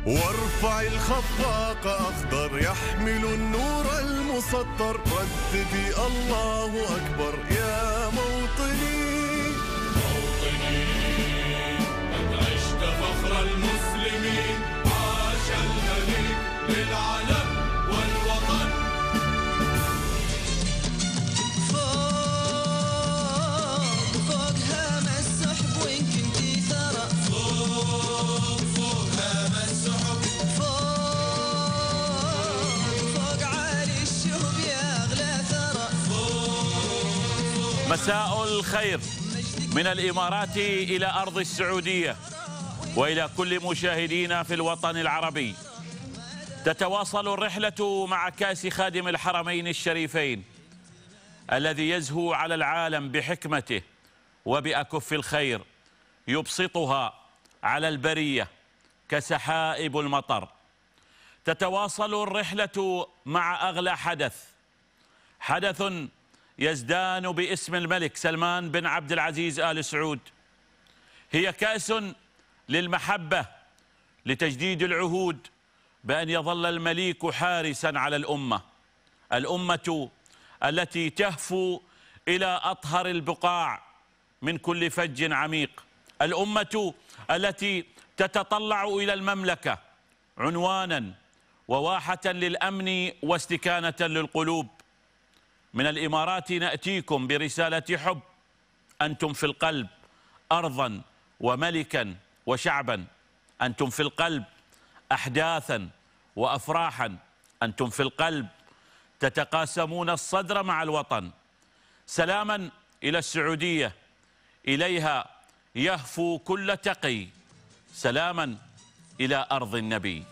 وارفع الخفاق أخضر يحمل النور المسطر، رددي الله أكبر يا موطني. موطني قد عشت فخر المسلمين، عاش الملك للعلم والوطن. فوق هام السحب وإن كنتي ثرى، فوق هام السحب، فوق عالي الشهب يا أغلى ثرى. مساء الخير من الإمارات إلى أرض السعودية وإلى كل مشاهدينا في الوطن العربي. تتواصل الرحلة مع كأس خادم الحرمين الشريفين الذي يزهو على العالم بحكمته وبأكف الخير، يبسطها على البرية كسحائب المطر. تتواصل الرحلة مع أغلى حدث يزدان باسم الملك سلمان بن عبد العزيز آل سعود. هي كأس للمحبة، لتجديد العهود بأن يظل المليك حارسا على الأمة التي تهفو إلى أطهر البقاع من كل فج عميق، الأمة التي تتطلع إلى المملكة عنوانا وواحة للأمن واستكانة للقلوب. من الإمارات نأتيكم برسالة حب، أنتم في القلب أرضا وملكا وشعبا، أنتم في القلب أحداثا وأفراحا، أنتم في القلب تتقاسمون الصدر مع الوطن. سلاما إلى السعودية، إليها يهفو كل تقي، سلاما إلى أرض النبي.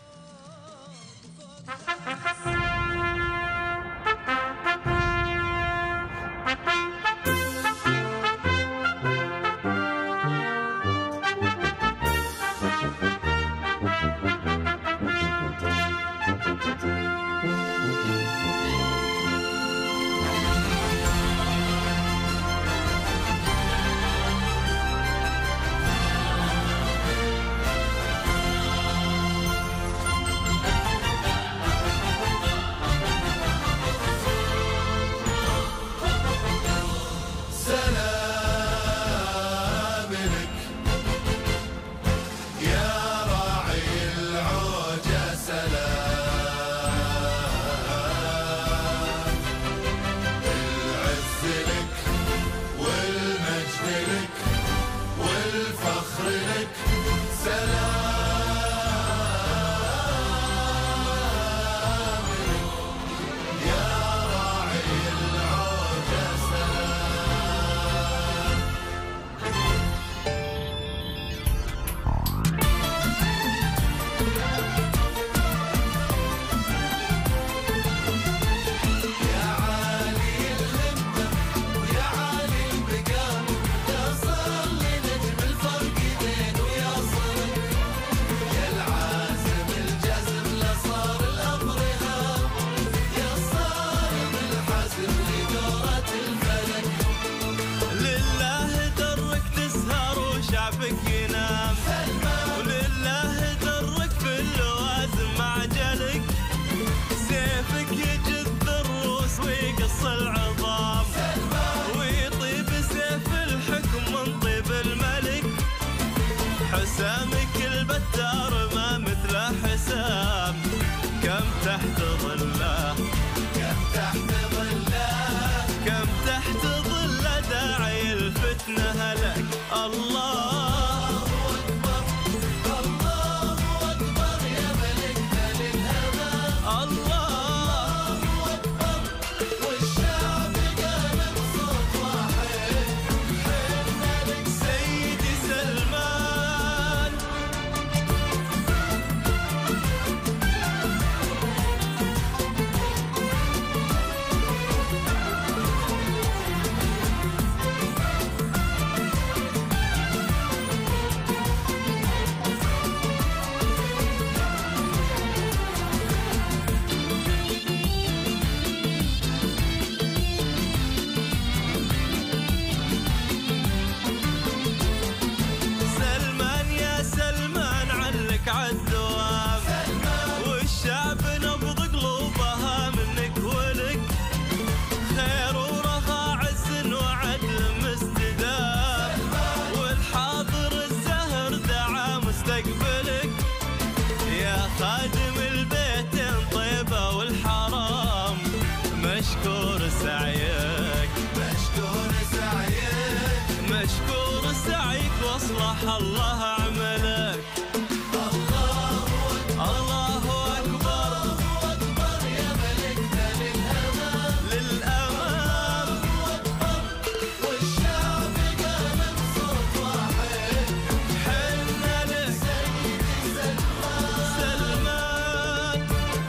خادم البيت طيبة والحرام مشكور سعيك مشكور سعيك مشكور سعيك واصلح الله عملك الله أكبر يا ملكنا للأمام والشعب قال بصوت واحد حنا لك سلمان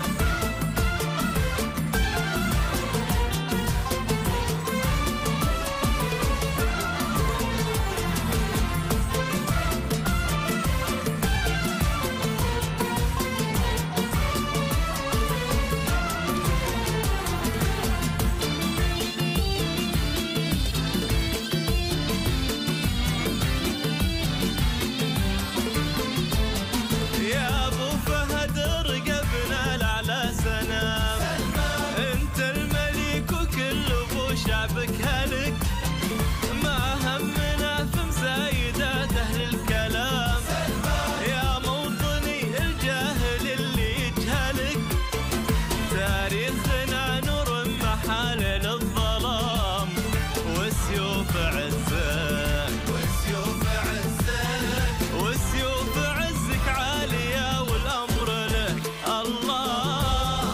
يا أبو فهد رقبنا الأعلى سنام أنت الملك وكل أبو شعبك هلك ما همنا في مسايدات أهل الكلام يا موطني الجاهل اللي يجهلك تاريخنا نور محال الظلام والسيوف عزك والسيوف عزك والسيوف عزك عالية والأمر لك الله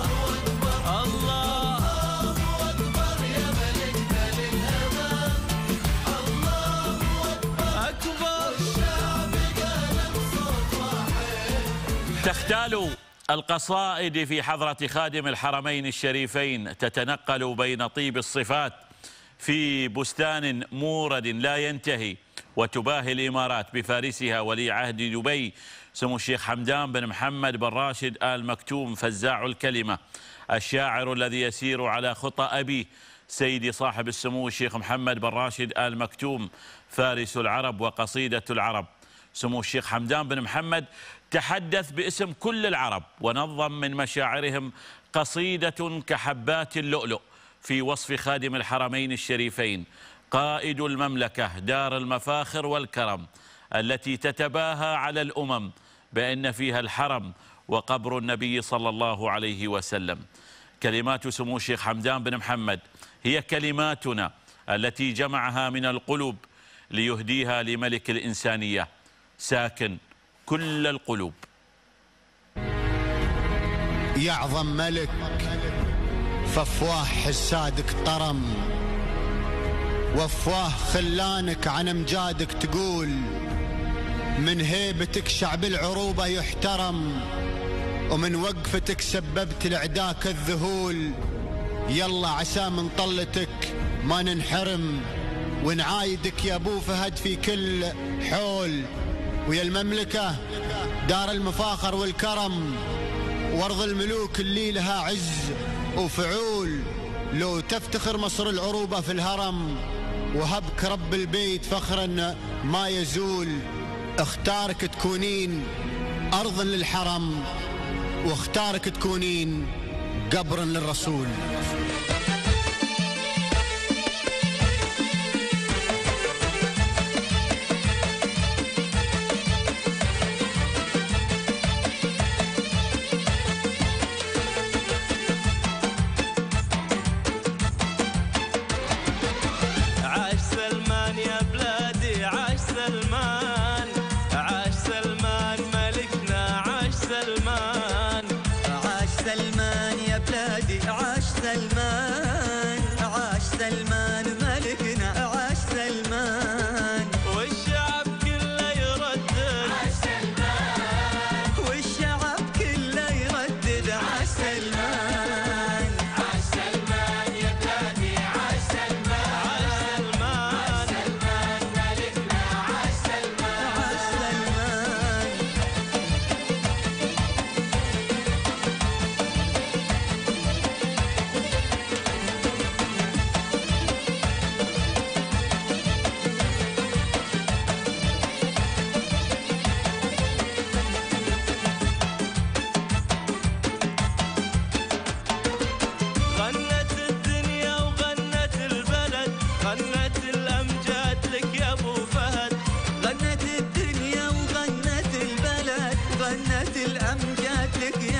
أكبر يا ملكنا للأمام الله أكبر الشعب قال بصوت واحد تختال القصائد في حضرة خادم الحرمين الشريفين تتنقل بين طيب الصفات في بستان مورد لا ينتهي، وتباهي الإمارات بفارسها ولي عهد دبي سمو الشيخ حمدان بن محمد بن راشد آل مكتوم فزاع الكلمة، الشاعر الذي يسير على خطى أبيه سيدي صاحب السمو الشيخ محمد بن راشد آل مكتوم فارس العرب وقصيدة العرب. سمو الشيخ حمدان بن محمد تحدث باسم كل العرب ونظم من مشاعرهم قصيدة كحبات اللؤلؤ في وصف خادم الحرمين الشريفين قائد المملكة دار المفاخر والكرم التي تتباهى على الأمم بأن فيها الحرم وقبر النبي صلى الله عليه وسلم. كلمات سمو الشيخ حمدان بن محمد هي كلماتنا التي جمعها من القلوب ليهديها لملك الإنسانية ساكن كل القلوب. يعظم ملك فافواه حسادك طرم وافواه خلانك عن امجادك تقول من هيبتك شعب العروبة يحترم ومن وقفتك سببت لعداك الذهول. يلا عسى من طلتك ما ننحرم ونعايدك يا ابو فهد في كل حول، ويا المملكة دار المفاخر والكرم وارض الملوك اللي لها عز وفعول. لو تفتخر مصر العروبة في الهرم وهبك رب البيت فخرا ما يزول. اختارك تكونين أرضا للحرم واختارك تكونين قبرا للرسول.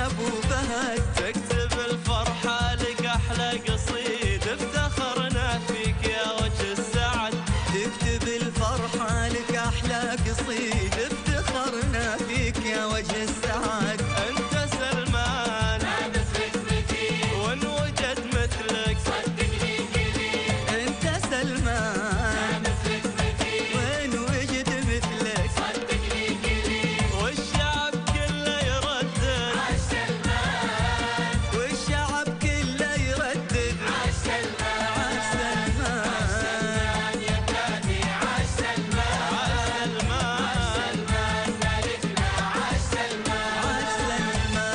يا ابو فهد، تكتب الفرحة لك أحلى قصيد، افتخرنا فيك يا وجه السعد. تكتب الفرحة لك أحلى قصيد، افتخرنا فيك يا وجه السعد. أنت سلمان ما مثلك مثيل، وإن وجد مثلك صدقني قليل. أنت سلمان ما مثلك مثيل، وين وجد مثلك صدقني قليل. والشعب كله يردد عالسلمان، والشعب كله يردد عالسلمان، عالسلمان. عالسلمان يا بلادي، عالسلمان، عالسلمان، عالسلمان ملكنا، عالسلمان. عالسلمان.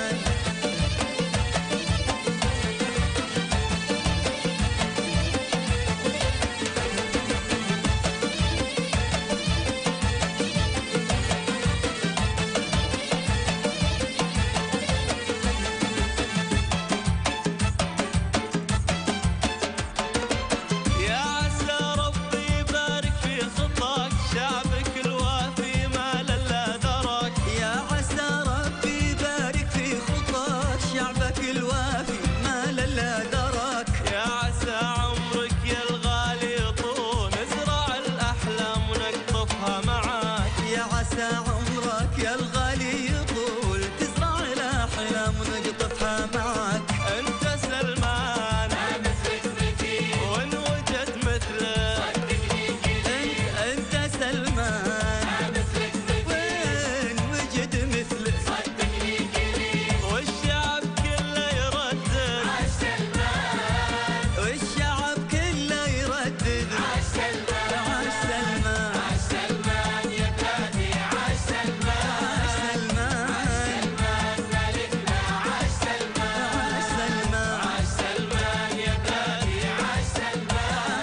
يا عسى ربي يبارك في خطاك، شعبك الوافي ما للا ذراك. يا عسى ربي يبارك في خطاك، شعبك الوافي ما للا دراك. يا عسى عمرك يا الغالي يطول، نزرع الأحلام ونقطفها معاك. يا عسى عمرك يا الغالي يطول، تزرع الأحلام ونقطفها معاك. أنت سلمان ما مثلك مثيل، وإن وجد مثلك صدقني قليل. أنت سلمان ما مثلك مثيل، وين وجد مثلك صدقني قليل. والشعب كله يردد عالسلمان، والشعب كله يردد عالسلمان، عالسلمان. عالسلمان يا بلادي، عالسلمان، عالسلمان. عالسلمان ملكنا، عالسلمان، عالسلمان. عالسلمان يا بلادي، عالسلمان،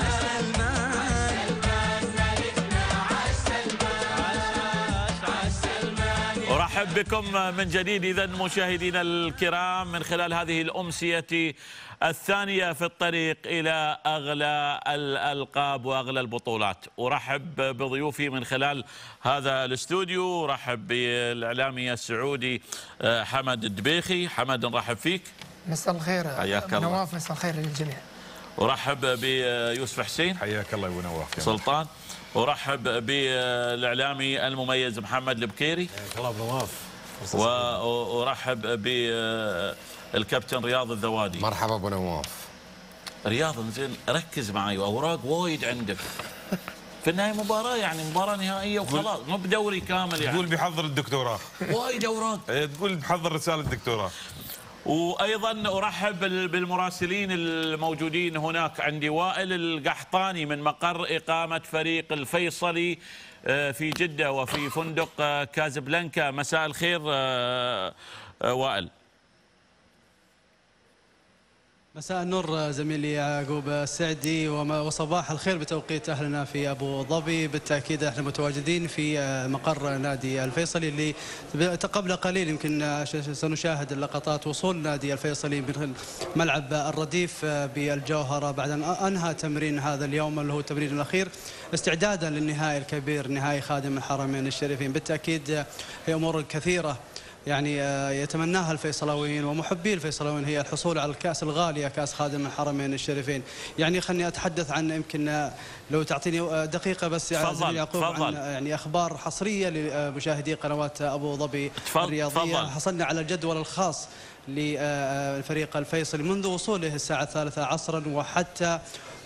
عالسلمان. ملكنا، عالسلمان، عالسلمان. أرحب بكم من جديد إذا مشاهدينا الكرام من خلال هذه الأمسية الثانية في الطريق إلى أغلى الألقاب وأغلى البطولات. أرحب بضيوفي من خلال هذا الاستوديو. أرحب بالإعلامي السعودي حمد الدبيخي. حمد نرحب فيك. مساء الخير حياك الله. نواف، مساء الخير للجميع. أرحب بيوسف حسين. حياك الله ابو نواف. سلطان. أرحب بالإعلامي المميز محمد البكيري. حياك الله ابو نواف. وأرحب بالكابتن رياض الذوادي. مرحبا ابو نواف. رياض زين ركز معي، واوراق وايد عندك. في النهايه مباراه، يعني مباراه نهائيه وخلاص، مو بدوري كامل يعني. تقول بيحضر الدكتوراه. وايد اوراق. تقول بحضر رساله الدكتوراه. وايضا ارحب بالمراسلين الموجودين هناك. عندي وائل القحطاني من مقر اقامه فريق الفيصلي في جده وفي فندق كازابلانكا. مساء الخير وائل. مساء النور زميلي يعقوب السعدي، وصباح الخير بتوقيت أهلنا في أبو ظبي. بالتأكيد احنا متواجدين في مقر نادي الفيصلي اللي قبل قليل يمكن سنشاهد اللقطات وصول نادي الفيصلي من ملعب الرديف بالجوهرة بعد أن أنهى تمرين هذا اليوم اللي هو التمرين الأخير استعدادا للنهائي الكبير، نهائي خادم الحرمين الشريفين. بالتأكيد هي أمور كثيرة يعني يتمناها الفيصلاويين ومحبي الفيصلاويين، هي الحصول على الكأس الغالية، كأس خادم الحرمين الشريفين. يعني خلني أتحدث عن، يمكن لو تعطيني دقيقة بس يا زميلي يعقوب، عن يعني أخبار حصرية لمشاهدي قنوات أبو ظبي الرياضية. حصلنا على الجدول الخاص للفريق الفيصلي منذ وصوله الساعة 3 عصرا وحتى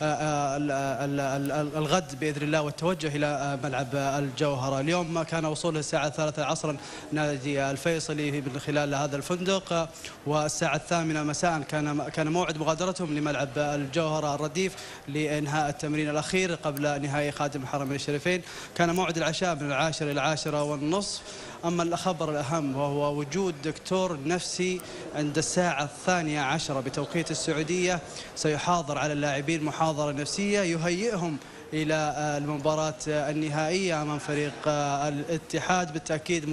الغد بإذن الله والتوجه إلى ملعب الجوهرة. اليوم كان وصوله الساعة 3 عصرا نادي الفيصلي من خلال هذا الفندق، والساعة 8 مساء كان موعد مغادرتهم لملعب الجوهرة الرديف لإنهاء التمرين الأخير قبل نهائي خادم الحرمين الشريفين. كان موعد العشاء من 10 إلى 10:30. أما الخبر الأهم وهو وجود دكتور نفسي عند الساعة 12 بتوقيت السعودية، سيحاضر على اللاعبين محاضرة نفسية يهيئهم إلى المباراة النهائية أمام فريق الاتحاد. بالتأكيد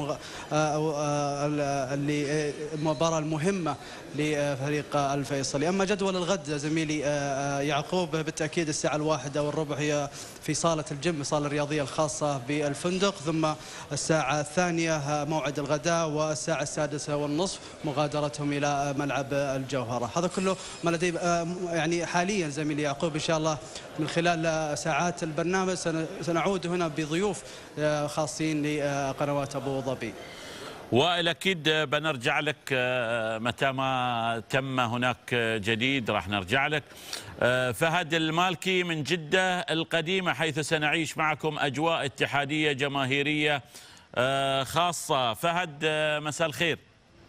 المباراة المهمة لفريق الفيصلي. أما جدول الغد زميلي يعقوب، بالتأكيد الساعة 1:15 هي في صالة الجيم، الصالة الرياضية الخاصة بالفندق، ثم الساعة 2 موعد الغداء، والساعة 6:30 مغادرتهم إلى ملعب الجوهرة. هذا كله ما لدي يعني حاليا زميلي يعقوب. إن شاء الله من خلال ساعات البرنامج سنعود هنا بضيوف خاصين لقنوات أبو ظبي. وائل أكيد بنرجع لك متى ما تم هناك جديد، راح نرجع لك. فهد المالكي من جدة القديمة، حيث سنعيش معكم أجواء اتحادية جماهيرية خاصة. فهد مساء الخير.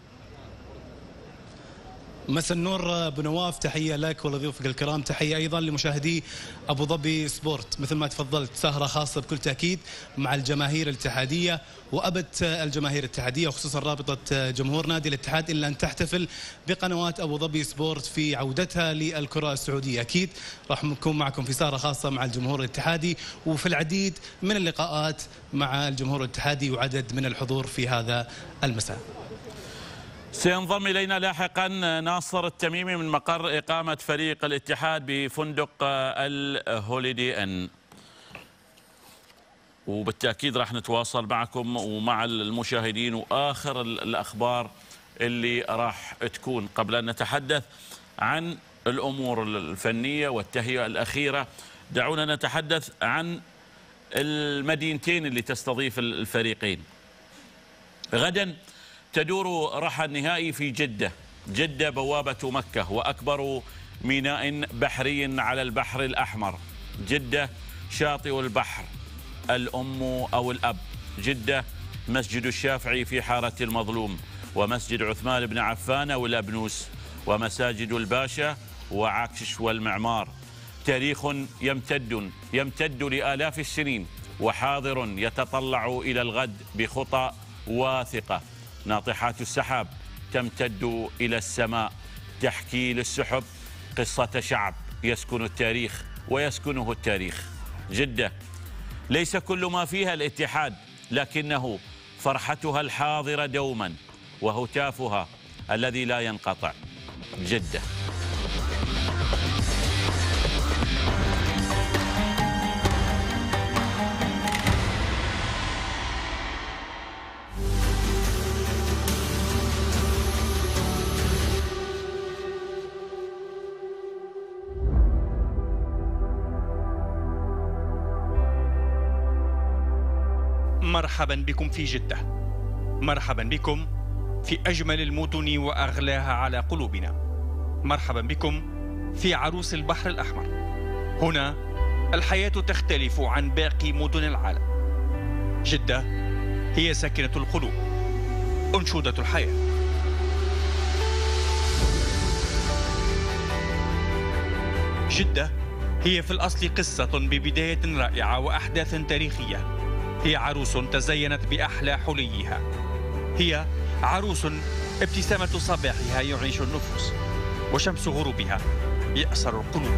مساء النور ابو نواف، تحيه لك ولضيوفك الكرام، تحيه ايضا لمشاهدي ابو ظبي سبورت. مثل ما تفضلت، سهره خاصه بكل تاكيد مع الجماهير الاتحاديه، وابت الجماهير الاتحاديه وخصوصا رابطه جمهور نادي الاتحاد الا ان تحتفل بقنوات ابو ظبي سبورت في عودتها للكره السعوديه. اكيد راح نكون معكم في سهره خاصه مع الجمهور الاتحادي، وفي العديد من اللقاءات مع الجمهور الاتحادي وعدد من الحضور في هذا المساء. سينضم إلينا لاحقا ناصر التميمي من مقر إقامة فريق الاتحاد بفندق الهوليدي إن، وبالتأكيد راح نتواصل معكم ومع المشاهدين وآخر الأخبار اللي راح تكون. قبل أن نتحدث عن الأمور الفنية والتهيئة الأخيرة، دعونا نتحدث عن المدينتين اللي تستضيف الفريقين. غدا تدور رحى النهائي في جدة. جدة بوابة مكة وأكبر ميناء بحري على البحر الأحمر. جدة شاطئ البحر، الأم أو الأب. جدة مسجد الشافعي في حارة المظلوم، ومسجد عثمان بن عفان والأبنوس، ومساجد الباشا وعكش والمعمار. تاريخ يمتد لآلاف السنين، وحاضر يتطلع إلى الغد بخطى واثقة. ناطحات السحاب تمتد إلى السماء، تحكي للسحب قصة شعب يسكن التاريخ ويسكنه التاريخ. جدة ليس كل ما فيها الاتحاد، لكنه فرحتها الحاضرة دوما وهتافها الذي لا ينقطع. جدة. مرحبا بكم في جدة، مرحبا بكم في أجمل المدن وأغلاها على قلوبنا. مرحبا بكم في عروس البحر الأحمر. هنا الحياة تختلف عن باقي مدن العالم. جدة هي ساكنة القلوب، أنشودة الحياة. جدة هي في الأصل قصة ببداية رائعة وأحداث تاريخية. هي عروس تزينت بأحلى حليها. هي عروس ابتسامة صباحها يعيش النفوس، وشمس غروبها يأسر القلوب.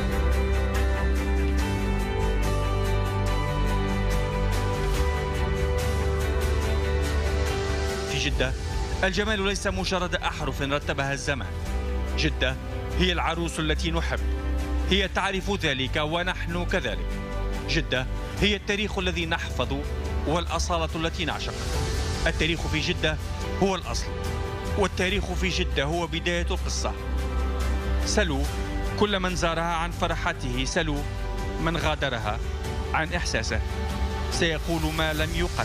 في جدة الجمال ليس مجرد أحرف رتبها الزمان. جدة هي العروس التي نحب، هي تعرف ذلك ونحن كذلك. جدة هي التاريخ الذي نحفظ والأصالة التي نعشق. التاريخ في جدة هو الأصل، والتاريخ في جدة هو بداية القصة. سلوا كل من زارها عن فرحته، سلوا من غادرها عن إحساسه، سيقول ما لم يقل.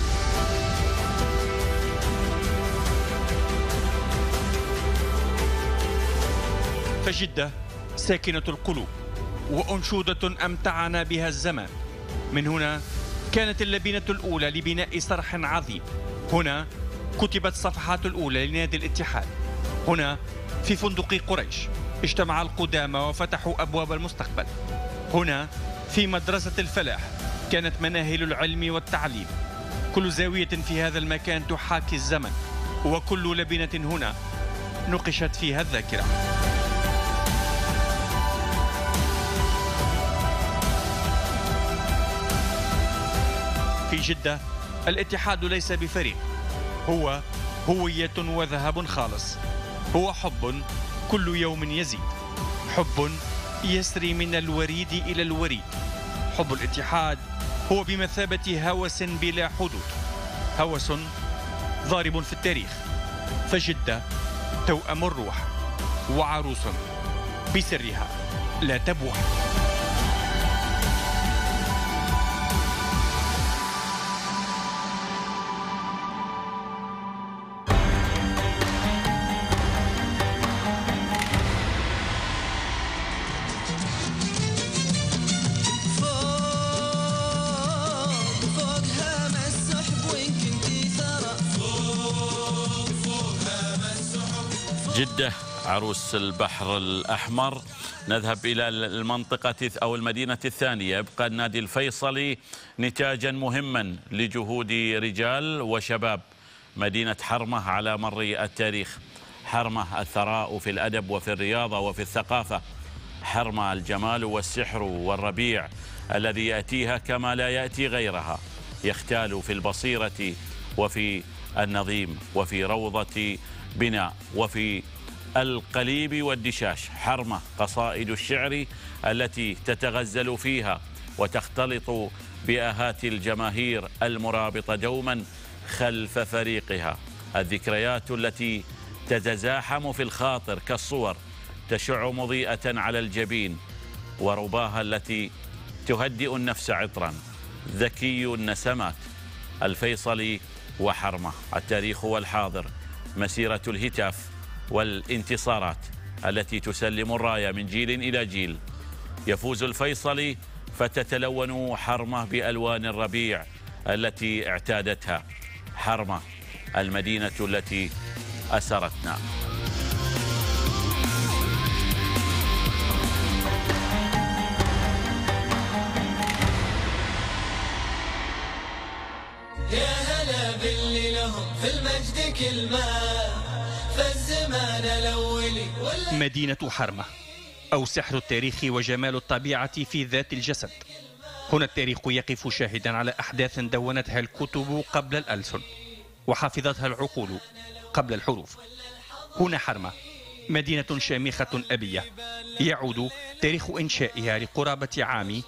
فجدة ساكنة القلوب وأنشودة أمتعنا بها الزمان. من هنا كانت اللبنة الأولى لبناء صرح عظيم. هنا كتبت صفحات الأولى لنادي الاتحاد. هنا في فندق قريش اجتمع القدامى وفتحوا أبواب المستقبل. هنا في مدرسة الفلاح كانت مناهل العلم والتعليم. كل زاوية في هذا المكان تحاكي الزمن، وكل لبنة هنا نقشت فيها الذاكرة. في جدة الاتحاد ليس بفريق، هو هوية وذهب خالص، هو حب كل يوم يزيد، حب يسري من الوريد إلى الوريد. حب الاتحاد هو بمثابة هوس بلا حدود، هوس ضارب في التاريخ، فجدة توأم الروح وعروس بسرها لا تبوح. جدة عروس البحر الأحمر. نذهب إلى المنطقة أو المدينة الثانية. يبقى النادي الفيصلي نتاجا مهما لجهود رجال وشباب مدينة حرمة على مر التاريخ. حرمة الثراء في الأدب وفي الرياضة وفي الثقافة، حرمة الجمال والسحر والربيع الذي يأتيها كما لا يأتي غيرها، يختال في البصيرة وفي النظيم وفي روضة بناء وفي القليب والدشاش. حرمة قصائد الشعر التي تتغزل فيها وتختلط بآهات الجماهير المرابطة دوما خلف فريقها. الذكريات التي تتزاحم في الخاطر كالصور تشع مضيئة على الجبين، ورباها التي تهدئ النفس عطرا، ذكي النسمات. الفيصلي وحرمة، التاريخ والحاضر، مسيرة الهتاف والانتصارات التي تسلم الراية من جيل إلى جيل. يفوز الفيصلي فتتلون حرمة بألوان الربيع التي اعتادتها. حرمة المدينة التي أسرتنا. يا هلا باللي لهم في المجد كلمة، فالزمان الأولي مدينة حرمة، أو سحر التاريخ وجمال الطبيعة في ذات الجسد. هنا التاريخ يقف شاهدا على أحداث دونتها الكتب قبل الألسن وحفظتها العقول قبل الحروف. هنا حرمة، مدينة شامخة أبية يعود تاريخ إنشائها لقرابة عام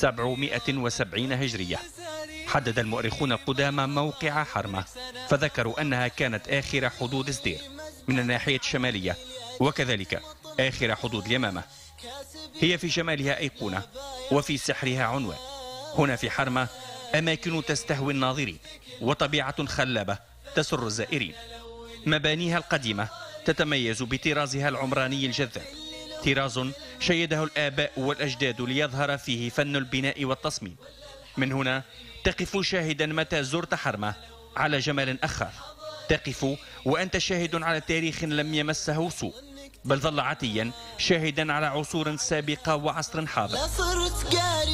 770 هجرية. حدد المؤرخون القدامى موقع حرمة فذكروا أنها كانت آخر حدود سدير من الناحية الشمالية، وكذلك آخر حدود اليمامة. هي في جمالها أيقونة وفي سحرها عنوان. هنا في حرمة أماكن تستهوي الناظرين وطبيعة خلابة تسر الزائرين. مبانيها القديمة تتميز بطرازها العمراني الجذاب، طراز شيده الآباء والأجداد ليظهر فيه فن البناء والتصميم. من هنا تقف شاهدا متى زرت حرمة على جمال أخر، تقف وأنت شاهد على تاريخ لم يمسه سوء، بل ظل عتيا شاهدا على عصور سابقة وعصر حاضر. لا صرت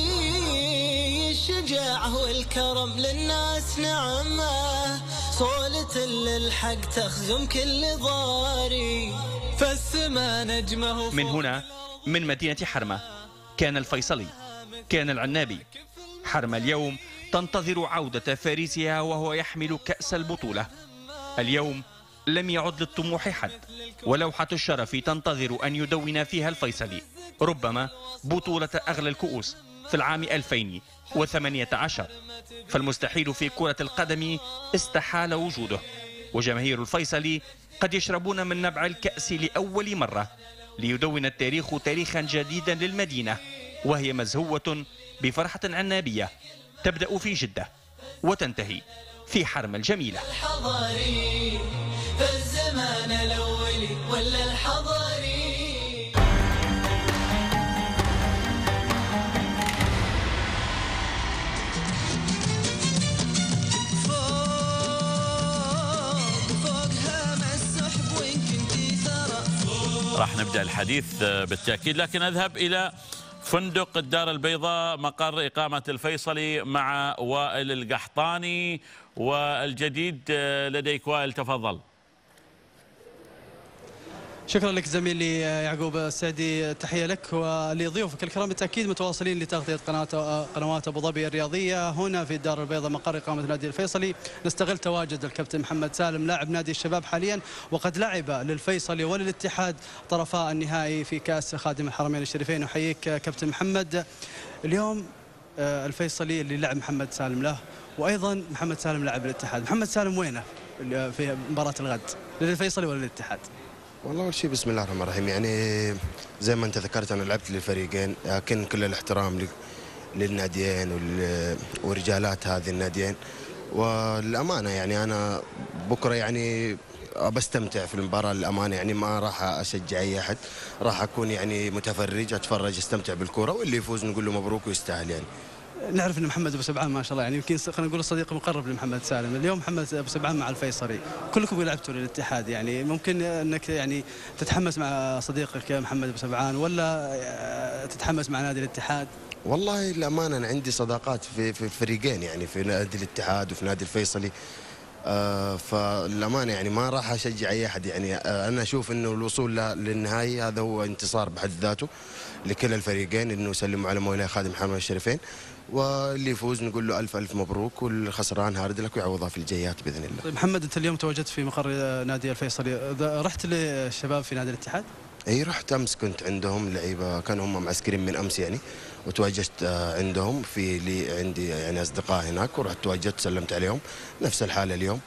قاري الشجاعة والكرم للناس نعمة، صولة للحق تخزم كل ضاري، فالسما نجمه. من هنا من مدينة حرمة كان الفيصلي، كان العنابي. حرمة اليوم تنتظر عودة فارسها وهو يحمل كأس البطولة. اليوم لم يعد للطموح حد، ولوحة الشرف تنتظر أن يدون فيها الفيصلي ربما بطولة أغلى الكؤوس في العام 2018. فالمستحيل في كرة القدم استحال وجوده، وجماهير الفيصلي قد يشربون من نبع الكأس لأول مرة ليدون التاريخ تاريخا جديدا للمدينة، وهي مزهوة بفرحة عنابية تبدأ في جدة وتنتهي في حرمة الجميلة. الحضاري فالزمان الأولي ولا الحضاري. فوقها مع السحب وإن كنتي ثرى. راح نبدأ الحديث بالتأكيد، لكن أذهب إلى فندق الدار البيضاء مقر إقامة الفيصلي مع وائل القحطاني. والجديد لديك وائل، تفضل. شكرا لك زميلي يعقوب السعدي، تحية لك ولضيوفك الكرام. بالتأكيد متواصلين لتغطية قنوات أبو ظبي الرياضية هنا في الدار البيضاء مقر إقامة نادي الفيصلي. نستغل تواجد الكابتن محمد سالم لاعب نادي الشباب حاليا، وقد لعب للفيصلي وللاتحاد طرفا النهائي في كأس خادم الحرمين الشريفين. أحييك كابتن محمد. اليوم الفيصلي اللي لعب محمد سالم له، وأيضا محمد سالم لعب للاتحاد. محمد سالم وينه في مباراة الغد، للفيصلي ولا للاتحاد؟ والله أول شيء بسم الله الرحمن الرحيم، يعني زي ما أنت ذكرت أنا لعبت للفريقين، لكن كل الاحترام للناديين ورجالات هذه الناديين، والأمانة يعني أنا بكرة يعني بستمتع في المباراة للأمانة، يعني ما راح أشجع أي أحد، راح أكون يعني متفرج أتفرج أستمتع بالكرة، واللي يفوز نقول له مبروك ويستاهل. يعني نعرف ان محمد ابو سبعان ما شاء الله يعني يمكن خلينا نقول صديق مقرب لمحمد سالم. اليوم محمد ابو سبعان مع الفيصلي، كلكم لعبتوا للاتحاد، يعني ممكن انك يعني تتحمس مع صديقك محمد ابو سبعان ولا تتحمس مع نادي الاتحاد؟ والله الأمانة أنا عندي صداقات في الفريقين، يعني في نادي الاتحاد وفي نادي الفيصلي، فالأمانة يعني ما راح أشجع أي أحد. يعني أنا أشوف إنه الوصول للنهاية هذا هو انتصار بحد ذاته لكل الفريقين، إنه يسلموا على مولاي خادم الحرمين الشريفين، واللي يفوز نقول له ألف ألف مبروك، والخسران هارد لك ويعوضها في الجايات بإذن الله. طيب محمد، أنت اليوم تواجدت في مقر نادي الفيصلي، رحت للشباب في نادي الاتحاد؟ اي رحت امس، كنت عندهم لعيبه كانوا هم معسكرين من امس يعني، وتواجدت عندهم في عندي يعني اصدقاء هناك، ورحت تواجدت سلمت عليهم، نفس الحاله اليوم،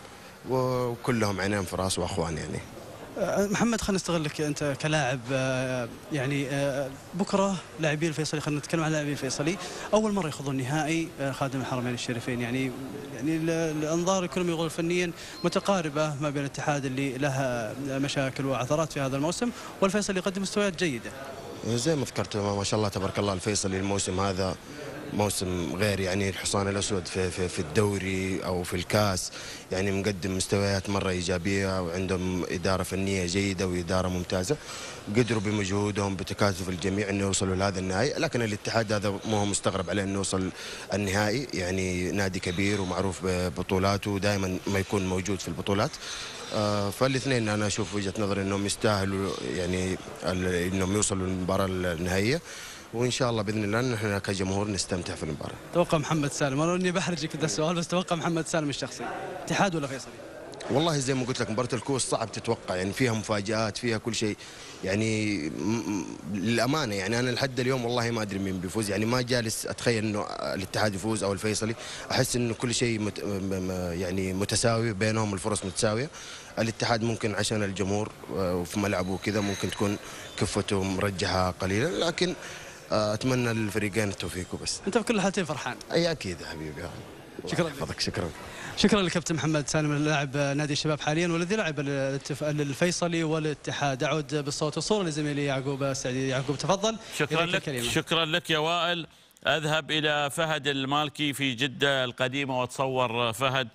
وكلهم عينين في راس واخوان يعني. محمد، خلينا نستغلك انت كلاعب، يعني بكره لاعبي الفيصلي، خلينا نتكلم عن لاعبي الفيصلي، اول مره يخوضون نهائي خادم الحرمين الشريفين، يعني الانظار كلهم يقولون فنيا متقاربه ما بين الاتحاد اللي لها مشاكل وعثرات في هذا الموسم، والفيصلي يقدم مستويات جيده. زي ما ذكرت ما شاء الله تبارك الله، الفيصلي الموسم هذا موسم غير، يعني الحصان الأسود في الدوري أو في الكاس، يعني مقدم مستويات مرة إيجابية، وعندهم إدارة فنية جيدة وإدارة ممتازة، قدروا بمجهودهم بتكاتف الجميع أنه يوصلوا لهذا النهائي. لكن الاتحاد هذا ما هو مستغرب عليه أنه يوصل النهائي، يعني نادي كبير ومعروف ببطولاته، دائما ما يكون موجود في البطولات. فالاثنين أنا أشوف وجهة نظري أنهم يستاهلوا يعني أنهم يوصلوا للمباراة النهائية، وان شاء الله باذن الله نحن كجمهور نستمتع في المباراه. توقع محمد سالم، انا اني بحرجك في السؤال، بس توقع محمد سالم الشخصي، اتحاد ولا فيصلي؟ والله زي ما قلت لك مباراه الكوس صعب تتوقع، يعني فيها مفاجآت، فيها كل شيء، يعني للامانه يعني انا لحد اليوم والله ما ادري مين بيفوز، يعني ما جالس اتخيل انه الاتحاد يفوز او الفيصلي، احس انه كل شيء يعني متساوي بينهم، الفرص متساويه. الاتحاد ممكن عشان الجمهور وفي ملعبه وكذا ممكن تكون كفته مرجحه قليلا، لكن اتمنى للفريقين التوفيق وبس. انت بكل الحالتين فرحان؟ اي اكيد يا حبيبي. شكرا لك. شكرا للكابتن محمد سالم لاعب نادي الشباب حاليا، والذي لعب للفيصلي والاتحاد. اعود بالصوت والصوره لزميلي يعقوب السعدي. يعقوب تفضل. شكرا لك يا وائل. اذهب الى فهد المالكي في جده القديمه، واتصور فهد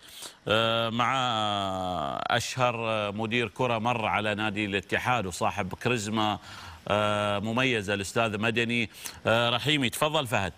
مع اشهر مدير كره مر على نادي الاتحاد وصاحب كاريزما مميزة، الأستاذ مدني رحيمي. تفضل فهد.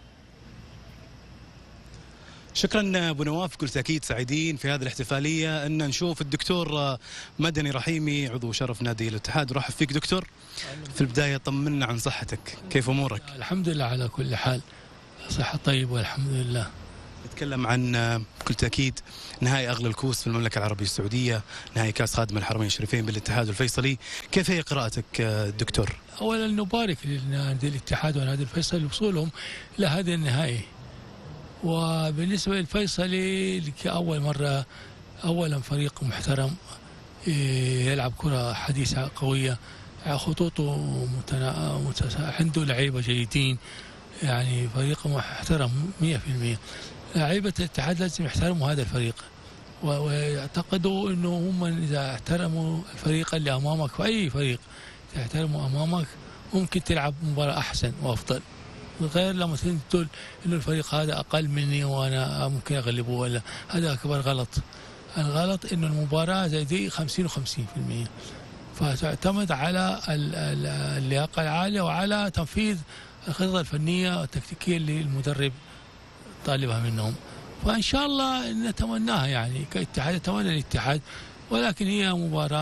شكرا ابو نواف، بكل تاكيد سعيدين في هذه الاحتفاليه ان نشوف الدكتور مدني رحيمي عضو شرف نادي الاتحاد. رحب فيك دكتور. في البدايه طمنا عن صحتك، كيف امورك؟ الحمد لله على كل حال، صحه طيبه والحمد لله. نتكلم عن بكل تاكيد نهائي اغلى الكؤوس في المملكه العربيه السعوديه، نهائي كاس خادم الحرمين الشريفين بالاتحاد والفيصلي، كيف هي قراءتك دكتور؟ اولا نبارك لنادي الاتحاد ونادي الفيصلي وصولهم الى هذا النهائي. وبالنسبه للفيصلي كاول مره، اولا فريق محترم يلعب كره حديثه قويه، خطوطه عنده لعيبه جيدين، يعني فريق محترم 100%. لعيبه الاتحاد لازم يحترموا هذا الفريق، ويعتقدوا انه هم اذا احترموا الفريق اللي امامك، في اي فريق تحترمه امامك ممكن تلعب مباراه احسن وافضل، غير لما تقول انه الفريق هذا اقل مني وانا ممكن اغلبه، ولا هذا اكبر غلط. الغلط انه المباراه زي دي 50 و50%، فتعتمد على اللياقه العاليه وعلى تنفيذ الخطط الفنيه والتكتيكيه اللي المدرب طالبها منهم. فان شاء الله نتمناها، يعني كاتحاد نتمنى الاتحاد، ولكن هي مباراه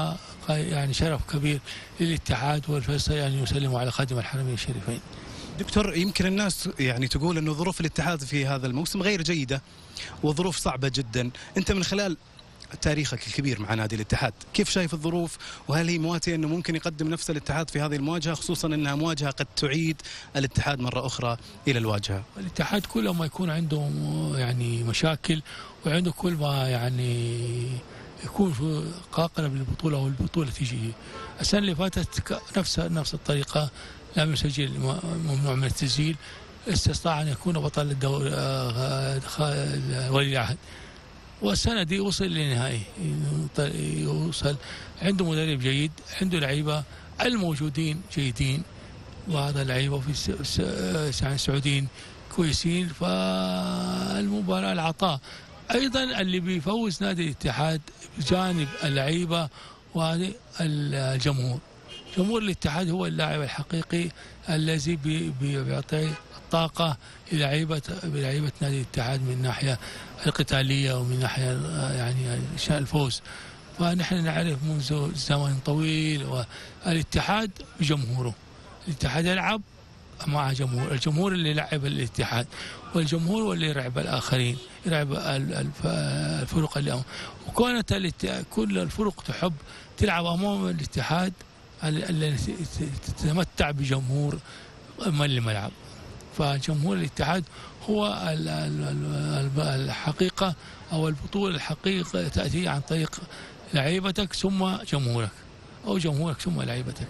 يعني شرف كبير للاتحاد والفيصل أن يسلموا على خادم الحرمين الشريفين. دكتور، يمكن الناس يعني تقول أنه ظروف الاتحاد في هذا الموسم غير جيدة وظروف صعبة جدا، أنت من خلال تاريخك الكبير مع نادي الاتحاد كيف شايف الظروف، وهل هي مواتية أنه ممكن يقدم نفس الاتحاد في هذه المواجهة، خصوصا أنها مواجهة قد تعيد الاتحاد مرة أخرى إلى الواجهة؟ الاتحاد كل ما يكون عنده يعني مشاكل وعنده كل ما يعني يكون في قاقلة بالبطولة والبطولة تيجي. السنة اللي فاتت نفس الطريقة، لم يسجل، ممنوع من التسجيل، استطاع أن يكون بطل الدوري ولي العهد. والسنة دي وصل للنهائي، يوصل عنده مدرب جيد، عنده لعيبة الموجودين جيدين، وهذا اللعيبة في السعوديين كويسين. فالمباراة العطاء أيضا اللي بيفوز نادي الاتحاد بجانب اللعيبة وهذه الجمهور. جمهور الاتحاد هو اللاعب الحقيقي الذي بيعطي الطاقة للعيبة نادي الاتحاد من الناحية القتالية ومن ناحية يعني شأن الفوز. فنحن نعرف منذ زمن طويل والاتحاد بجمهوره، الاتحاد يلعب مع جمهور، الجمهور اللي يلعب الاتحاد، والجمهور هو اللي يلعب الآخرين، يلعب الفرق اللي أمام. وكانت كل الفرق تحب تلعب أمام الاتحاد التي تتمتع بجمهور ملء الملعب. فجمهور الاتحاد هو الحقيقة أو البطولة الحقيقة تأتي عن طريق لعيبتك ثم جمهورك، أو جمهورك ثم لعيبتك.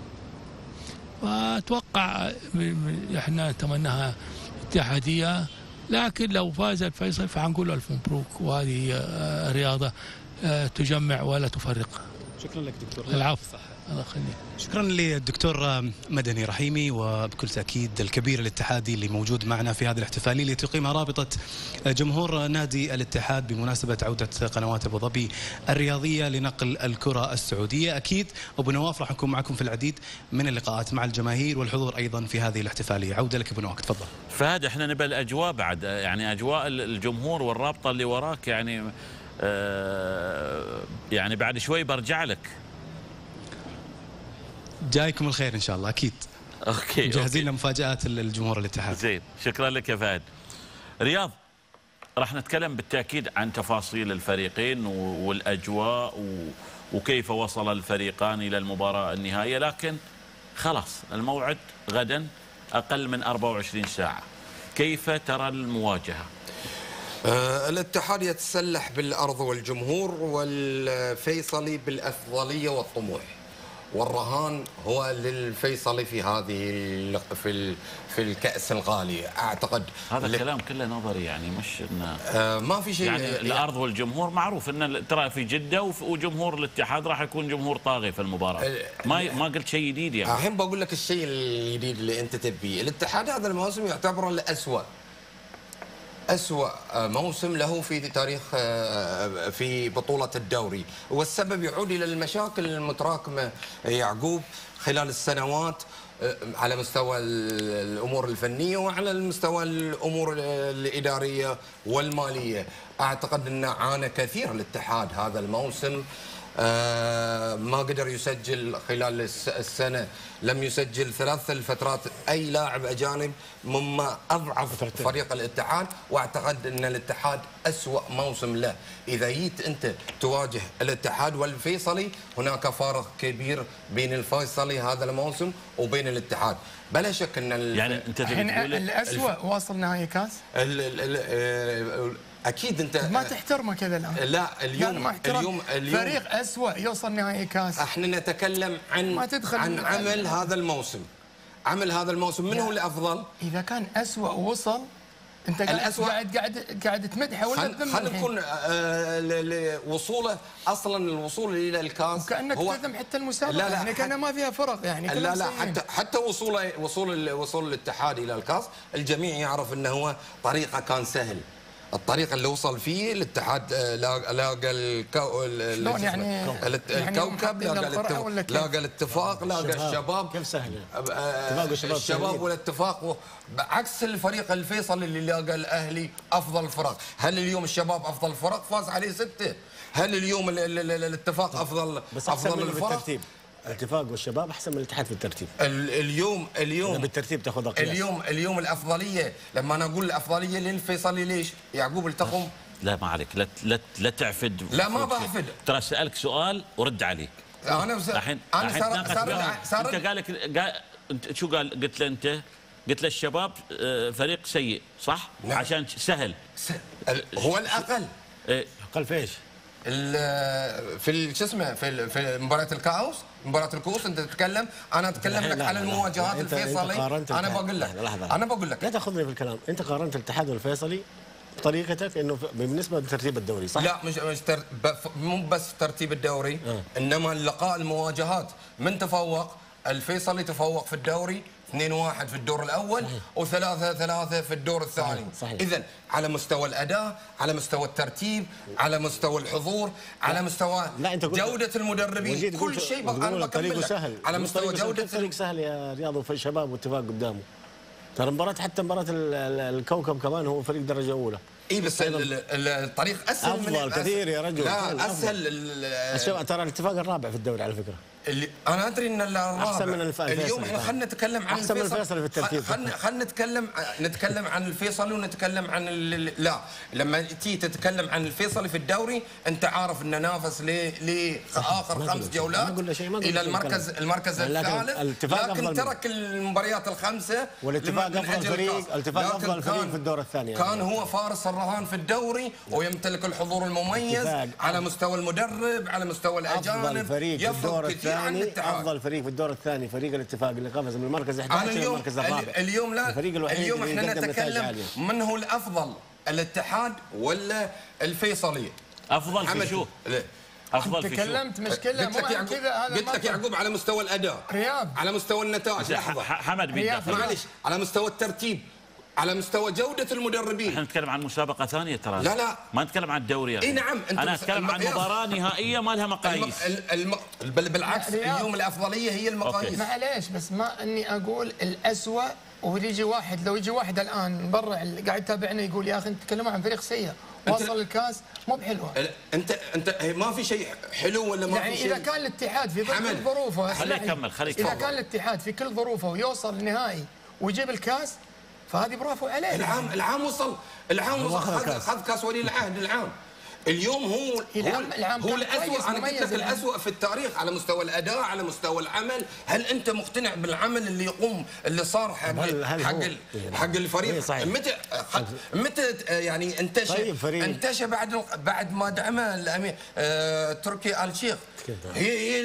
وأتوقع إحنا نتمناها اتحادية، لكن لو فاز الفيصل فحنقول له ألف مبروك، وهذه رياضة تجمع ولا تفرق. شكرا لك دكتور. العفو، الله يخليك. شكرا للدكتور مدني رحيمي، وبكل تأكيد الكبير الاتحادي اللي موجود معنا في هذه الاحتفالية اللي تقيمها رابطة جمهور نادي الاتحاد بمناسبة عودة قنوات أبو ظبي الرياضية لنقل الكرة السعودية. أكيد أبو نواف راح نكون معكم في العديد من اللقاءات مع الجماهير والحضور أيضا في هذه الاحتفالية. عودة لك أبو نواف، تفضل. فهد، احنا نبى الأجواء بعد، يعني أجواء الجمهور والرابطة اللي وراك، يعني بعد شوي برجع لك. جايكم الخير ان شاء الله. اكيد. اوكي، جاهزين لمفاجآت الجمهور الاتحاد. زين، شكرا لك يا فهد. رياض، راح نتكلم بالتاكيد عن تفاصيل الفريقين والاجواء وكيف وصل الفريقان الى المباراه النهائيه، لكن خلاص الموعد غدا اقل من 24 ساعه. كيف ترى المواجهه؟ الاتحاد يتسلح بالارض والجمهور، والفيصلي بالافضليه والطموح، والرهان هو للفيصلي في هذه في الكأس الغالية. اعتقد هذا الكلام كله نظري، يعني مش انه ما في شيء يعني الارض والجمهور معروف ان ترى في جدة وجمهور الاتحاد راح يكون جمهور طاغي في المباراة. ما قلت شيء جديد يعني. الحين بقول لك الشيء الجديد اللي انت تبيه. الاتحاد هذا الموسم يعتبر أسوأ موسم له في تاريخ في بطولة الدوري، والسبب يعود إلى المشاكل المتراكمة يعقوب خلال السنوات على مستوى الأمور الفنية وعلى المستوى الأمور الإدارية والمالية. أعتقد أن عانى كثير الاتحاد هذا الموسم، ما قدر يسجل خلال السنة، لم يسجل 3 الفترات أي لاعب أجانب، مما أضعف فريق الاتحاد. وأعتقد أن الاتحاد أسوأ موسم له. إذا جيت أنت تواجه الاتحاد والفيصلي، هناك فارق كبير بين الفيصلي هذا الموسم وبين الاتحاد. بلا شك أن يعني أنت الحين الأسوأ واصل نهائي كاس؟ اكيد انت ما تحترمه كذا الان. لا، اليوم فريق اسوء يوصل نهائي كاس. احنا نتكلم عن عمل هذا الموسم. من هو الافضل؟ اذا كان اسوء ووصل، انت قاعد تمدحه ولا تذمه؟ خلينا نكون وصوله اصلا، الوصول الى الكاس وكانك تذم حتى المسابقه. يعني كان ما فيها فرق يعني. لا حتى وصول الاتحاد الى الكاس، الجميع يعرف انه هو طريقه كان سهل. الطريقة اللي وصل فيه الاتحاد لاقى الكوكب، لاقى الاتفاق، لاقى الشباب. كيف سهل؟ الشباب والاتفاق، عكس الفريق الفيصل اللي لاقى الاهلي افضل فرق. هل اليوم الشباب افضل فرق؟ فاز عليه 6. هل اليوم الاتفاق افضل بس أحسن افضل منه الفرق؟ بالترتيب. الاتفاق والشباب احسن من الاتحاد في الترتيب. اليوم بالترتيب تاخذ قياس. اليوم الافضليه، لما انا اقول الافضليه للفيصلي ليش؟ يعقوب التقم. لا ما عليك، لا تعفد. لا ما بعفد. ترى اسالك سؤال ورد عليك. الحين انت قال لك انت شو قال؟ قلت له انت قلت له الشباب فريق سيء صح؟ نعم. عشان سهل هو الاقل. اقل في ايش؟ في شو اسمه في مباراه الكاوس، مباراه الكؤوس انت تتكلم، انا اتكلم لك على المواجهات الفيصلي. انا بقول لك انا بقول لك لا تاخذني في الكلام، انت قارنت الاتحاد والفيصلي بطريقتك انه بالنسبه لترتيب الدوري صح؟ لا مش مو بس ترتيب الدوري، انما اللقاء المواجهات من تفوق. الفيصلي تفوق في الدوري 2-1 في الدور الاول و3-3 في الدور الثاني. اذا على مستوى الاداء، على مستوى الترتيب، على مستوى الحضور، على مستوى جوده المدربين، كل شيء انا بكمل سهل. على مستوى جوده الفريق سهل يا رياض وفي الشباب واتفاق قدامه. ترى مباراه حتى مباراه الكوكب كمان هو فريق درجه اولى. اي بس الطريق اسهل افضل كثير يا رجل. لا اسهل. ترى الاتفاق الرابع في الدوري على فكره. اللي انا ادري ان الرابع احسن من الفيصل. اليوم احنا خلينا نتكلم عن احسن من الفيصل في الترتيب. خلينا نتكلم عن الفيصل ونتكلم عن لا لما تيجي تتكلم عن الفيصل في الدوري انت عارف انه نافس لاخر 5 جولات الى المركز الثالث، لكن ترك المباريات الخمسه والاتفاق افضل فريق. الاتفاق افضل فريق في الدور الثاني كان هو فارس الرهان في الدوري ويمتلك الحضور المميز على مستوى المدرب، على مستوى الاجانب. افضل فريق في الدور الثاني، افضل فريق في الدور الثاني فريق الاتفاق اللي قفز من المركز 11 الى المركز الرابع. اليوم لا، اليوم احنا نتكلم من هو الافضل، الاتحاد ولا الفيصلي؟ افضل في شو؟ افضل في تكلمت مشكله مو كذا. هذا قلت لك يعقوب على مستوى الاداء، رياض على مستوى النتائج. لحظه حمد معلش، على مستوى الترتيب، على مستوى جودة المدربين. احنا نتكلم عن مسابقة ثانية ترى. لا ما نتكلم عن الدوري. اي نعم. انا اتكلم عن مباراة نهائية ما لها مقاييس. بالعكس اليوم الافضلية هي المقاييس. معليش بس ما اني اقول الأسوأ ويجي واحد، لو يجي واحد الان برا قاعد يتابعنا يقول يا اخي انت تتكلموا عن فريق سيء وصل الكاس مو بحلوه. انت ما في شيء حلو ولا ما يعني في شيء؟ اذا كان الاتحاد في كل ظروفه، خليه يكمل. اذا كان الاتحاد في كل ظروفه ويوصل النهائي ويجيب الكاس فهذه برافو عليه. العام وصل خذ كاس ولي العهد العام. اليوم هو الأسوأ. انا قلت لك الأسوأ في التاريخ على مستوى الاداء، على مستوى العمل. هل انت مقتنع بالعمل اللي يقوم اللي صار حق الفريق؟ متى يعني انتشى بعد ما دعمه الامير تركي آل شيخ. هي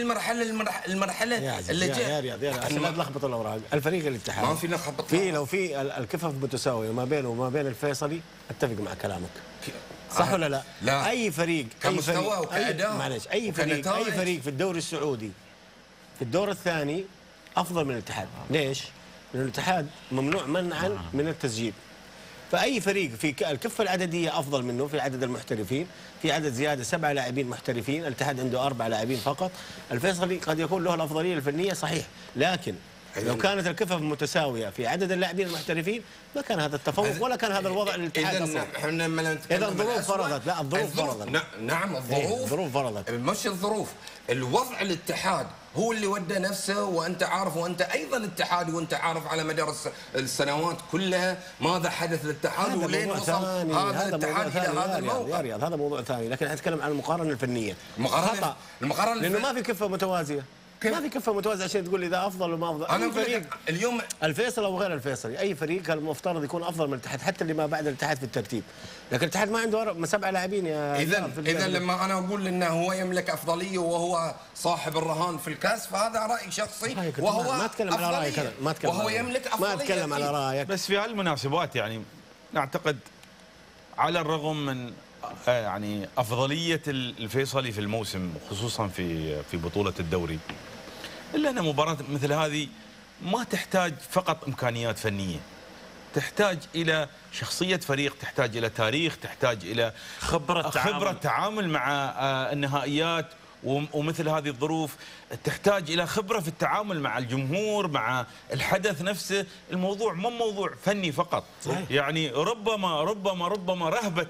المرحله اللي جاء يا رياض عشان لا تلخبط الاوراق. الفريق الاتحاد ما في لخبط. لو في الكفف متساويه ما بينه وما بين الفيصلي اتفق مع كلامك. صح ولا لا؟ لا. اي فريق كمستوى وكاداء، معلش اي فريق في الدوري السعودي في الدور الثاني افضل من الاتحاد. ليش؟ لان الاتحاد ممنوع منعا من التسجيل. فاي فريق في الكفه العدديه افضل منه في عدد المحترفين، في عدد زياده 7 لاعبين محترفين، الاتحاد عنده 4 لاعبين فقط. الفيصلي قد يكون له الافضليه الفنيه صحيح، لكن لو كانت الكفف متساويه في عدد اللاعبين المحترفين ما كان هذا التفوق ولا كان هذا الوضع للاتحاد اصلا. اذا الظروف فرضت. لا الظروف فرضت. نعم الظروف فرضت. مش الظروف، الوضع الاتحاد هو اللي ودى نفسه. وانت عارف، وانت ايضا اتحادي، وانت عارف على مدار السنوات كلها ماذا حدث للاتحاد ولين وصل هذا الاتحاد الى هذا الموقع. يا رياض هذا موضوع ثاني، لكن نتكلم عن المقارنه الفنيه. المقارنه لانه ما في كفه متوازيه. ما في كفه متوازيه عشان تقول لي اذا افضل وما افضل. انا فريق اليوم الفيصل او غير الفيصلي، اي فريق كان المفترض يكون افضل من الاتحاد حتى اللي ما بعد الاتحاد في الترتيب، لكن الاتحاد ما عنده 7 لاعبين يا اذا لما انا اقول انه هو يملك افضليه وهو صاحب الرهان في الكاس فهذا راي شخصي وهو ما اتكلم على رايك انا، ما اتكلم وهو يملك افضليه. ما اتكلم على رايك. بس في هالمناسبات يعني نعتقد على الرغم من يعني افضليه الفيصلي في الموسم خصوصا في بطوله الدوري، الا ان مباراه مثل هذه ما تحتاج فقط امكانيات فنيه، تحتاج الى شخصيه فريق، تحتاج الى تاريخ، تحتاج الى خبره تعامل مع النهائيات ومثل هذه الظروف، تحتاج الى خبره في التعامل مع الجمهور، مع الحدث نفسه. الموضوع مو موضوع فني فقط. يعني ربما رهبه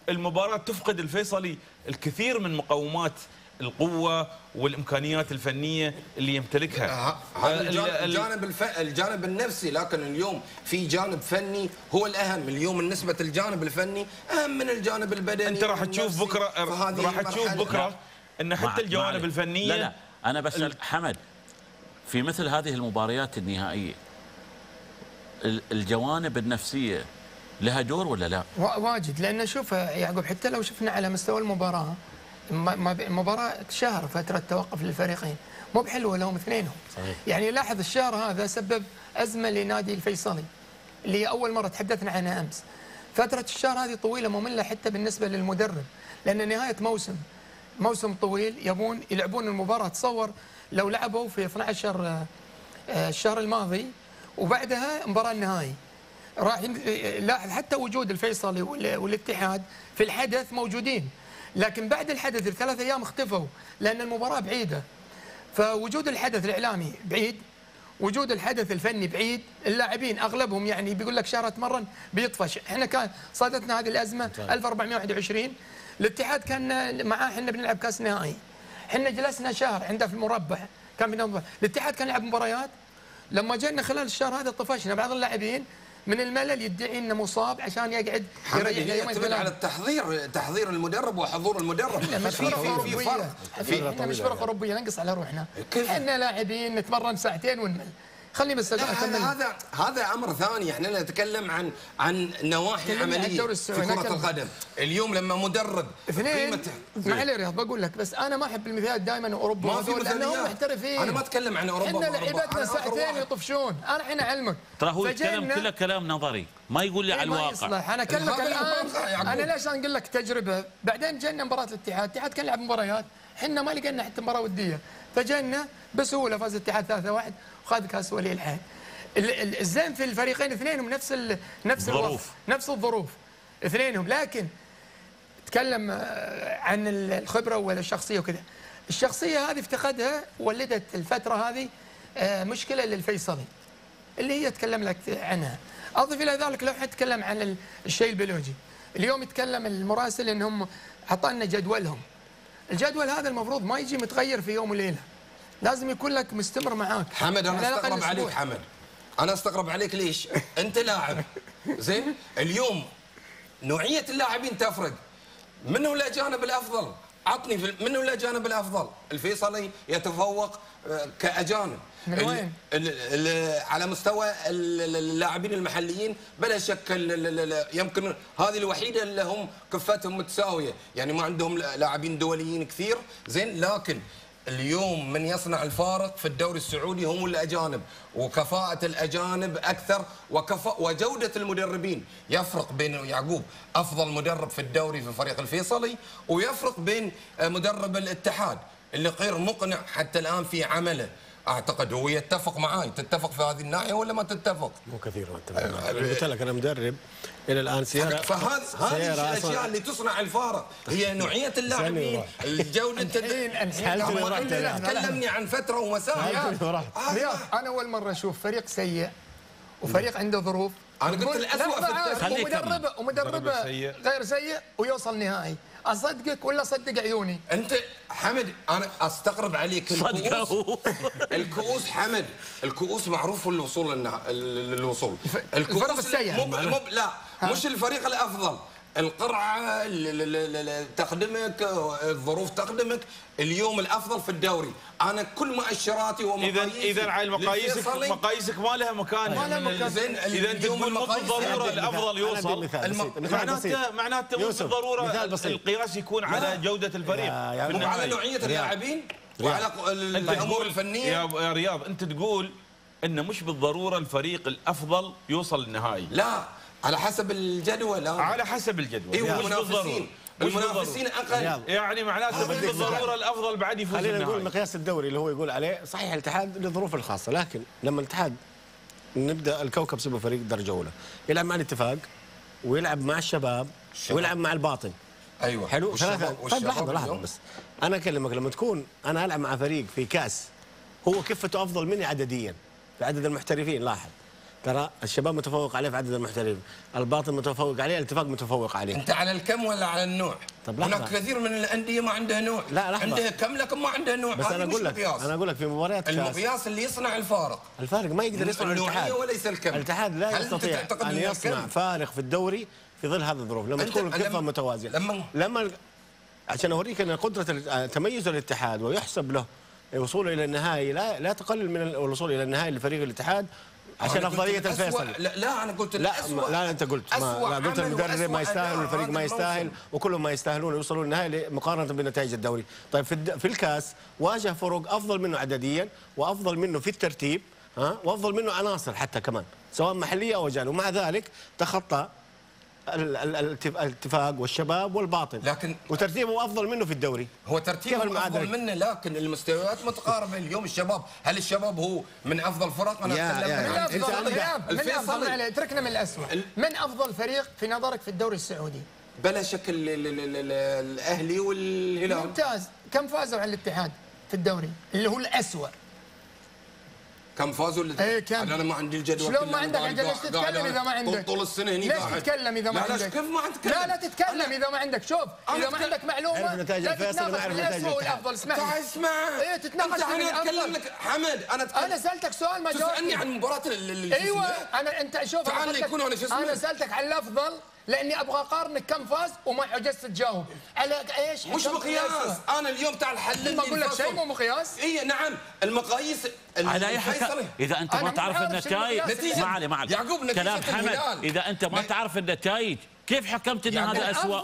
المباراه تفقد الفيصلي الكثير من مقومات القوه والامكانيات الفنيه اللي يمتلكها. هذا الجانب النفسي، لكن اليوم في جانب فني هو الاهم. اليوم بالنسبه للجانب الفني اهم من الجانب البدني. انت راح تشوف بكره ان حتى الجوانب الفنيه. لا انا بسال حمد، في مثل هذه المباريات النهائيه الجوانب النفسيه لها دور ولا لا؟ واجد، لان شوف يعقوب حتى لو شفنا على مستوى المباراه، المباراه شهر فتره توقف للفريقين، مو بحلوه لهم اثنينهم. صحيح. يعني لاحظ الشهر هذا سبب ازمه لنادي الفيصلي اللي هي اول مره تحدثنا عنها امس. فتره الشهر هذه طويله ممله حتى بالنسبه للمدرب، لان نهايه موسم طويل، يبون يلعبون المباراه. تصور لو لعبوا في 12 الشهر الماضي وبعدها مباراه النهائي، راح لاحظ حتى وجود الفيصلي والاتحاد في الحدث موجودين، لكن بعد الحدث ال3 أيام اختفوا لان المباراه بعيده. فوجود الحدث الاعلامي بعيد، وجود الحدث الفني بعيد، اللاعبين اغلبهم يعني بيقول لك شهر اتمرن بيطفش. احنا كان صادتنا هذه الازمه 1421، الاتحاد كان معاه احنا بنلعب كاس نهائي، احنا جلسنا شهر عنده في المربع كان بينظم، الاتحاد كان يلعب مباريات. لما جينا خلال الشهر هذا طفشنا، بعض اللاعبين من الملل يدعي انه مصاب عشان يقعد يريح يعتمد على تحضير المدرب وحضور المدرب. احنا مش فرق اوروبيه ننقص على روحنا، احنا لاعبين نتمرن ساعتين ونمل. خليني بس هذا امر ثاني. احنا نتكلم عن نواحي عمليه في كره القدم. اليوم لما مدرب اثنين معلي رياض بقول لك، بس انا ما احب المثال دائما اوروبا وهذول لانهم محترفين. انا ما اتكلم عن اوروبا، احنا لعيبتنا ساعتين يطفشون. انا الحين اعلمك ترى هو يتكلم كله كلام نظري، ما يقول لي على الواقع. انا اكلمك الان، انا ليش اقول لك تجربه. بعدين جينا مباراه الاتحاد كان يلعب مباريات، احنا ما لقينا حتى مباراه وديه، فجينا بسهوله فاز الاتحاد 3-1 وخذ كاس ولي العهد. الزين في الفريقين اثنينهم نفس الظروف اثنينهم، لكن تكلم عن الخبره ولا الشخصيه وكذا. الشخصيه هذه افتقدها، ولدت الفتره هذه مشكله للفيصلي اللي هي اتكلم لك عنها. اضف الى ذلك لو حنتكلم عن الشيء البيولوجي، اليوم يتكلم المراسل انهم اعطانا جدولهم. الجدول هذا المفروض ما يجي متغير في يوم وليله، لازم يكون لك مستمر معاك. حمد انا استغرب عليك، حمد انا استغرب عليك. ليش؟ انت لاعب زين، اليوم نوعيه اللاعبين تفرق. من هو الاجانب الافضل؟ عطني من هو الاجانب الافضل؟ الفيصلي يتفوق كاجانب من وين؟ على مستوى اللاعبين المحليين بلا شك. يمكن هذه الوحيده اللي هم كفتهم متساويه، يعني ما عندهم لاعبين دوليين كثير زين. لكن اليوم من يصنع الفارق في الدوري السعودي هم الاجانب، وكفاءة الاجانب اكثر، وجودة المدربين. يفرق بين يعقوب افضل مدرب في الدوري في فريق الفيصلي، ويفرق بين مدرب الاتحاد اللي غير مقنع حتى الان في عمله. اعتقد هو يتفق معاي. تتفق في هذه الناحيه ولا ما تتفق؟ مو كثير قلت لك انا مدرب الى الان سياره. فهذه الاشياء اللي تصنع الفارق هي نوعيه اللاعبين، الجوده. تكلمني عن فتره ومساحه. رياض انا اول مره اشوف فريق سيء وفريق عنده ظروف. انا قلت الاسوء في ومدربه غير سيء ويوصل نهائي. اصدقك ولا صدق عيوني؟ انت حمد انا استغرب عليك. الكؤوس حمد، الكؤوس معروف الوصول للوصول. الفرق السيء لا مش الفريق الافضل. القرعه تخدمك، الظروف تخدمك. اليوم الافضل في الدوري. انا كل مؤشراتي ومقاييسي اذا على مقاييسك ما لها مكان. زين اذا انت تقول مو بالضروره الافضل يوصل، معناته مو بالضروره القياس يكون على جوده الفريق، مو على نوعيه اللاعبين وعلى الامور الفنيه. يا رياض انت تقول انه مش بالضروره الفريق الافضل يوصل للنهائي. لا، على حسب الجدول. على حسب الجدول. ايوه المنافسين اقل، يعني معناته مش بالضروره الافضل بعد يفوز بالنهائي. خلينا نقول مقياس الدوري اللي هو يقول عليه صحيح الاتحاد للظروف الخاصه، لكن لما الاتحاد نبدا الكوكب سبب فريق درجه اولى يلعب مع الاتفاق ويلعب مع الشباب ويلعب مع الباطن. ايوه حلو. طيب لحظه بس، انا اكلمك لما تكون انا العب مع فريق في كاس هو كفته افضل مني عدديا في عدد المحترفين. لاحظ ترى الشباب متفوق عليه في عدد المحترفين، الباطن متفوق عليه، الاتفاق متفوق عليه. انت على الكم ولا على النوع؟ طب هناك كثير من الانديه ما عندها نوع. لا لحظه، عندها كم لكن ما عندها نوع. بس انا اقول لك في مباريات المقياس اللي يصنع الفارق ما يقدر يصنع الاتحاد وليس الكم. الاتحاد لا يستطيع ان يصنع فارق في الدوري في ظل هذه الظروف لما تكون الكفه متوازيه. لما عشان اوريك ان قدره تميز الاتحاد ويحسب له وصوله الى النهائي لا تقلل من الوصول الى النهائي لفريق الاتحاد عشان افضليه الفيصلي. لا انا قلت لا انت قلت قلت المدرب ما يستاهل والفريق ما يستاهل وكلهم ما يستاهلون يوصلوا للنهائي مقارنه بنتائج الدوري. طيب في الكاس واجه فرق افضل منه عدديا وافضل منه في الترتيب وافضل منه عناصر حتى كمان سواء محليه او اجانب، ومع ذلك تخطى الاتفاق والشباب والباطن، لكن وترتيبه افضل منه في الدوري. هو ترتيبه افضل منه لكن المستويات متقاربه. اليوم الشباب، هل الشباب هو من افضل فرق؟ انا اتكلم من افضل اتركنا من الاسوء. من افضل فريق في نظرك في الدوري السعودي؟ بلا شك الاهلي والهلال. ممتاز. كم فازوا على الاتحاد في الدوري اللي هو الاسوء؟ كم فازوا؟ انا ما عندي الجدول. شلون ما عندك؟ ليش تتكلم اذا ما عندك؟ طول السنه هني ليش تتكلم اذا ما عندك؟ لا كيف ما تتكلم؟ لا تتكلم اذا ما عندك. شوف اذا ما عندك معلومه لا تتناقش بالاسوء والافضل. اسمع تتناقش بالافضل. حمد انا سالتك سؤال ما جاوبت. تسالني عن مباراه ايوه انت شوف انا سالتك عن الافضل لاني ابغى اقارنك كم فاز وما عجزت تجاوب على ايش. مش مقياس. انا اليوم تعال حلل. ما اقول لك شيء مو مقياس. اي نعم المقاييس على اي حال اذا انت ما تعرف النتائج ما علي يعقوب كلام حمد. اذا انت ما تعرف النتائج كيف حكمت ان هذا اسوء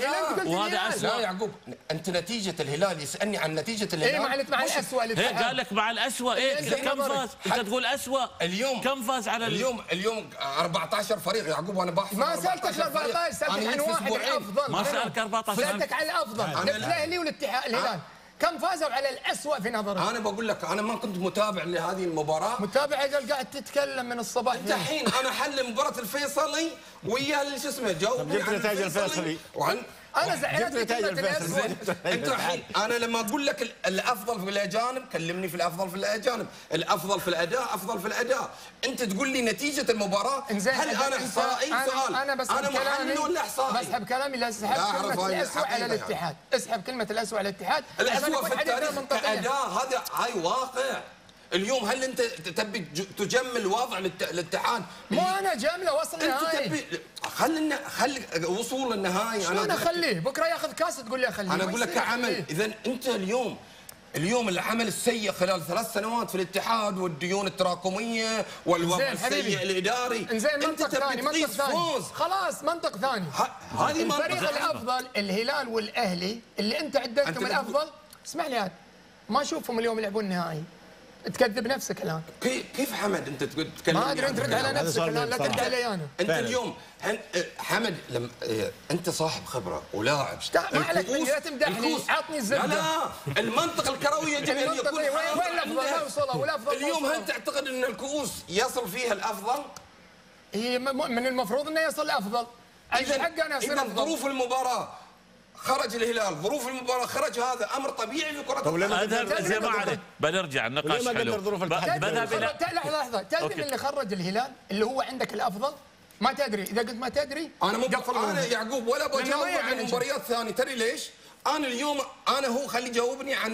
وهذا اسوء؟ لا يعقوب انت نتيجه الهلال يسالني عن نتيجه الهلال. ايه معناته مع الاسوء قال لك مع الاسوء. ايه كم فاز؟ انت تقول اسوء. اليوم كم فاز على اليوم 14 فريق يعقوب وانا بحث. ما سالتك 14 سالتك عن واحد الافضل. ما سالك 14 سالتك عن الافضل الاهلي والاتحاد الهلال كم فازوا على الأسوأ في نظرك؟ أنا بقول لك أنا ما كنت متابع لهذه المباراة. متابع أجل قاعد تتكلم من الصباح. أنت الحين أنا حل مباراة الفيصلي ويا شو اسمه جاوبني عن نتائج الفيصلي. أنا زعلت نتائج الفيصلي. أنت الحين أنا لما أقول لك الأفضل في الأجانب كلمني في الأفضل في الأجانب، الأفضل في الأداء أفضل في الأداء، أنت تقول لي نتيجة المباراة هل أنا إحصائي؟ سؤال أنا محلل ولا إحصائي؟ بسحب كلامي لا اسحب كلمة الأسوأ على الاتحاد، اسحب كلمة الأسوأ على الاتحاد. الأسوأ في التاريخ كأداء هاي واقع. اليوم هل انت تبي تجمل وضع الاتحاد؟ مو انا جامله وصل النهائي. خلي وصول النهائي. انا اخليه بكره ياخذ كاس تقول لي اخليه. انا اقول لك كعمل. اذا انت اليوم العمل السيء خلال 3 سنوات في الاتحاد والديون التراكميه والوضع السيء الاداري. انزين منطق ثاني خلاص منطق ثاني. هذه الفريق الافضل الهلال والاهلي اللي انت عدتهم الافضل. اسمع لي هذا ما اشوفهم اليوم يلعبون النهائي. تكذب نفسك الان. كيف حمد انت تتكلم؟ ما ادري انت ترد على نفسك الان لا ترد علي انا. انت اليوم حمد لما انت صاحب خبره ولاعب ما عليك لا تمدحني عطني الزبده. لا المنطقه الكرويه جميل يكون وين الافضل وصلها والافضل اليوم هل تعتقد ان الكؤوس يصل فيها الافضل؟ هي من المفروض انه يصل الافضل. ايش حق انا اصير افضل؟ ظروف المباراه خرج الهلال، ظروف المباراه خرج، هذا امر طبيعي في كره القدم. يا جماعه بنرجع النقاش حلو. بذهب الى لحظه تدري من اللي خرج الهلال اللي هو عندك الافضل؟ ما تدري. اذا قلت ما تدري انا يعقوب ولا بجاوب عن مباريات ثانيه. تدري ليش؟ انا اليوم هو خلي يجاوبني عن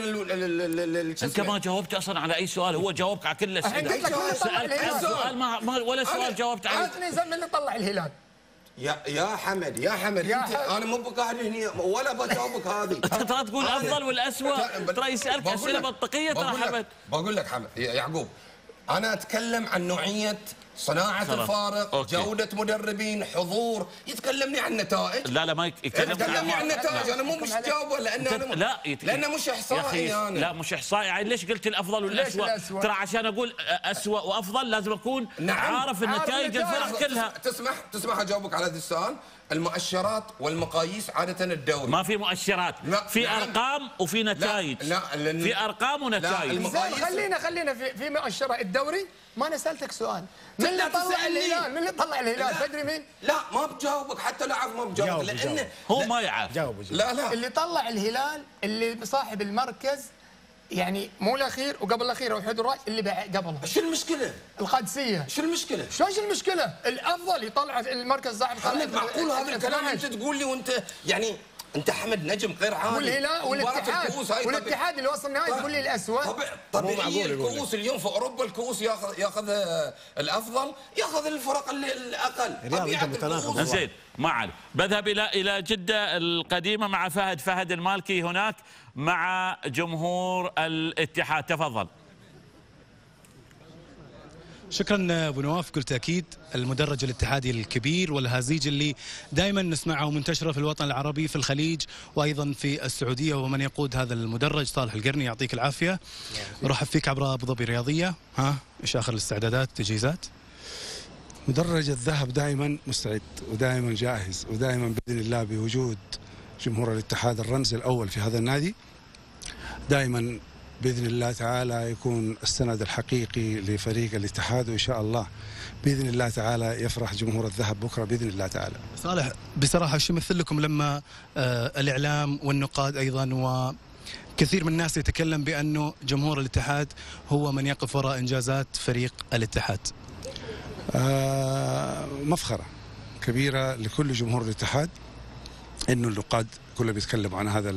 انت ما جاوبت اصلا على اي سؤال. هو جاوبك على كل الاسئله. سالت سؤال ما ولا سؤال جاوبت عليه. عطني زمن اللي طلع الهلال. يا حمد انت انا مو قاعد هنا ولا بجاوبك هذه. ترى تقول افضل والاسوء. ترى يسالك اسئله منطقيه. ترى حمد بقول لك حمد يعقوب انا اتكلم عن نوعيه صناعة الفارق، جودة مدربين، حضور. يتكلمني عن نتائج. لا ما يتكلمني عن نتائج. انا مو مش جاوبه لانه مش احصائي يعني. لا مش احصائي يعني. ليش قلت الافضل والاسوء؟ ترى عشان اقول اسوء وافضل لازم اكون عارف النتائج الفرق كلها. تسمح اجاوبك على هذا السؤال؟ المؤشرات والمقاييس عادة الدوري ما في مؤشرات. في ارقام وفي نتائج. في ارقام ونتائج. خلينا في مؤشرات الدوري. ما انا سالتك سؤال. من اللي طلع الهلال؟ من اللي طلع الهلال؟ تدري مين؟ لا ما بجاوبك حتى لو عارف ما بجاوبك لانه هو ما يعرف. جاوب. لا اللي طلع الهلال اللي صاحب المركز يعني مو الاخير وقبل الاخير وحيد الراج اللي قبله. شو المشكله؟ القادسيه. شو المشكله؟ شو المشكله؟ الافضل يطلع المركز صاحب. حمد معقول هذا الكلام انت تقول لي وانت يعني انت حمد نجم غير عادي. والهلال والاتحاد اللي وصل النهائي تقول لي الاسود. طبيعي الكؤوس اليوم في اوروبا الكؤوس ياخذ الافضل، ياخذ الفرق الاقل. زين ما عليه. بذهب الى جده القديمه مع فهد المالكي هناك مع جمهور الاتحاد. تفضل. شكرا ابو نواف. بكل تاكيد المدرج الاتحادي الكبير والهزيج اللي دائما نسمعه منتشره في الوطن العربي في الخليج وايضا في السعوديه، ومن يقود هذا المدرج صالح القرني يعطيك العافيه. رحب فيك عبر ابو ظبي الرياضيه. ايش اخر الاستعدادات تجهيزات؟ مدرج الذهب دائما مستعد ودائما جاهز، ودائما باذن الله بوجود جمهور الاتحاد الرمز الاول في هذا النادي دائما باذن الله تعالى يكون السند الحقيقي لفريق الاتحاد، وان شاء الله باذن الله تعالى يفرح جمهور الذهب بكره باذن الله تعالى. صالح بصراحه شو يمثل لكم لما الاعلام والنقاد ايضا وكثير من الناس يتكلم بانه جمهور الاتحاد هو من يقف وراء انجازات فريق الاتحاد؟ مفخره كبيره لكل جمهور الاتحاد انه النقاد كله بيتكلم عن هذا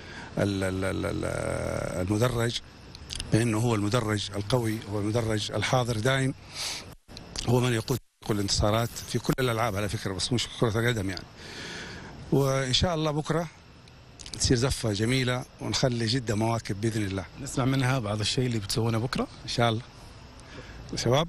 المدرج بأنه هو المدرج القوي، هو المدرج الحاضر دائم، هو من يقود الانتصارات في كل الألعاب على فكرة، بس مش كرة القدم يعني. وإن شاء الله بكرة تصير زفة جميلة ونخلي جدة مواكب بإذن الله. نسمع منها بعض الشيء اللي بتسوونه بكرة إن شاء الله. شباب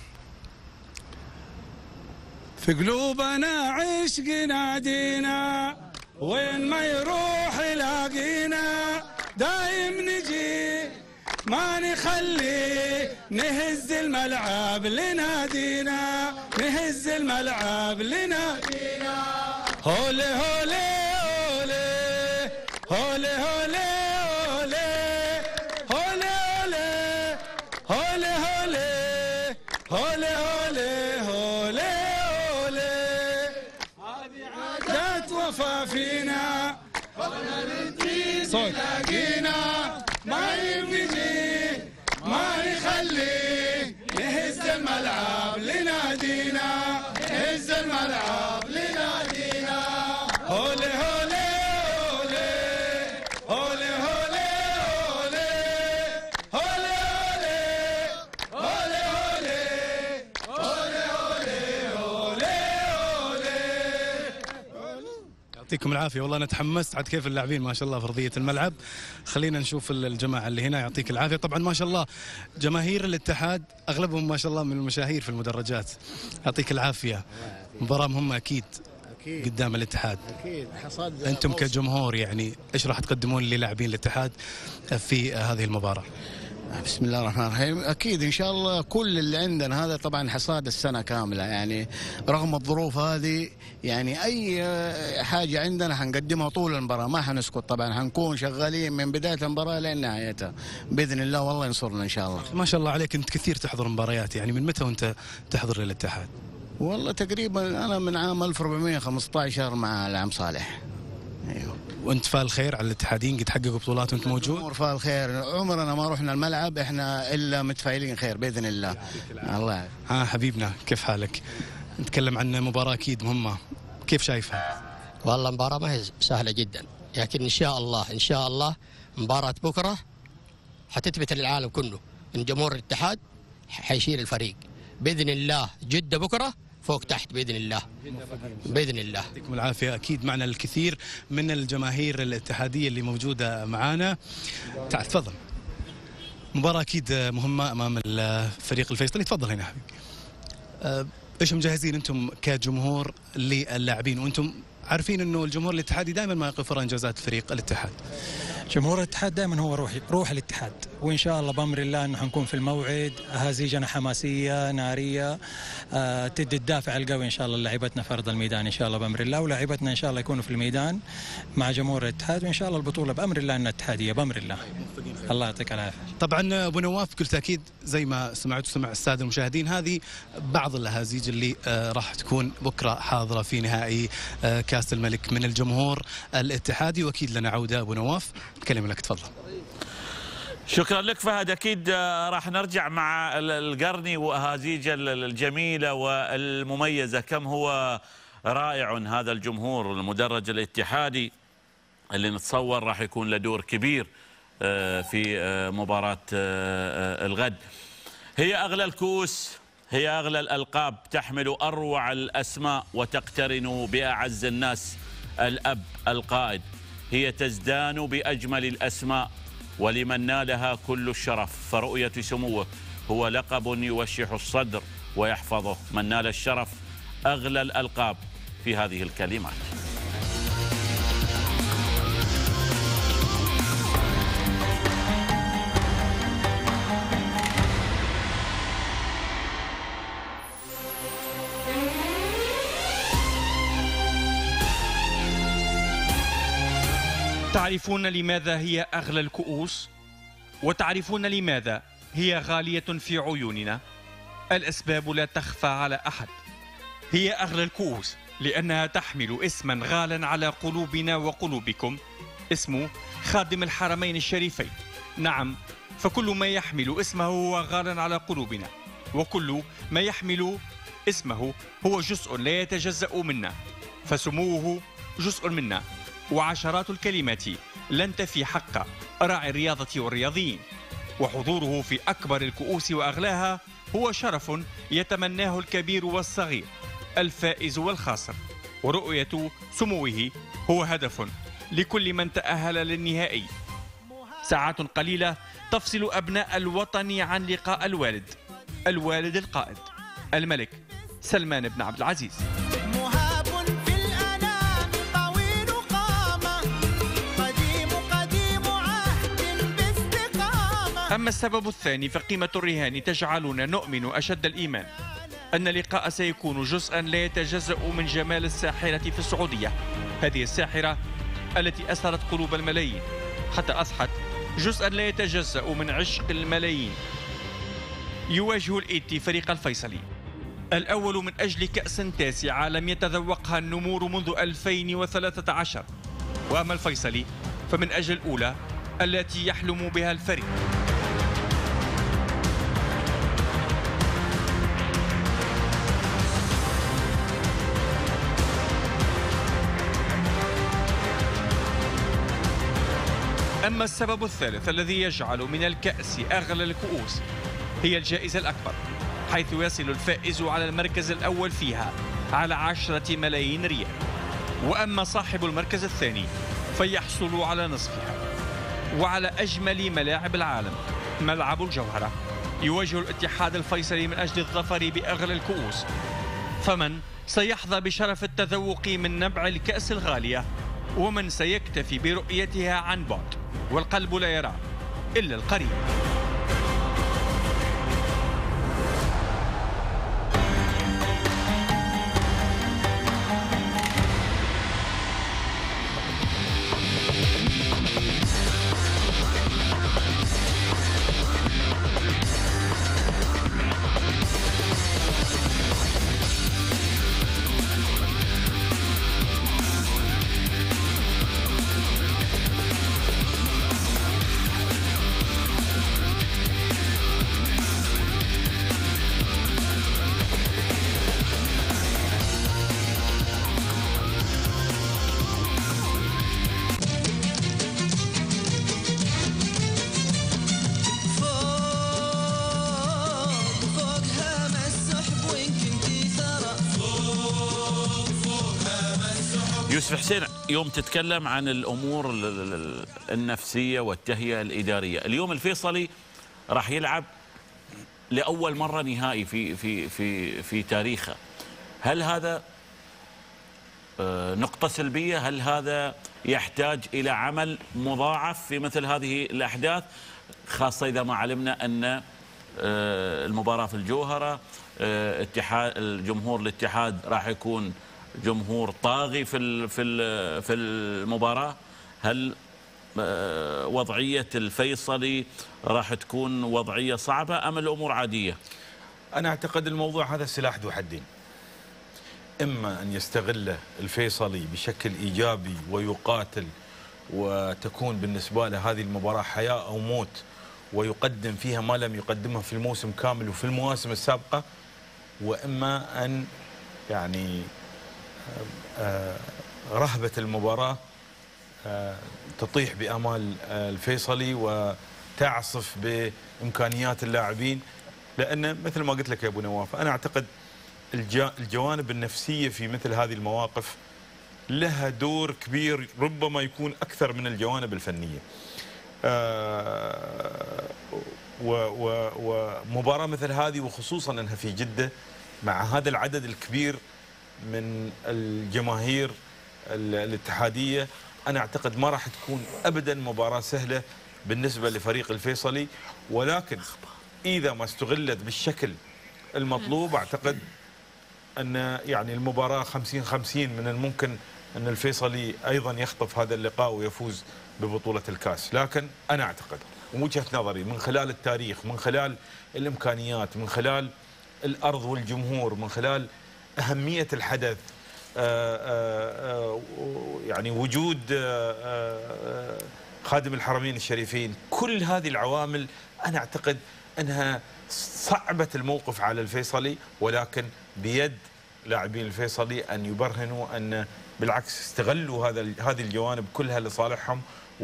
في قلوبنا عشق نادينا، وين ما يروح يلاقينا، دايم نجي ما نخلي، نهز الملعب لنادينا، نهز الملعب لنادينا. هولي هولي هولي هولي هولي هولي هولي هولي هولي هولي هولي هولي هولي. هذه عادات وفا فينا، صوت لاقينا ما يبجي ما يخلي، نهز الملعب لنادينا، نهز الملعب لنادينا. هولي هولي هولي هولي هولي هولي هولي هولي هولي هولي هولي هولي. يعطيكم العافيه. والله انا تحمست عاد كيف اللاعبين ما شاء الله في ارضيه الملعب. خلينا نشوف الجماعه اللي هنا. يعطيك العافيه. طبعا ما شاء الله جماهير الاتحاد اغلبهم ما شاء الله من المشاهير في المدرجات. يعطيك العافيه. مباراه مهمه اكيد قدام الاتحاد. اكيد حصاد. انتم كجمهور يعني ايش راح تقدمون للاعبين الاتحاد في هذه المباراه؟ بسم الله الرحمن الرحيم. اكيد ان شاء الله كل اللي عندنا هذا طبعا حصاد السنه كامله، يعني رغم الظروف هذه يعني اي حاجه عندنا حنقدمها طول المباراه، ما حنسكت طبعا، حنكون شغالين من بدايه المباراه لين نهايتها باذن الله، والله ينصرنا ان شاء الله. ما شاء الله عليك، انت كثير تحضر مباريات، يعني من متى وانت تحضر للاتحاد؟ والله تقريبا انا من عام 1415 مع العم صالح. ايوه. وانت فال خير على الاتحادين، قد حققوا بطولات وانت موجود؟ امور فال خير، عمرنا ما رحنا الملعب احنا الا متفائلين خير باذن الله. الله حبيبنا كيف حالك؟ نتكلم عن مباراه اكيد مهمه، كيف شايفها؟ والله مباراه ما هي سهله جدا، لكن ان شاء الله مباراه بكره حتثبت للعالم كله ان جمهور الاتحاد حيشيل الفريق باذن الله. جده بكره فوق تحت باذن الله باذن الله. يعطيكم العافيه. اكيد معنا الكثير من الجماهير الاتحاديه اللي موجوده معانا. تعال تفضل. مباراه اكيد مهمه امام الفريق الفيصلي. تفضل هنا حبيبي. ايش مجهزين انتم كجمهور للاعبين وانتم عارفين انه الجمهور الاتحادي دائما ما يقف وراء انجازات فريق الاتحاد؟ جمهور الاتحاد دائما هو روح الاتحاد، وان شاء الله بامر الله انه حنكون في الموعد. هزيجنا حماسيه ناريه تدي الدافع القوي ان شاء الله للاعيبتنا في ارض الميدان ان شاء الله بامر الله، ولاعيبتنا ان شاء الله يكونوا في الميدان مع جمهور الاتحاد، وان شاء الله البطوله بامر الله انها اتحاديه بامر الله. الله يعطيك العافيه. طبعا ابو نواف بكل تاكيد زي ما سمعتوا سمع الساده المشاهدين، هذه بعض الهزيج اللي راح تكون بكره حاضره في نهائي كاس الملك من الجمهور الاتحادي، واكيد لنا عوده. ابو نواف كلمة لك تفضل. شكرا لك فهد. أكيد راح نرجع مع القرني وأهازيجه الجميلة والمميزة. كم هو رائع هذا الجمهور المدرج الاتحادي اللي نتصور راح يكون له دور كبير في مباراة الغد. هي أغلى الكؤوس، هي أغلى الألقاب، تحمل أروع الأسماء وتقترن بأعز الناس، الأب القائد. هي تزدان بأجمل الأسماء ولمن نالها كل الشرف، فرؤية سموه هو لقب يوشح الصدر ويحفظه. من نال الشرف أغلى الألقاب في هذه الكلمات. تعرفون لماذا هي أغلى الكؤوس؟ وتعرفون لماذا هي غالية في عيوننا؟ الأسباب لا تخفى على أحد. هي أغلى الكؤوس لأنها تحمل اسما غالا على قلوبنا وقلوبكم، اسمه خادم الحرمين الشريفين. نعم، فكل ما يحمل اسمه هو غالا على قلوبنا، وكل ما يحمل اسمه هو جزء لا يتجزأ منا، فسموه جزء منا. وعشرات الكلمات لن تفي حق راعي الرياضة والرياضيين، وحضوره في أكبر الكؤوس وأغلاها هو شرف يتمناه الكبير والصغير، الفائز والخاسر. ورؤية سموه هو هدف لكل من تأهل للنهائي. ساعات قليلة تفصل أبناء الوطن عن لقاء الوالد القائد الملك سلمان بن عبد العزيز. أما السبب الثاني فقيمة الرهان تجعلنا نؤمن أشد الإيمان أن اللقاء سيكون جزءا لا يتجزأ من جمال الساحرة في السعودية، هذه الساحرة التي أسرت قلوب الملايين حتى أصبحت جزءا لا يتجزأ من عشق الملايين. يواجه الإيتي فريق الفيصلي الأول من أجل كأس تاسعة لم يتذوقها النمور منذ 2013، وأما الفيصلي فمن أجل الأولى التي يحلم بها الفريق. أما السبب الثالث الذي يجعل من الكأس أغلى الكؤوس هي الجائزة الأكبر، حيث يصل الفائز على المركز الأول فيها على 10 ملايين ريال، وأما صاحب المركز الثاني فيحصل على نصفها. وعلى أجمل ملاعب العالم ملعب الجوهرة يواجه الاتحاد الفيصلي من أجل الظفر بأغلى الكؤوس، فمن سيحظى بشرف التذوق من نبع الكأس الغالية، ومن سيكتفي برؤيتها عن بعد، والقلب لا يرى إلا القريب. يوسف حسين، يوم تتكلم عن الأمور النفسية والتهيئة الإدارية، اليوم الفيصلي راح يلعب لأول مرة نهائي في تاريخه. هل هذا نقطة سلبية؟ هل هذا يحتاج إلى عمل مضاعف في مثل هذه الأحداث، خاصة إذا ما علمنا أن المباراة في الجوهرة الجمهور الاتحاد راح يكون جمهور طاغي في المباراة؟ هل وضعية الفيصلي راح تكون وضعية صعبة أم الأمور عادية؟ أنا أعتقد الموضوع هذا سلاح ذو حدين، إما أن يستغله الفيصلي بشكل إيجابي ويقاتل وتكون بالنسبة له هذه المباراة حياة أو موت، ويقدم فيها ما لم يقدمه في الموسم كامل وفي المواسم السابقة، وإما أن يعني رهبة المباراة تطيح بآمال الفيصلي وتعصف بإمكانيات اللاعبين. لأن مثل ما قلت لك يا أبو نواف، أنا أعتقد الجوانب النفسية في مثل هذه المواقف لها دور كبير، ربما يكون أكثر من الجوانب الفنية. ومباراة مثل هذه، وخصوصا أنها في جدة مع هذا العدد الكبير من الجماهير الاتحادية، أنا أعتقد ما راح تكون أبدا مباراة سهلة بالنسبة لفريق الفيصلي. ولكن إذا ما استغلت بالشكل المطلوب، أعتقد أن يعني المباراة 50-50 من الممكن أن الفيصلي أيضا يخطف هذا اللقاء ويفوز ببطولة الكاس. لكن أنا أعتقد ووجهة نظري من خلال التاريخ، من خلال الإمكانيات، من خلال الأرض والجمهور، من خلال أهمية الحدث، يعني وجود خادم الحرمين الشريفين، كل هذه العوامل أنا أعتقد أنها صعبت الموقف على الفيصلي. ولكن بيد لاعبين الفيصلي أن يبرهنوا أن بالعكس استغلوا هذه الجوانب كلها لصالحهم،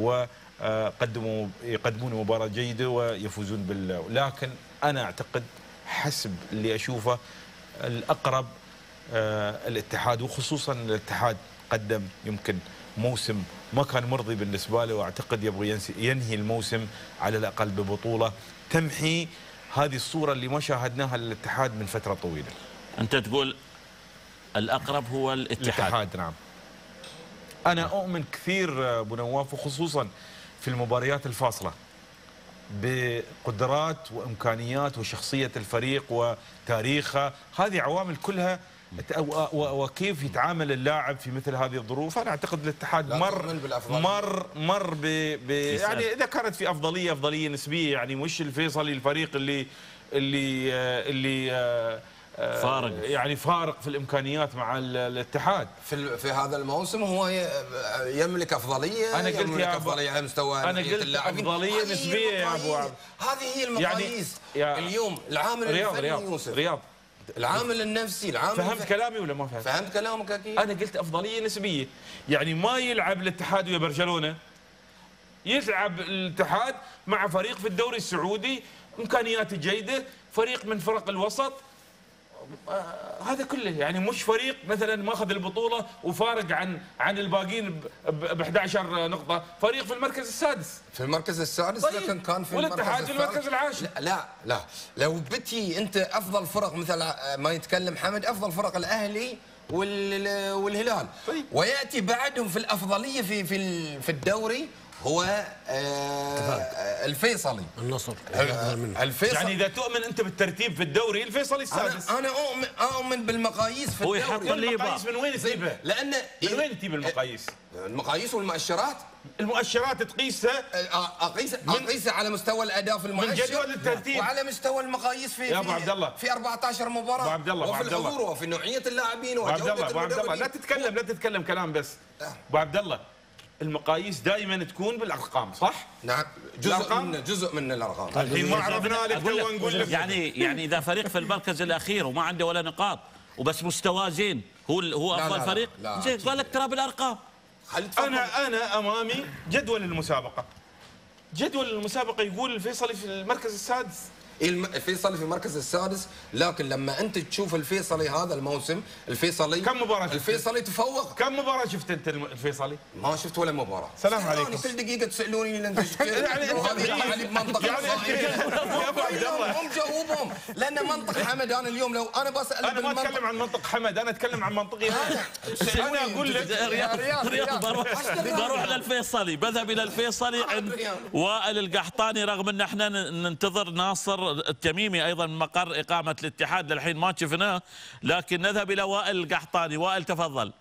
يقدمون مباراة جيدة ويفوزون لكن أنا أعتقد حسب اللي أشوفه الأقرب الاتحاد، وخصوصا الاتحاد قدم يمكن موسم ما كان مرضي بالنسبة له، وأعتقد يبغى ينهي الموسم على الأقل ببطولة تمحي هذه الصورة اللي ما شاهدناها للاتحاد من فترة طويلة. أنت تقول الأقرب هو الاتحاد؟ نعم. أنا أؤمن كثير أبو نواف، وخصوصا في المباريات الفاصلة، بقدرات وإمكانيات وشخصية الفريق وتاريخه، هذه عوامل كلها وكيف يتعامل اللاعب في مثل هذه الظروف. أنا أعتقد الاتحاد مر يعني إذا كانت في أفضلية نسبية، يعني مش الفيصلي الفريق اللي فارق، يعني فارق في الامكانيات مع الاتحاد في هذا الموسم. هو يملك افضليه، انا قلت يا افضليه على مستوى، انا قلت افضليه نسبيه يا ابو عبد. هذه هي المقاييس يعني اليوم. العامل الفني يوسف، العامل النفسي، العامل فهمت كلامي ولا ما فهمت؟ فهمت كلامك اكيد. انا قلت افضليه نسبيه، يعني ما يلعب الاتحاد ويا برشلونه، يلعب الاتحاد مع فريق في الدوري السعودي امكانياته جيده، فريق من فرق الوسط، هذا كله يعني مش فريق مثلا ماخذ البطوله وفارق عن الباقيين ب 11 نقطه، فريق في المركز السادس. في المركز السادس طيب. لكن كان في والاتحاد في المركز العاشر. لا لو بتي انت افضل فرق مثل ما يتكلم حمد، افضل فرق الاهلي والهلال. طيب. وياتي بعدهم في الافضليه في الدوري هو الفيصلي، النصر، الفيصل. يعني اذا تؤمن انت بالترتيب في الدوري الفيصلي السادس. انا اؤمن بالمقاييس في الدوري. هو يحط لي المقاييس من وين تجيبها؟ لان من وين تجيب المقاييس؟ المقاييس والمؤشرات. المؤشرات تقيسها، اقيسها على مستوى الاداء في المؤشر، من جدول الترتيب، وعلى مستوى المقاييس في ابو عبد الله في 14 مباراه، ابو عبد الله، وفي الحضور وفي نوعيه اللاعبين وجوده ابو عبد الله، لا تتكلم كلام بس. ابو عبد الله، المقاييس دائما تكون بالارقام، صح؟ نعم، جزء من الارقام. الحين ما عرفنا لك تو نقول لك يعني اذا فريق في المركز الاخير وما عنده ولا نقاط وبس مستواه زين، هو افضل فريق؟ زين، قال لك ترى بالارقام. انا امامي جدول المسابقه. جدول المسابقه يقول الفيصلي في المركز السادس. الفيصلي في المركز السادس، لكن لما انت تشوف الفيصلي هذا الموسم، الفيصلي كم مباراة شفت؟ الفيصلي تفوق. كم مباراة شفت انت الفيصلي؟ ما شفت ولا مباراة. سلام عليكم. كل دقيقة تسألوني اللي انت شفت. يعني وهذه بمنطق هم جاوبهم، لأن منطق حمد أنا اليوم لو أنا بسأل، أنا ما أتكلم عن منطق حمد، أنا أتكلم عن منطقي أنا. أنا أقول لك رياض بروح للفيصلي، بذهب إلى الفيصلي عند وائل القحطاني، رغم أن احنا ننتظر ناصر التميمي ايضا من مقر اقامه الاتحاد للحين ما شفناه، لكن نذهب الى وائل القحطاني. وائل تفضل.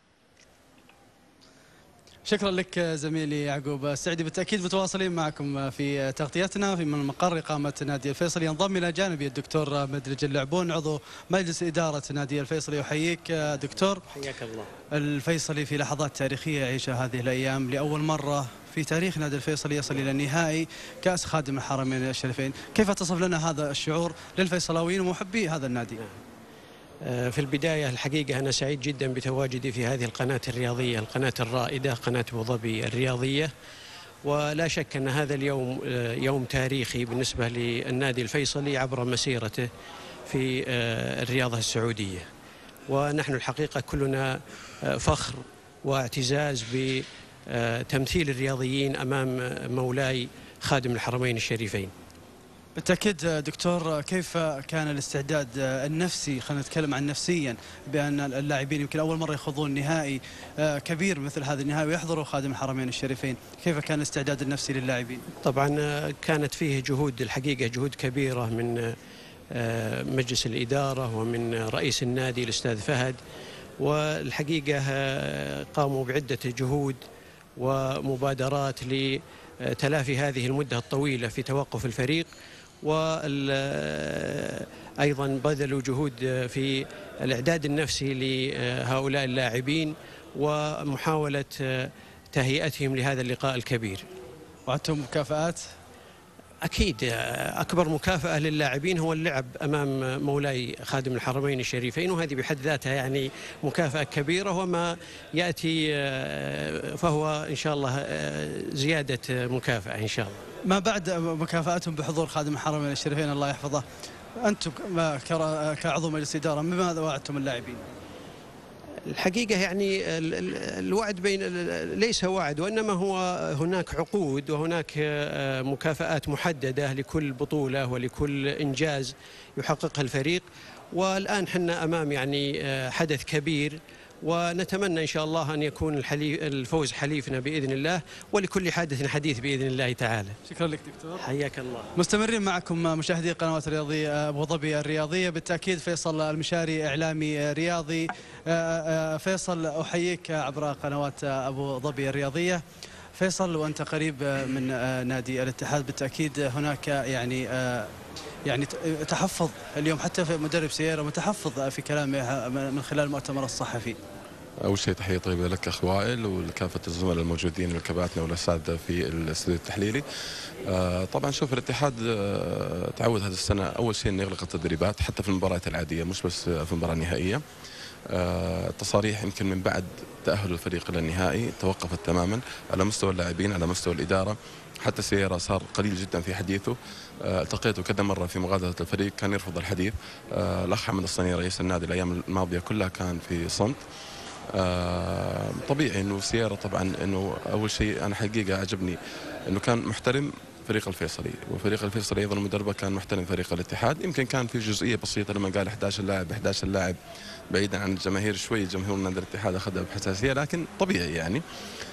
شكرا لك زميلي يعقوب السعدي، بالتاكيد متواصلين معكم في تغطيتنا في من مقر اقامه نادي الفيصلي. ينضم الى جانبي الدكتور مدرج اللعبون عضو مجلس اداره نادي الفيصلي. يحييك دكتور. حياك الله. الفيصلي في لحظات تاريخيه يعيشها هذه الايام، لاول مره في تاريخ نادي الفيصلي يصل إلى النهائي كأس خادم الحرمين الشريفين، كيف تصف لنا هذا الشعور للفيصلاويين ومحبي هذا النادي؟ في البداية الحقيقة أنا سعيد جدا بتواجدي في هذه القناة الرياضية، القناة الرائدة، قناة أبو ظبي الرياضية. ولا شك أن هذا اليوم يوم تاريخي بالنسبة للنادي الفيصلي عبر مسيرته في الرياضة السعودية، ونحن الحقيقة كلنا فخر واعتزاز بتمثيل الرياضيين أمام مولاي خادم الحرمين الشريفين. بالتأكيد دكتور، كيف كان الاستعداد النفسي، خلينا نتكلم عن نفسيا، بأن اللاعبين يمكن أول مرة يخوضون نهائي كبير مثل هذا النهائي ويحضروا خادم الحرمين الشريفين، كيف كان الاستعداد النفسي للاعبين؟ طبعا كانت فيه جهود، الحقيقة جهود كبيرة من مجلس الإدارة ومن رئيس النادي الأستاذ فهد، والحقيقة قاموا بعدة جهود ومبادرات لتلافي هذه المدة الطويلة في توقف الفريق، وأيضا بذلوا جهود في الإعداد النفسي لهؤلاء اللاعبين ومحاولة تهيئتهم لهذا اللقاء الكبير. وعدتم مكافآت؟ أكيد أكبر مكافأة للاعبين هو اللعب أمام مولاي خادم الحرمين الشريفين، وهذه بحد ذاتها يعني مكافأة كبيرة، وما يأتي فهو إن شاء الله زيادة مكافأة إن شاء الله. ما بعد مكافأتهم بحضور خادم الحرمين الشريفين الله يحفظه، أنتم كعضو مجلس إدارة بماذا وعدتم اللاعبين؟ الحقيقة يعني الوعد ليس وعد، وإنما هو هناك عقود وهناك مكافآت محددة لكل بطولة ولكل إنجاز يحققها الفريق، والآن حنا أمام يعني حدث كبير، ونتمنى إن شاء الله أن يكون الفوز حليفنا بإذن الله، ولكل حادث حديث بإذن الله تعالى. شكرا لك دكتور، حياك الله. مستمرين معكم مشاهدي قنوات الرياضية أبو ظبي الرياضية، بالتأكيد فيصل المشاري إعلامي رياضي. فيصل أحييك عبر قنوات أبو ظبي الرياضية. فيصل، وأنت قريب من نادي الاتحاد، بالتأكيد هناك يعني تحفظ اليوم حتى في مدرب سيارة متحفظ في كلامه من خلال المؤتمر الصحفي. أول شيء تحية طيبة لك أخ وائل ولكافة الزملاء الموجودين والكباتنة والأساتذة في الاستوديو التحليلي. طبعا شوف الاتحاد تعود هذه السنة أول شيء أن يغلق التدريبات حتى في المباريات العادية، مش بس في المباراة النهائية. التصاريح يمكن من بعد تأهل الفريق إلى النهائي توقفت تماما على مستوى اللاعبين، على مستوى الإدارة. حتى سيارة صار قليل جدا في حديثه. التقيته كذا مرة في مغادرة الفريق كان يرفض الحديث. الأخ حمد الصني رئيس النادي الأيام الماضية كلها كان في صمت. طبيعي انه سيارة طبعا انه اول شيء انا حقيقة عجبني انه كان محترم فريق الفيصلي، وفريق الفيصلي ايضا مدربه كان محترم فريق الاتحاد. يمكن كان في جزئية بسيطة لما قال 11 لاعب بعيدا عن الجماهير، شوي جمهور نادي الاتحاد اخذها بحساسية، لكن طبيعي يعني.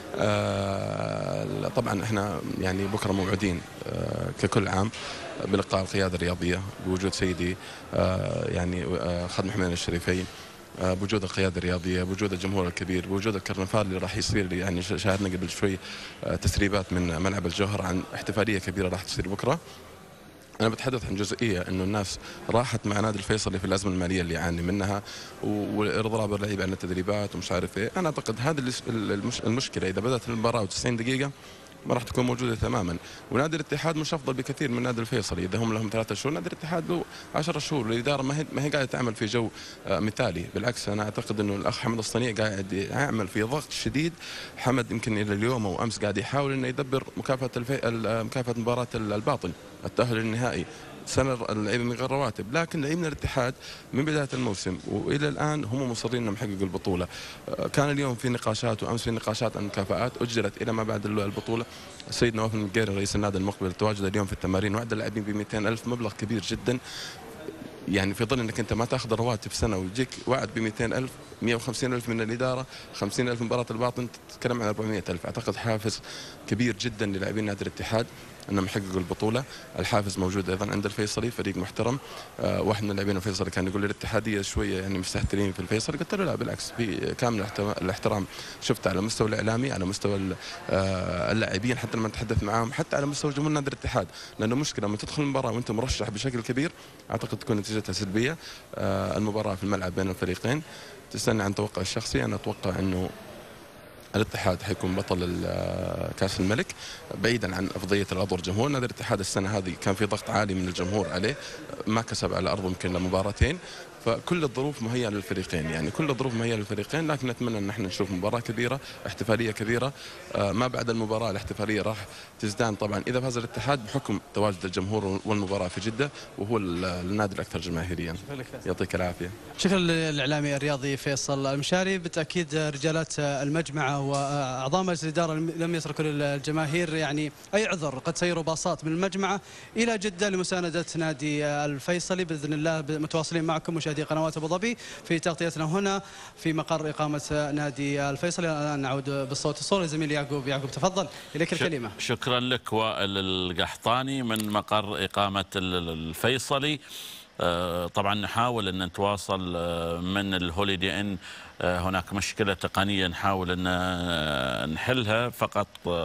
طبعا احنا يعني بكره موعودين ككل عام بلقاء القيادة الرياضية بوجود سيدي يعني خادم الحرمين الشريفين، بوجود القيادة الرياضية، بوجود الجمهور الكبير، بوجود الكرنفال اللي راح يصير. يعني شاهدنا قبل شوي تسريبات من ملعب الجوهر عن احتفالية كبيرة راح تصير بكرة. أنا بتحدث عن جزئية إنه الناس راحت مع نادي الفيصلي في الأزمة المالية اللي يعاني منها وإرضاء اللعيبة عن التدريبات ومش عارف إيه. أنا أعتقد هذه المشكلة إذا بدأت المباراة و90 دقيقة ما راح تكون موجودة تماما. ونادي الاتحاد مش أفضل بكثير من نادي الفيصلي، إذا هم لهم 3 شهور نادي الاتحاد له 10 شهور. الإدارة ما هي قاعدة تعمل في جو مثالي، بالعكس أنا أعتقد إنه الأخ حمد الصنيع قاعد يعمل في ضغط شديد. حمد يمكن إلى اليوم أو أمس قاعد يحاول إنه يدبر مكافأة مباراة الباطن، التأهل للنهائي. سنة اللعيبة من غير رواتب، لكن لعيبنا الاتحاد من بداية الموسم وإلى الآن هم مصرين أنهم يحققوا البطولة. كان اليوم في نقاشات وأمس في نقاشات عن مكافآت أجلت إلى ما بعد البطولة. السيد نواف المقيري رئيس النادي المقبل التواجد اليوم في التمارين وعد اللاعبين ب 200,000، مبلغ كبير جدا. يعني في ظل انك انت ما تاخذ رواتب سنه ويجيك وعد ب 200,000، 150,000 من الاداره، 50,000 مباراه الباطن، تتكلم عن 400,000. اعتقد حافز كبير جدا للاعبين نادي الاتحاد انهم يحققوا البطوله. الحافز موجود ايضا عند الفيصلي، فريق محترم. واحد من اللاعبين الفيصلي كان يقول لي الاتحاديه شويه يعني مستهترين في الفيصلي، قلت له لا بالعكس، في كامل الاحترام شفته على مستوى الاعلامي، على مستوى اللاعبين، حتى لما نتحدث معاهم، حتى على مستوى جمهور نادي الاتحاد. لانه مشكله لما تدخل المباراه وانت مرشح بشكل كبير اعتقد تكون نتيجتها سلبيه. المباراه في الملعب بين الفريقين تستنى عن توقع الشخصي. انا اتوقع انه الاتحاد حيكون بطل كاس الملك بعيدا عن افضليه العضو الجمهور. نادي الاتحاد السنه هذه كان في ضغط عالي من الجمهور عليه، ما كسب على ارضه يمكن مباراتين، فكل الظروف مهيئه للفريقين، يعني كل الظروف مهيئه للفريقين، لكن نتمنى ان احنا نشوف مباراه كبيره، احتفاليه كبيره. ما بعد المباراه الاحتفاليه راح تزدان طبعا اذا فاز الاتحاد بحكم تواجد الجمهور والمباراه في جده، وهو النادي الاكثر جماهيريا. يعطيك العافيه. شكرا للاعلامي الرياضي فيصل المشاري. بالتاكيد رجالات المجمعه واعضاء مجلس الاداره لم يتركوا للجماهير يعني اي عذر، قد سيروا باصات من المجمعه الى جده لمسانده نادي الفيصلي. باذن الله متواصلين معكم مشاهدي قنوات ابو ظبي في تغطيتنا هنا في مقر اقامه نادي الفيصلي. الان نعود بالصوت الصوري زميلي يعقوب تفضل اليك الكلمه. شكرا لك وائل القحطاني من مقر اقامه الفيصلي. طبعا نحاول ان نتواصل من الهوليدي ان، هناك مشكله تقنيه نحاول ان نحلها، فقط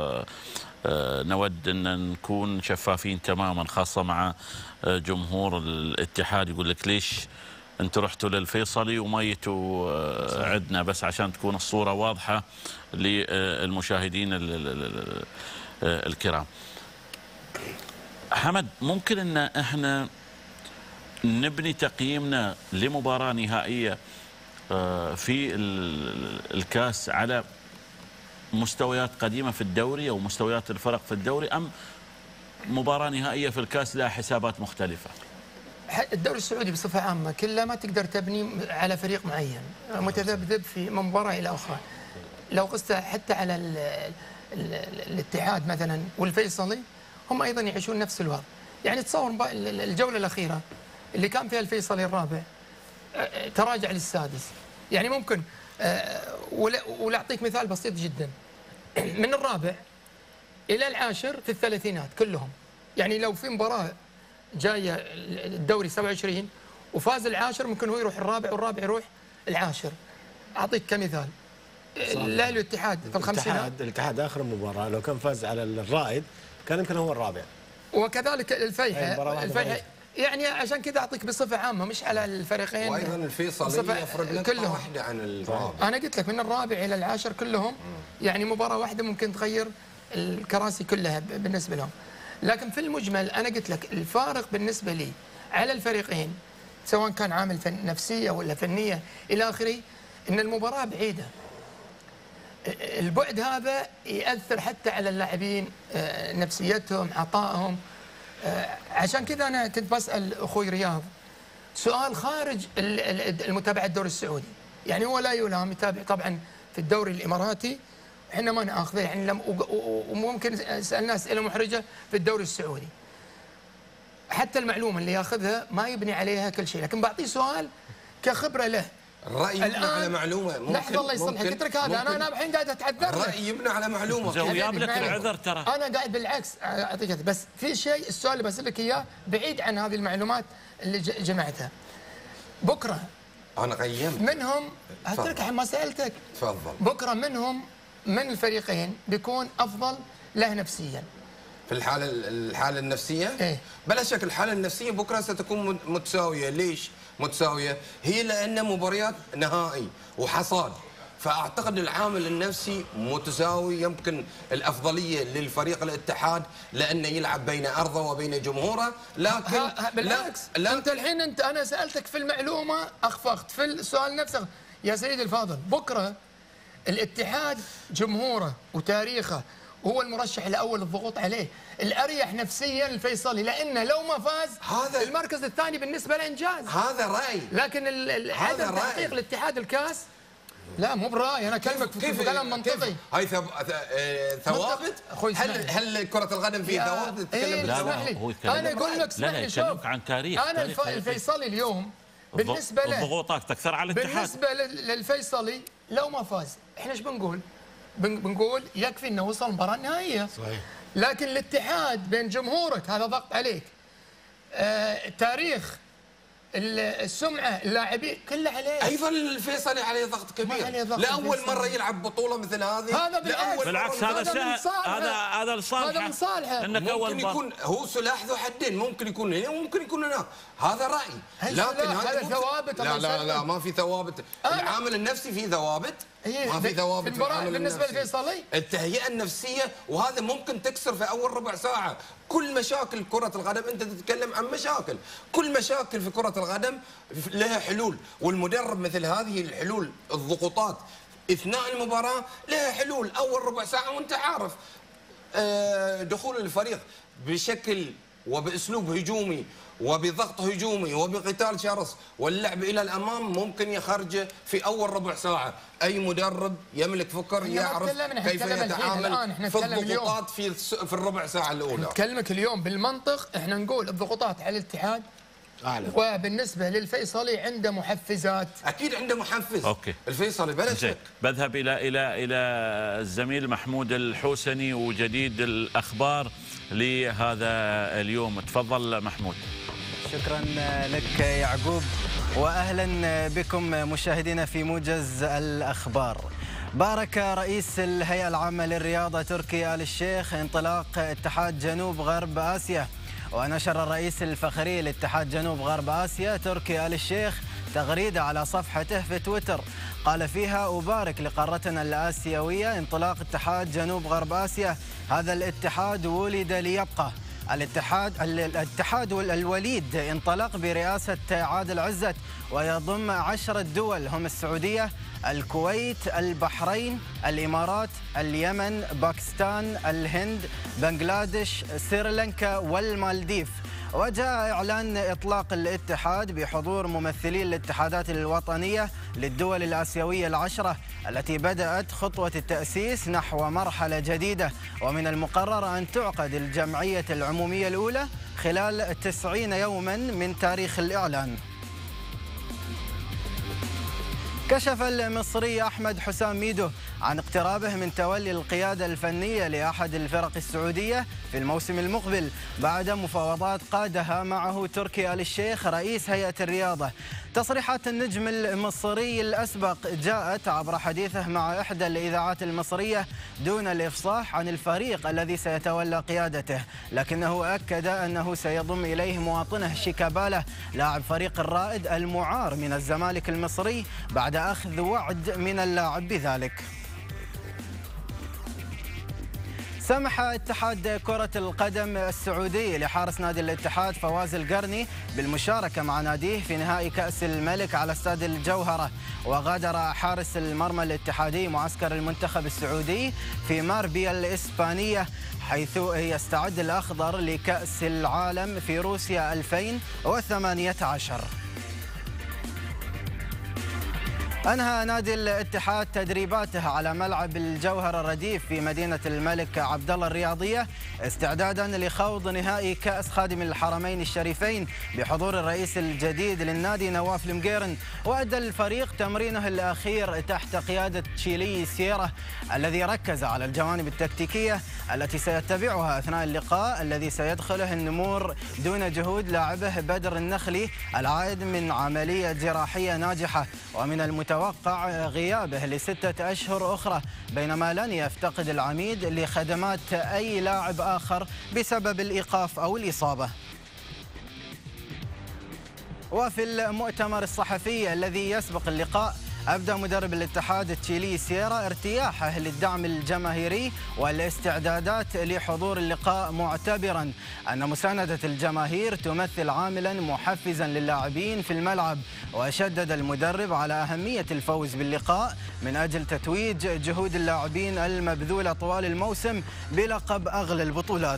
نود ان نكون شفافين تماما، خاصه مع جمهور الاتحاد يقول لك ليش انتم رحتوا للفيصلي وما جيتوا عندنا، بس عشان تكون الصوره واضحه للمشاهدين الكرام. حمد، ممكن ان احنا نبني تقييمنا لمباراه نهائيه في الكاس على مستويات قديمه في الدوري او مستويات الفرق في الدوري، ام مباراه نهائيه في الكاس لها حسابات مختلفه؟ الدوري السعودي بصفه عامه كله ما تقدر تبني على فريق معين، متذبذب في من مباراه الى اخرى. لو قست حتى على الاتحاد مثلا والفيصلي، هم ايضا يعيشون نفس الوضع. يعني تصور الجوله الاخيره اللي كان فيها الفيصلي الرابع تراجع للسادس، يعني ممكن ولا اعطيك مثال بسيط جدا، من الرابع الى العاشر في الثلاثينات كلهم. يعني لو في مباراه جايه الدوري 27 وفاز العاشر، ممكن هو يروح الرابع والرابع يروح العاشر. اعطيك كمثال لا الاتحاد في الخمسينات، الاتحاد اخر مباراه لو كان فاز على الرائد كان يمكن هو الرابع، وكذلك الفيحة يعني عشان كذا اعطيك بصفه عامه مش على الفريقين. وايضا الفيصلي يفرق نقطه واحده عن الرابع. انا قلت لك من الرابع الى العاشر كلهم يعني مباراه واحده ممكن تغير الكراسي كلها بالنسبه لهم. لكن في المجمل انا قلت لك الفارق بالنسبه لي على الفريقين سواء كان عامل نفسيه ولا فنيه الى اخره، ان المباراه بعيده. البعد هذا ياثر حتى على اللاعبين، نفسيتهم، عطائهم. عشان كذا انا كنت بسال اخوي رياض سؤال خارج المتابعه الدوري السعودي. يعني هو لا يلام، يتابع طبعا في الدوري الاماراتي، احنا ما ناخذه يعني، وممكن سالنا اسئله محرجه في الدوري السعودي. حتى المعلومه اللي ياخذها ما يبني عليها كل شيء، لكن بعطيه سؤال كخبره له. الرأي يبنى على معلومة. لحظة الله يصلحك، اترك هذا. أنا الحين قاعد أتعذر. الرأي يبنى على معلومة. جاوب لك العذر ترى. أنا قاعد بالعكس أعطيك، بس في شيء السؤال اللي بسألك إياه بعيد عن هذه المعلومات اللي جمعتها. بكرة أنا قيمت منهم، أترك ما سألتك. تفضل. بكرة منهم من الفريقين بيكون أفضل له نفسيا. في الحالة النفسية؟ إيه؟ بلا شك الحالة النفسية بكرة ستكون متساوية. ليش متساوية؟ هي لأن مباريات نهائي وحصاد، فأعتقد العامل النفسي متساوي. يمكن الأفضلية للفريق الاتحاد لأنه يلعب بين أرضه وبين جمهوره، لكن بالعكس أنت الحين أنا سألتك في المعلومة أخفقت في السؤال نفسه. يا سيدي الفاضل، بكرة الاتحاد جمهوره وتاريخه هو المرشح الاول للضغوط عليه. الاريح نفسيا الفيصلي، لانه لو ما فاز هذا المركز الثاني بالنسبه له انجاز. هذا راي. لكن عدم تحقيق الاتحاد الكاس لا مو براي، انا اكلمك في كلام منطقي. هاي ثوابت. هل كره القدم فيها ثوابت؟ لا انا اقول لك اسمعني، شوف عن تاريخ. انا الفيصلي اليوم بالنسبه له الضغوطات تكثر على الاتحاد. بالنسبه للفيصلي لو ما فاز احنا ايش بنقول؟ بنقول يكفي انه وصل المباراه النهائيه. صحيح. لكن الاتحاد بين جمهورك هذا ضغط عليك. تاريخ، السمعه، اللاعبين كله عليه. ايضا الفيصلي عليه ضغط كبير. لاول مره يلعب بطوله مثل هذه. هذا بالعكس هذا لصالحه انك اول مره. ممكن يكون هو سلاح ذو حدين، ممكن يكون هنا وممكن يكون هناك. هذا رايي. لكن هذا ثوابت. لا ما في ثوابت. العامل النفسي فيه ثوابت. ما في ثوابت في العامل بالنسبه النفسي. للفيصلي التهيئه النفسيه، وهذا ممكن تكسر في اول ربع ساعه. كل مشاكل كره القدم، انت تتكلم عن مشاكل، كل مشاكل في كره القدم لها حلول، والمدرب مثل هذه الحلول، الضغوطات اثناء المباراه لها حلول. اول ربع ساعه وانت عارف دخول الفريق بشكل وباسلوب هجومي وبضغط هجومي وبقتال شرس واللعب الى الامام ممكن يخرجه في اول ربع ساعه. اي مدرب يملك فكر يعرف كيف يتعامل في الضغوطات في الربع ساعه الاولى. نتكلمك اليوم بالمنطق، احنا نقول الضغوطات على الاتحاد أعلى. وبالنسبه للفيصلي عنده محفزات. اكيد عنده محفز. اوكي. الفيصلي بلا شك. بذهب الى الزميل محمود الحوسني وجديد الاخبار لهذا اليوم. تفضل محمود. شكرا لك يعقوب، واهلا بكم مشاهدينا في موجز الاخبار. بارك رئيس الهيئه العامه للرياضه تركي آل الشيخ انطلاق اتحاد جنوب غرب اسيا. ونشر الرئيس الفخري لاتحاد جنوب غرب آسيا تركي آل الشيخ تغريدة على صفحته في تويتر قال فيها: أبارك لقارتنا الآسيوية انطلاق اتحاد جنوب غرب آسيا. هذا الاتحاد ولد ليبقى. الاتحاد الوليد انطلق برئاسة عادل عزت ويضم 10 دول هم السعودية، الكويت، البحرين، الإمارات، اليمن، باكستان، الهند، بنغلاديش، سريلانكا والمالديف. وجاء إعلان إطلاق الاتحاد بحضور ممثلي الاتحادات الوطنية للدول الآسيوية العشرة التي بدأت خطوة التأسيس نحو مرحلة جديدة، ومن المقرر أن تعقد الجمعية العمومية الأولى خلال 90 يوما من تاريخ الإعلان. كشف المصري أحمد حسام ميدو عن اقترابه من تولي القيادة الفنية لأحد الفرق السعودية في الموسم المقبل بعد مفاوضات قادها معه تركي آل الشيخ رئيس هيئة الرياضة. تصريحات النجم المصري الأسبق جاءت عبر حديثه مع إحدى الإذاعات المصرية دون الإفصاح عن الفريق الذي سيتولى قيادته، لكنه أكد أنه سيضم إليه مواطنه شيكابالا لاعب فريق الرائد المعار من الزمالك المصري بعد أخذ وعد من اللاعب بذلك. سمح اتحاد كرة القدم السعودي لحارس نادي الاتحاد فواز القرني بالمشاركة مع ناديه في نهائي كأس الملك على استاد الجوهرة. وغادر حارس المرمى الاتحادي معسكر المنتخب السعودي في ماربيا الإسبانية حيث يستعد الأخضر لكأس العالم في روسيا 2018. أنهى نادي الاتحاد تدريباته على ملعب الجوهرة الرديف في مدينة الملك عبدالله الرياضية استعدادا لخوض نهائي كأس خادم الحرمين الشريفين بحضور الرئيس الجديد للنادي نواف المقيرن. وأدى الفريق تمرينه الأخير تحت قيادة تشيلي سييرا الذي ركز على الجوانب التكتيكية التي سيتبعها أثناء اللقاء الذي سيدخله النمور دون جهود لاعبه بدر النخلي العائد من عملية جراحية ناجحة، ومن المتوقع غيابه ل6 أشهر أخرى، بينما لن يفتقد العميد لخدمات أي لاعب آخر بسبب الإيقاف أو الإصابة. وفي المؤتمر الصحفي الذي يسبق اللقاء أبدى مدرب الاتحاد تشيلي سييرا ارتياحه للدعم الجماهيري والاستعدادات لحضور اللقاء، معتبرا أن مساندة الجماهير تمثل عاملا محفزا للاعبين في الملعب. وشدد المدرب على أهمية الفوز باللقاء من أجل تتويج جهود اللاعبين المبذولة طوال الموسم بلقب أغلى البطولات.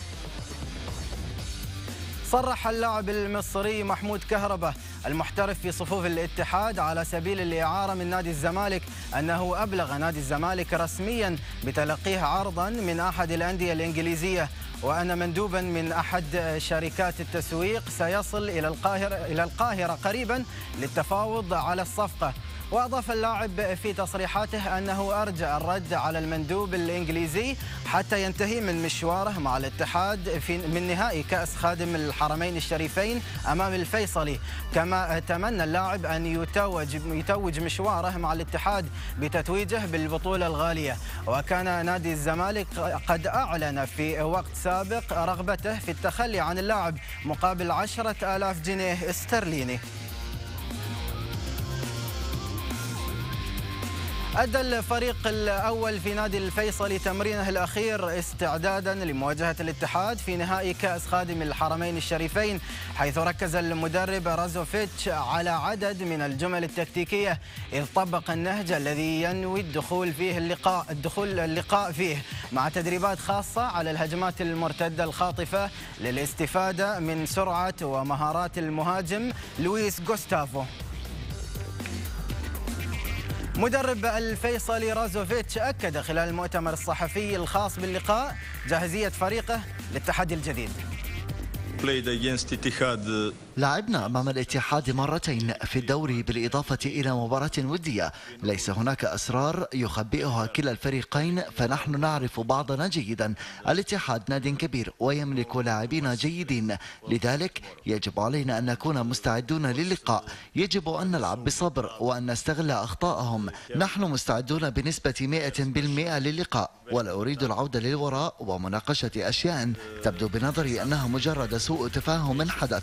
صرح اللاعب المصري محمود كهربا المحترف في صفوف الاتحاد على سبيل الإعارة من نادي الزمالك أنه أبلغ نادي الزمالك رسميا بتلقيه عرضا من أحد الأندية الإنجليزية، وأن مندوبا من أحد شركات التسويق سيصل إلى القاهرة قريبا للتفاوض على الصفقة. وأضاف اللاعب في تصريحاته أنه أرجى الرد على المندوب الإنجليزي حتى ينتهي من مشواره مع الاتحاد من نهائي كأس خادم الحرمين الشريفين أمام الفيصلي. كما تمنى اللاعب أن يتوج مشواره مع الاتحاد بتتويجه بالبطولة الغالية. وكان نادي الزمالك قد أعلن في وقت سابق رغبته في التخلي عن اللاعب مقابل 10,000 جنيه استرليني. أدى الفريق الأول في نادي الفيصلي تمرينه الأخير استعدادا لمواجهة الاتحاد في نهائي كأس خادم الحرمين الشريفين، حيث ركز المدرب رازوفيتش على عدد من الجمل التكتيكية، إذ طبق النهج الذي ينوي الدخول اللقاء فيه مع تدريبات خاصة على الهجمات المرتدة الخاطفة للاستفادة من سرعة ومهارات المهاجم لويس غوستافو. مدرب الفيصلي رازوفيتش أكد خلال المؤتمر الصحفي الخاص باللقاء جاهزية فريقه للتحدي الجديد. لعبنا أمام الاتحاد مرتين في الدوري بالإضافة إلى مباراة ودية، ليس هناك أسرار يخبئها كلا الفريقين، فنحن نعرف بعضنا جيدا. الاتحاد نادي كبير ويملك لاعبين جيدين، لذلك يجب علينا أن نكون مستعدون للقاء، يجب أن نلعب بصبر وأن نستغل أخطاءهم. نحن مستعدون بنسبة 100% للقاء، ولا أريد العودة للوراء ومناقشة أشياء تبدو بنظري أنها مجرد سوء تفاهم حدث.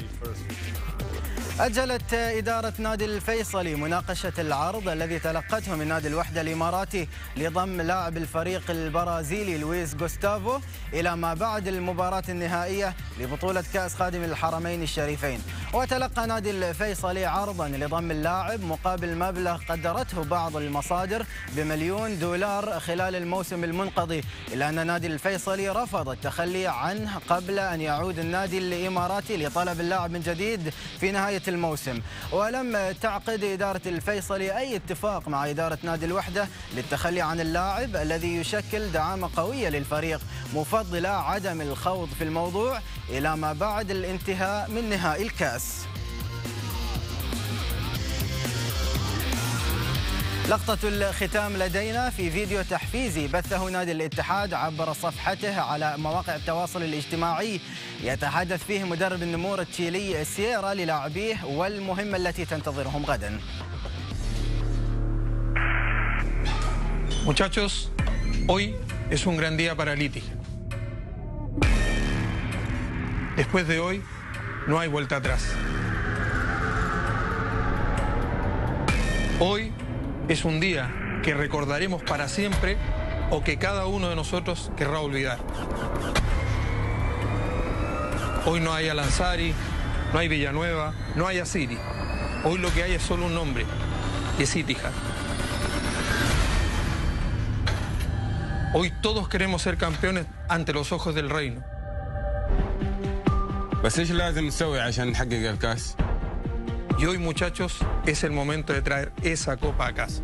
أجلت إدارة نادي الفيصلي مناقشة العرض الذي تلقته من نادي الوحدة الإماراتي لضم لاعب الفريق البرازيلي لويس غوستافو إلى ما بعد المباراة النهائية لبطولة كأس خادم الحرمين الشريفين. وتلقى نادي الفيصلي عرضا لضم اللاعب مقابل مبلغ قدرته بعض المصادر ب1,000,000 دولار خلال الموسم المنقضي، إلا أن نادي الفيصلي رفض التخلي عنه قبل أن يعود النادي الإماراتي لطلب اللاعب من جديد في نهاية الموسم. ولم تعقد إدارة الفيصلي أي اتفاق مع إدارة نادي الوحدة للتخلي عن اللاعب الذي يشكل دعامة قوية للفريق، مفضلة عدم الخوض في الموضوع إلى ما بعد الانتهاء من نهائي الكأس. لقطة الختام لدينا في فيديو تحفيزي بثه نادي الاتحاد عبر صفحته على مواقع التواصل الاجتماعي، يتحدث فيه مدرب النمور التشيلي سييرا للاعبيه والمهمة التي تنتظرهم غدا. Muchachos, hoy es un gran día para Liti. Después de hoy no hay vuelta atrás. Hoy es un día que recordaremos para siempre o que cada uno de nosotros querrá olvidar. Hoy no hay Al-Ansari, no hay Villanueva, no hay Asiri. Hoy lo que hay es solo un nombre, y es Itihad. Hoy todos queremos ser campeones ante los ojos del reino. بس ايش لازم نسوي عشان نحقق الكاس؟ Y hoy, muchachos, es el momento de traer esa copa a casa.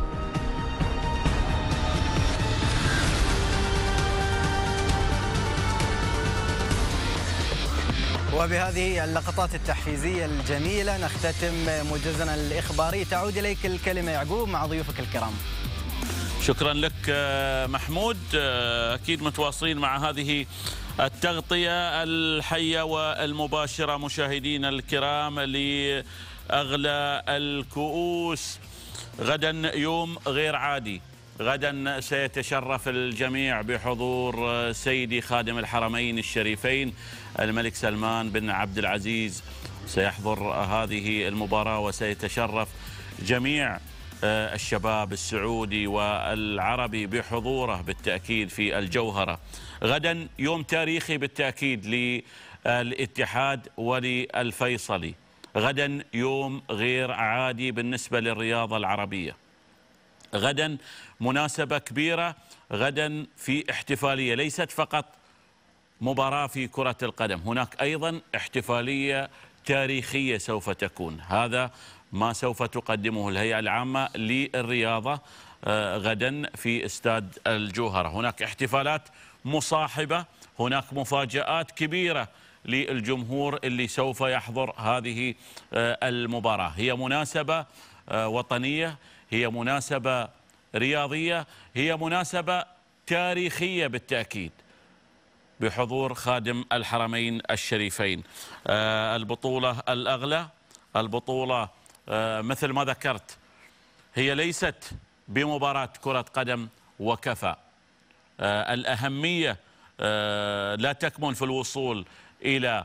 وبهذه اللقطات التحفيزية الجميلة نختتم موجزنا الإخباري. تعود إليك الكلمة يعقوب مع ضيوفك الكرام. شكرا لك محمود. أكيد متواصلين مع هذه التغطية الحية والمباشرة مشاهدينا الكرام لأغلى الكؤوس. غدا يوم غير عادي، غدا سيتشرف الجميع بحضور سيدي خادم الحرمين الشريفين الملك سلمان بن عبد العزيز. سيحضر هذه المباراة وسيتشرف جميع الشباب السعودي والعربي بحضوره بالتأكيد في الجوهرة. غدا يوم تاريخي بالتأكيد للاتحاد وللفيصلي، غدا يوم غير عادي بالنسبة للرياضة العربية، غدا مناسبة كبيرة، غدا في احتفالية ليست فقط مباراة في كرة القدم، هناك أيضا احتفالية تاريخية سوف تكون. هذا ما سوف تقدمه الهيئة العامة للرياضة غدا في استاد الجوهرة. هناك احتفالات مصاحبة، هناك مفاجآت كبيرة للجمهور اللي سوف يحضر هذه المباراة. هي مناسبة وطنية، هي مناسبة رياضية، هي مناسبة تاريخية بالتأكيد بحضور خادم الحرمين الشريفين. البطولة الأغلى، البطولة مثل ما ذكرت هي ليست بمباراة كرة قدم وكفى. الأهمية لا تكمن في الوصول إلى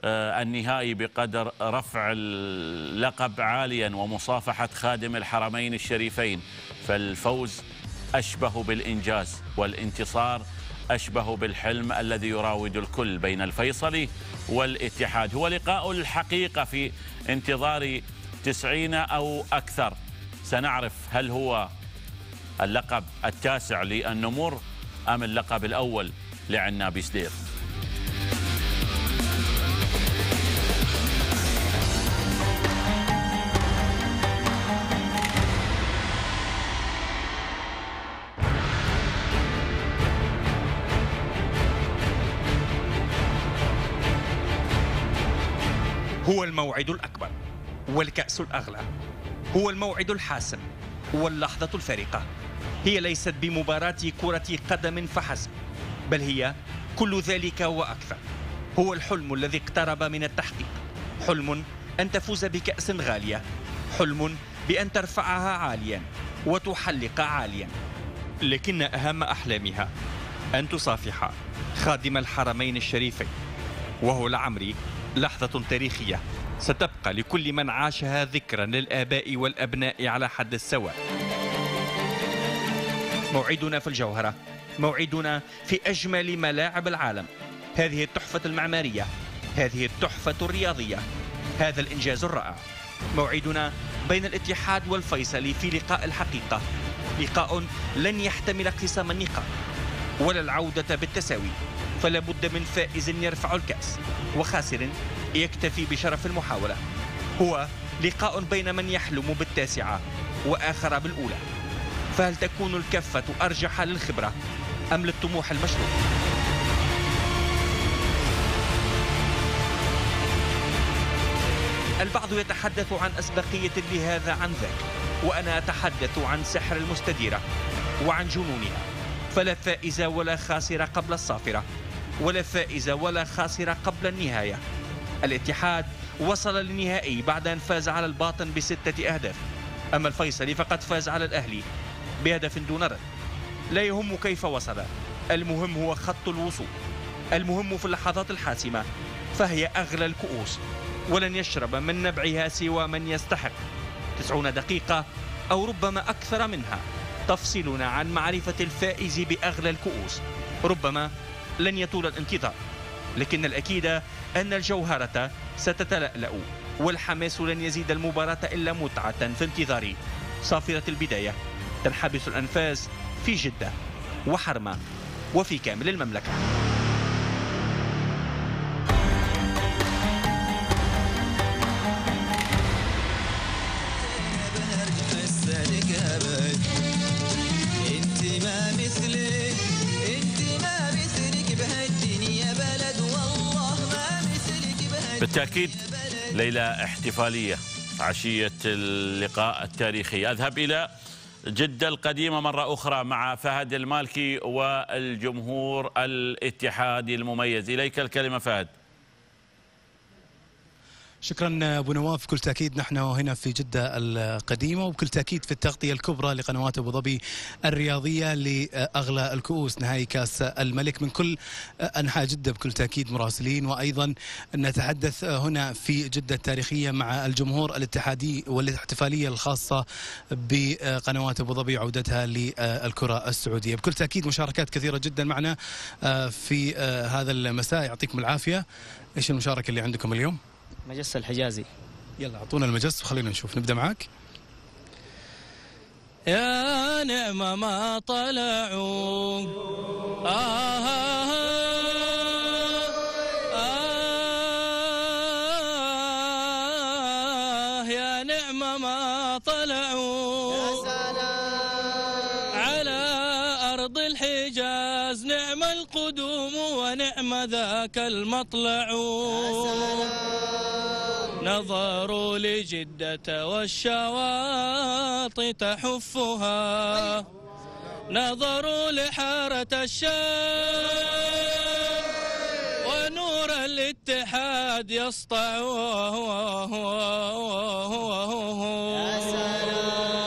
النهائي بقدر رفع اللقب عاليا ومصافحة خادم الحرمين الشريفين، فالفوز أشبه بالإنجاز والانتصار أشبه بالحلم الذي يراود الكل بين الفيصلي والاتحاد. هو لقاء الحقيقة في انتظار 90 أو أكثر. سنعرف هل هو اللقب التاسع للنمور أم اللقب الأول لعنابي سدير. هو الموعد الأكبر والكأس الأغلى، هو الموعد الحاسم واللحظة الفارقة. هي ليست بمباراة كرة قدم فحسب، بل هي كل ذلك وأكثر. هو الحلم الذي اقترب من التحقيق، حلم أن تفوز بكأس غالية، حلم بأن ترفعها عاليا وتحلق عاليا، لكن أهم أحلامها أن تصافح خادم الحرمين الشريفين. وهو لعمري لحظة تاريخية ستبقى لكل من عاشها ذكرا للآباء والأبناء على حد السواء. موعدنا في الجوهرة، موعدنا في أجمل ملاعب العالم. هذه التحفة المعمارية، هذه التحفة الرياضية، هذا الإنجاز الرائع. موعدنا بين الاتحاد والفيصلي في لقاء الحقيقة، لقاء لن يحتمل اقتسام النقاط ولا العودة بالتساوي، فلا بد من فائز يرفع الكأس وخاسر يكتفي بشرف المحاولة. هو لقاء بين من يحلم بالتاسعة وآخر بالأولى، فهل تكون الكفة أرجح للخبرة أم للطموح المشروع؟ البعض يتحدث عن أسبقية لهذا عن ذاك، وأنا أتحدث عن سحر المستديرة وعن جنونها. فلا فائز ولا خاسر قبل الصافرة، ولا فائز ولا خاسر قبل النهاية. الاتحاد وصل للنهائي بعد أن فاز على الباطن ب6 أهداف، أما الفيصلي فقد فاز على الأهلي بهدف دون رد. لا يهم كيف وصل، المهم هو خط الوصول، المهم في اللحظات الحاسمة، فهي أغلى الكؤوس ولن يشرب من نبعها سوى من يستحق. 90 دقيقة أو ربما أكثر منها تفصلنا عن معرفة الفائز بأغلى الكؤوس. ربما لن يطول الانتظار، لكن الأكيد أن الجوهرة ستتلألأ، والحماس لن يزيد المباراة إلا متعة في انتظار صافرة البداية. تنحبس الأنفاس في جدة وحرمة وفي كامل المملكة. بالتأكيد ليلة احتفالية عشية اللقاء التاريخي. أذهب إلى جدة القديمة مرة أخرى مع فهد المالكي والجمهور الاتحادي المميز. إليك الكلمة فهد. شكرا ابو نواف. بكل تاكيد نحن هنا في جده القديمه، وبكل تاكيد في التغطيه الكبرى لقنوات ابو ظبي الرياضيه لاغلى الكؤوس نهائي كاس الملك من كل انحاء جده. بكل تاكيد مراسلين، وايضا نتحدث هنا في جده التاريخيه مع الجمهور الاتحادي والاحتفاليه الخاصه بقنوات ابو ظبي عودتها للكره السعوديه. بكل تاكيد مشاركات كثيره جدا معنا في هذا المساء، يعطيكم العافيه. ايش المشاركه اللي عندكم اليوم؟ مجس الحجازي. يلا اعطونا المجس وخلينا نشوف. نبدا معك. يا نعمة ما طلعوا يا نعمة ما طلعوا على أرض الحجاز، نعم القدوم ونعم ذاك المطلع. نظروا لجدة والشواطئ تحفها، نظروا لحارة الشام ونور الاتحاد يسطع. يا سلام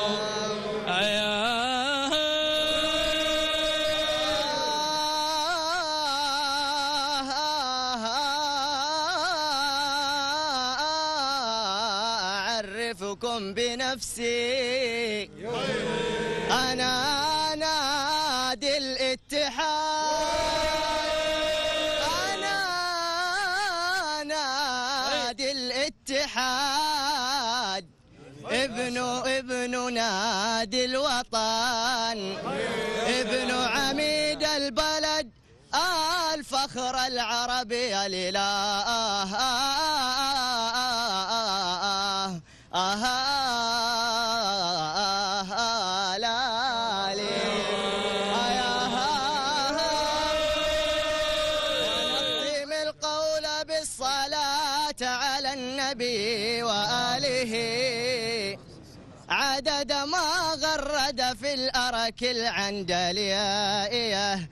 أعرفكم بنفسي، أنا نادي الاتحاد، أنا نادي الاتحاد، ابن نادي الوطن، ابن عميد البلد، الفخر العربي الإله. ونختم القول بالصلاة على النبي وآله عدد ما غرد في الأرك العندلية.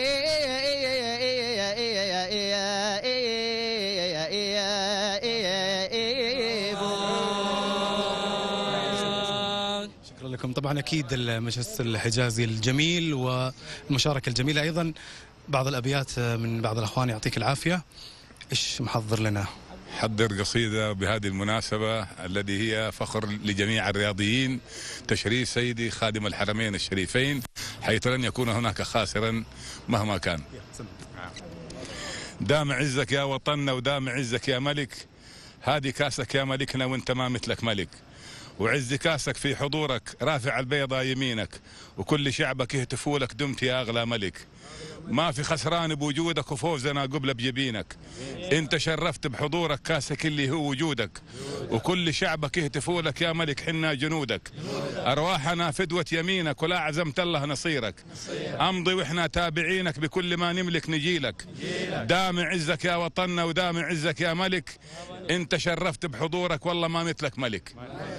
شكرا لكم. طبعا اكيد المجلس الحجازي الجميل والمشاركه الجميله، ايضا بعض الابيات من بعض الاخوان. يعطيك العافيه. ايش محضر لنا؟ حضر قصيدة بهذه المناسبة الذي هي فخر لجميع الرياضيين، تشريف سيدي خادم الحرمين الشريفين، حيث لن يكون هناك خاسرا مهما كان. دام عزك يا وطننا ودام عزك يا ملك، هذه كاسك يا ملكنا وانت ما مثلك ملك، وعز كاسك في حضورك رافع البيضة يمينك، وكل شعبك يهتفوا لك دمت يا أغلى ملك. ما في خسران بوجودك وفوزنا قبل بجبينك، انت شرفت بحضورك كاسك اللي هو وجودك، وكل شعبك يهتفوا لك يا ملك حنا جنودك، ارواحنا فدوة يمينك ولا عزمت الله نصيرك، امضي واحنا تابعينك بكل ما نملك نجيلك. دام عزك يا وطننا ودام عزك يا ملك، انت شرفت بحضورك والله ما مثلك ملك.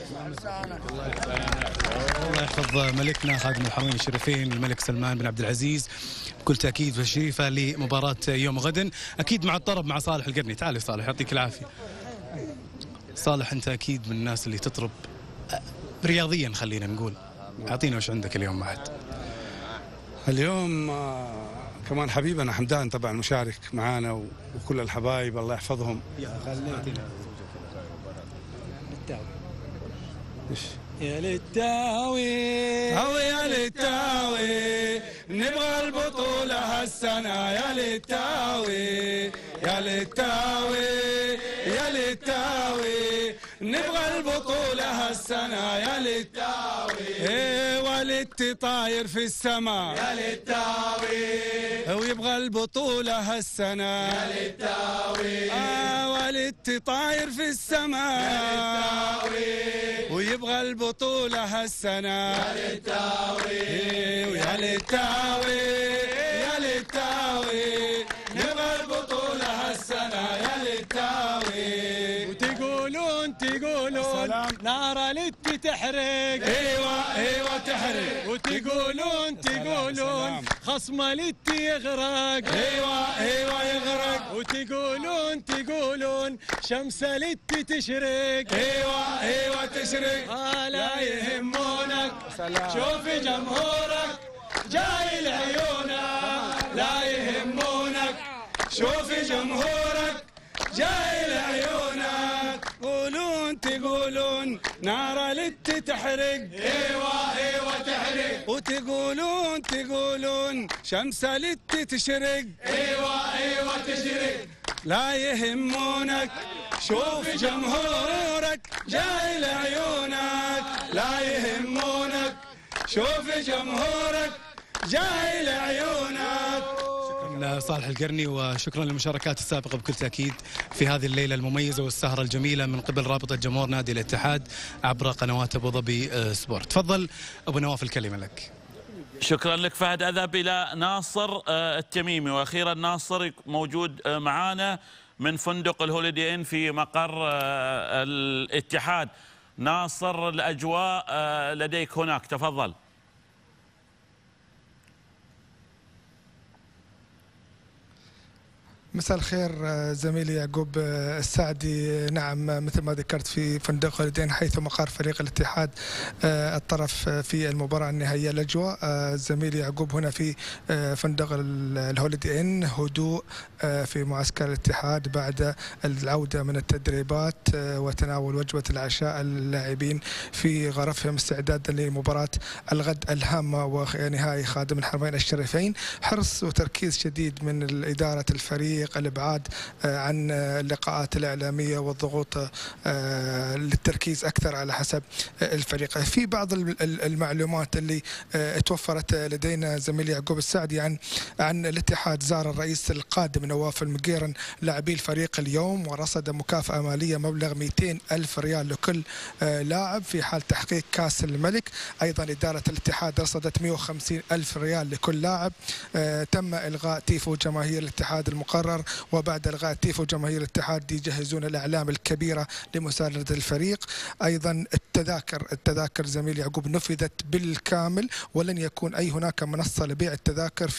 الله يحفظ ملكنا خادم الحرمين الشريفين الملك سلمان بن عبد العزيز بكل تأكيد وشريفة لمباراة يوم غد. أكيد مع الطرب مع صالح القرني. تعال صالح يعطيك العافية. صالح أنت أكيد من الناس اللي تطرب رياضيا، خلينا نقول، أعطينا وش عندك اليوم بعد. اليوم كمان حبيبنا حمدان طبعا مشارك معانا وكل الحبايب الله يحفظهم. يا للتاوي أو يا للتاوي نبغى البطولة هالسنة، يا للتاوي يا للتاوي يا للتاوي نبغى البطولة هالسنة، يا للتاوي والدتي طاير في السماء، يا للتاوي ويبغى البطولة هالسنة، يا للتاوي والدتي طاير في السماء، يا للتاوي ويبغى البطولة هالسنة، يا للتاوي ويا للتاوي يا للتاوي نبغى البطولة هالسنة، يا للتاوي. وتقولون نار لتي تحرق، ايوه تحرق، وتقولون خصم لتي يغرق، ايوه يغرق، وتقولون شمس لتي تشرق، ايوه تشرق. لا يهمونك شوف جمهورك جاي لعيونك، لا يهمونك شوف جمهورك جاي لعيونك. تقولون نار لتي تحرق، ايوه تحرق، وتقولون شمس لتي تشرق، ايوه تشرق. لا يهمونك شوف جمهورك جاي لعيونك، لا يهمونك شوف جمهورك جاي لعيونك. صالح القرني، وشكرا للمشاركات السابقة بكل تأكيد في هذه الليلة المميزة والسهرة الجميلة من قبل رابطة جمهور نادي الاتحاد عبر قنوات أبو ظبي سبورت. تفضل أبو نواف الكلمة لك. شكرا لك فهد. أذهب إلى ناصر التميمي، وأخيرا ناصر موجود معنا من فندق الهوليدي إن في مقر الاتحاد. ناصر الأجواء لديك هناك، تفضل. مساء الخير زميلي يعقوب السعدي. نعم مثل ما ذكرت في فندق هوليدي حيث مقر فريق الاتحاد الطرف في المباراة النهائية. الأجواء زميلي يعقوب هنا في فندق الهوليدي إن هدوء في معسكر الاتحاد بعد العودة من التدريبات وتناول وجبة العشاء اللاعبين في غرفهم استعدادا لمباراة الغد الهامة ونهائي خادم الحرمين الشريفين. حرص وتركيز شديد من إدارة الفريق، الابعاد عن اللقاءات الإعلامية والضغوط للتركيز أكثر على حسب الفريق. في بعض المعلومات اللي توفرت لدينا زميلي يعقوب السعدي عن الاتحاد. زار الرئيس القادم نواف المقيرن لاعبي الفريق اليوم ورصد مكافأة مالية مبلغ 200,000 ريال لكل لاعب في حال تحقيق كأس الملك. أيضا إدارة الاتحاد رصدت 150,000 ريال لكل لاعب. تم إلغاء تيفو جماهير الاتحاد المقرر، وبعد إلغاء تيفو جماهير الاتحاد يجهزون الأعلام الكبيرة لمساندة الفريق. أيضا التذاكر زميل يعقوب نفذت بالكامل، ولن يكون أي هناك منصة لبيع التذاكر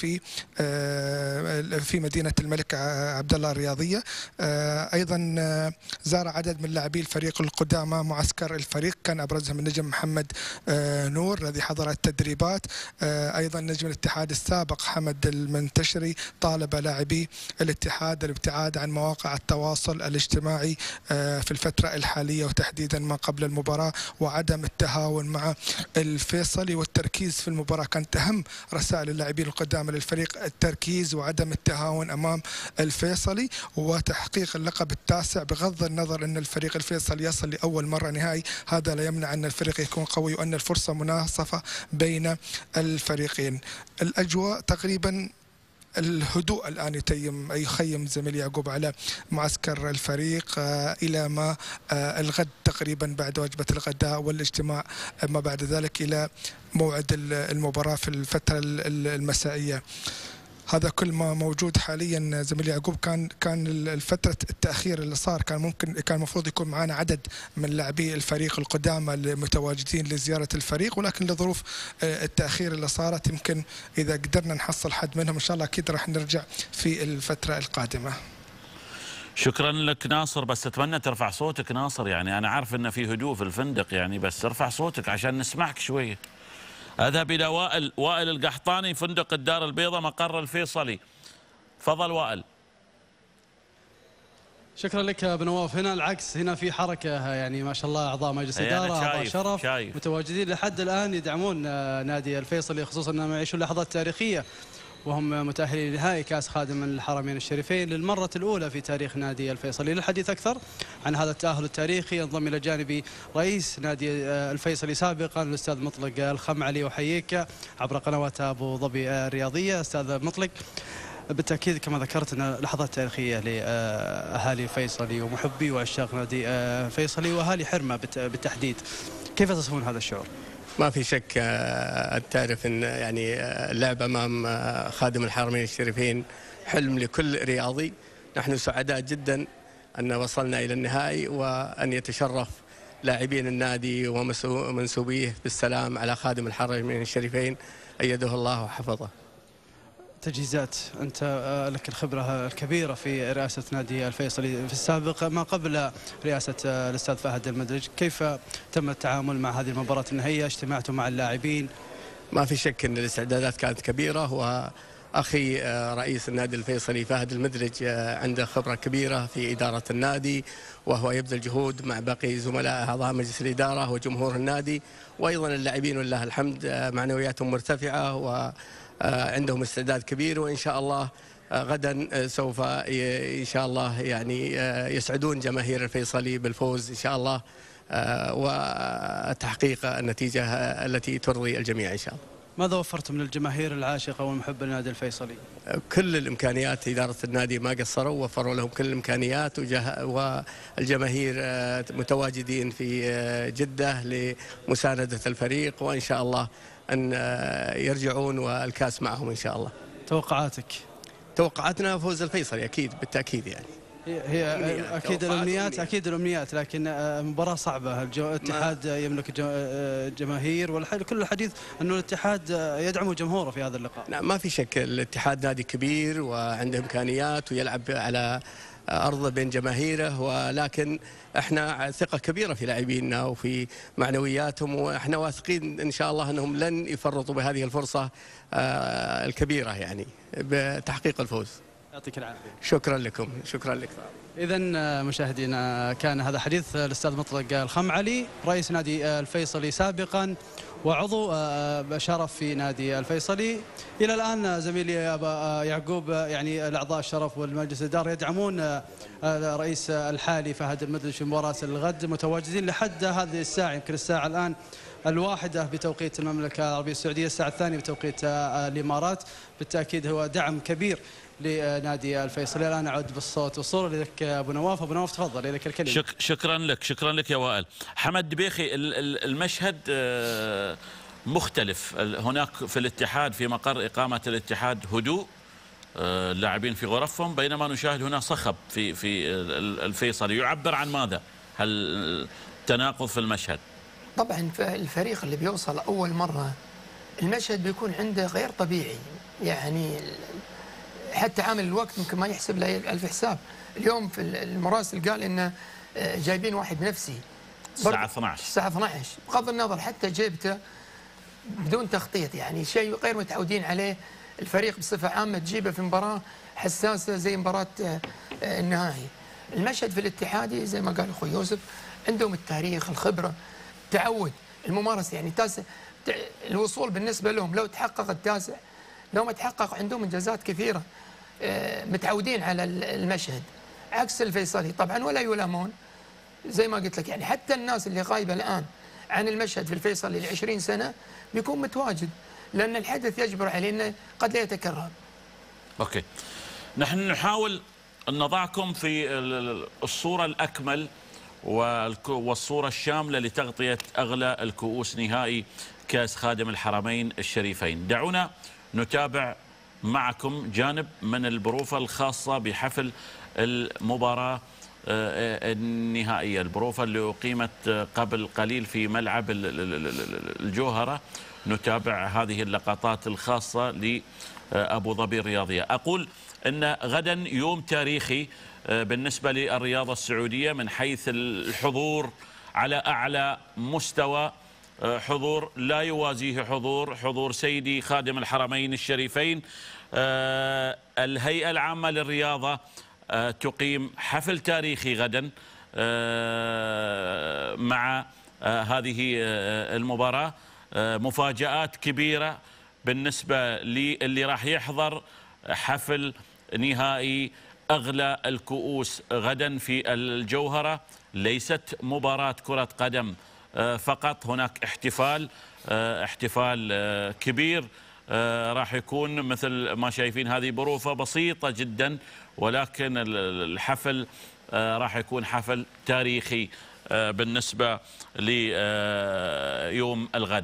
في مدينة الملك عبد الله الرياضية. أيضا زار عدد من لاعبي الفريق القدامى معسكر الفريق، كان أبرزهم النجم محمد نور الذي حضر التدريبات. أيضا نجم الاتحاد السابق حمد المنتشري طالب لاعبي الاتحاد الابتعاد عن مواقع التواصل الاجتماعي في الفترة الحالية وتحديدا ما قبل المباراة، وعدم التهاون مع الفيصلي والتركيز في المباراة. كانت أهم رسائل اللاعبين القدامى للفريق التركيز وعدم التهاون أمام الفيصلي وتحقيق اللقب التاسع، بغض النظر أن الفريق الفيصلي يصل لأول مرة نهائي. هذا لا يمنع أن الفريق يكون قوي وأن الفرصة مناصفة بين الفريقين. الأجواء تقريبا الهدوء الآن يخيم زميلي يعقوب على معسكر الفريق إلى ما الغد تقريبا بعد وجبة الغداء والاجتماع ما بعد ذلك إلى موعد المباراة في الفترة المسائية. هذا كل ما موجود حاليا زميلي يعقوب. كان الفترة التأخير اللي صار كان المفروض يكون معنا عدد من لاعبي الفريق القدامى المتواجدين لزيارة الفريق، ولكن لظروف التأخير اللي صارت يمكن إذا قدرنا نحصل حد منهم إن شاء الله أكيد راح نرجع في الفترة القادمة. شكرا لك ناصر، بس أتمنى ترفع صوتك ناصر، يعني أنا عارف أن في هدوء في الفندق يعني، بس ارفع صوتك عشان نسمعك شوية. أذهب إلى وائل القحطاني فندق الدار البيضاء مقر الفيصلي. تفضل وائل. شكرا لك ابو نواف. هنا العكس، هنا في حركه يعني ما شاء الله، اعضاء مجلس اداره اعضاء شرف متواجدين لحد الان يدعمون نادي الفيصلي، خصوصا انهم يعيشون لحظات تاريخيه وهم متاهلين لنهائي كاس خادم الحرمين الشريفين للمره الاولى في تاريخ نادي الفيصلي. للحديث اكثر عن هذا التاهل التاريخي ينضم الى جانبي رئيس نادي الفيصلي سابقا الاستاذ مطلق الخمعلي، وحييك عبر قنوات ابو ظبي الرياضيه. استاذ مطلق، بالتأكيد كما ذكرت أن لحظات تاريخية لأهالي فيصلي ومحبي وعشاق نادي فيصلي وأهالي حرمة بالتحديد، كيف تصفون هذا الشعور؟ ما في شك تعرف أن يعني اللعب أمام خادم الحرمين الشريفين حلم لكل رياضي. نحن سعداء جدا أن وصلنا إلى النهائي وأن يتشرف لاعبين النادي ومنسوبيه بالسلام على خادم الحرمين الشريفين أيده الله وحفظه. تجهيزات، أنت لك الخبرة الكبيرة في رئاسة نادي الفيصلي في السابق ما قبل رئاسة الأستاذ فهد المدرج، كيف تم التعامل مع هذه المباراة النهائية؟ اجتمعتوا مع اللاعبين؟ ما في شك أن الاستعدادات كانت كبيرة، وأخي رئيس النادي الفيصلي فهد المدرج عنده خبرة كبيرة في إدارة النادي، وهو يبذل جهود مع باقي زملاء أعضاء مجلس الإدارة وجمهور النادي، وأيضا اللاعبين ولله الحمد معنوياتهم مرتفعة و عندهم استعداد كبير، وإن شاء الله غدا سوف إن شاء الله يعني يسعدون جماهير الفيصلي بالفوز إن شاء الله وتحقيق النتيجة التي ترضي الجميع إن شاء الله. ماذا وفرتم للجماهير العاشقة والمحبة لنادي الفيصلي؟ كل الإمكانيات، إدارة النادي ما قصروا، وفروا لهم كل الإمكانيات، والجماهير متواجدين في جدة لمساندة الفريق، وإن شاء الله أن يرجعون والكاس معهم إن شاء الله. توقعاتك؟ توقعاتنا فوز الفيصلي أكيد بالتأكيد يعني. هي اكيد الامنيات لكن مباراه صعبه. الاتحاد يملك جماهير كل الحديث انه الاتحاد يدعم جمهوره في هذا اللقاء. لا ما في شك، الاتحاد نادي كبير وعنده امكانيات ويلعب على ارضه بين جماهيره، ولكن احنا ثقه كبيره في لاعبينا وفي معنوياتهم، واحنا واثقين ان شاء الله انهم لن يفرطوا بهذه الفرصه الكبيره يعني بتحقيق الفوز. يعطيك العافيه. شكرا لكم. شكرا لك. إذا مشاهدينا كان هذا حديث الأستاذ مطلق الخمعلي رئيس نادي الفيصلي سابقا وعضو شرف في نادي الفيصلي. إلى الآن زميلي أبا يعقوب يعني الأعضاء الشرف والمجلس الإداري يدعمون الرئيس الحالي فهد المدلج في مباراة الغد، متواجدين لحد هذه الساعة، يمكن الساعة الآن 1 بتوقيت المملكة العربية السعودية، الساعة 2 بتوقيت الإمارات. بالتأكيد هو دعم كبير لنادي الفيصلي. الآن أعود بالصوت والصورة لك أبو نواف. أبو نواف تفضل لك الكلمة. شكرا لك يا وائل. حمد دبيخي، المشهد مختلف هناك في الاتحاد، في مقر إقامة الاتحاد هدوء، اللاعبين في غرفهم، بينما نشاهد هنا صخب في الفيصلي. يعبر عن ماذا؟ هل تناقض في المشهد؟ طبعا الفريق اللي بيوصل أول مرة المشهد بيكون عنده غير طبيعي، يعني حتى عامل الوقت ممكن ما يحسب له ألف حساب. اليوم في المراسل قال إنه جايبين واحد نفسي الساعة 12 بغض النظر حتى جيبته بدون تخطيط، يعني شيء غير متعودين عليه الفريق بصفة عامة تجيبه في مباراة حساسة زي مباراة النهائي. المشهد في الاتحادي زي ما قال أخوي يوسف عندهم التاريخ، الخبرة، التعود، الممارسة، يعني الوصول بالنسبة لهم لو تحقق التاسع، لو ما تحقق عندهم إنجازات كثيرة، متعودين على المشهد عكس الفيصلي طبعا ولا يلامون. زي ما قلت لك يعني حتى الناس اللي غايبة الآن عن المشهد في الفيصلي ل20 سنة بيكون متواجد، لأن الحدث يجبر عليه أنه قد لا يتكرر. أوكي، نحن نحاول أن نضعكم في الصورة الأكمل والصورة الشاملة لتغطية أغلى الكؤوس نهائي كأس خادم الحرمين الشريفين. دعونا نتابع معكم جانب من البروفة الخاصة بحفل المباراة النهائية، البروفة اللي أقيمت قبل قليل في ملعب الجوهرة. نتابع هذه اللقطات الخاصة لأبو ظبي الرياضية. أقول أن غدا يوم تاريخي بالنسبة للرياضة السعودية من حيث الحضور على أعلى مستوى، حضور لا يوازيه حضور سيدي خادم الحرمين الشريفين. الهيئة العامة للرياضة تقيم حفل تاريخي غدا مع هذه المباراة، مفاجآت كبيرة بالنسبة للي راح يحضر حفل نهائي أغلى الكؤوس غدا في الجوهرة. ليست مباراة كرة قدم فقط، هناك احتفال كبير راح يكون مثل ما شايفين. هذه بروفة بسيطة جدا، ولكن الحفل راح يكون حفل تاريخي بالنسبة ليوم الغد.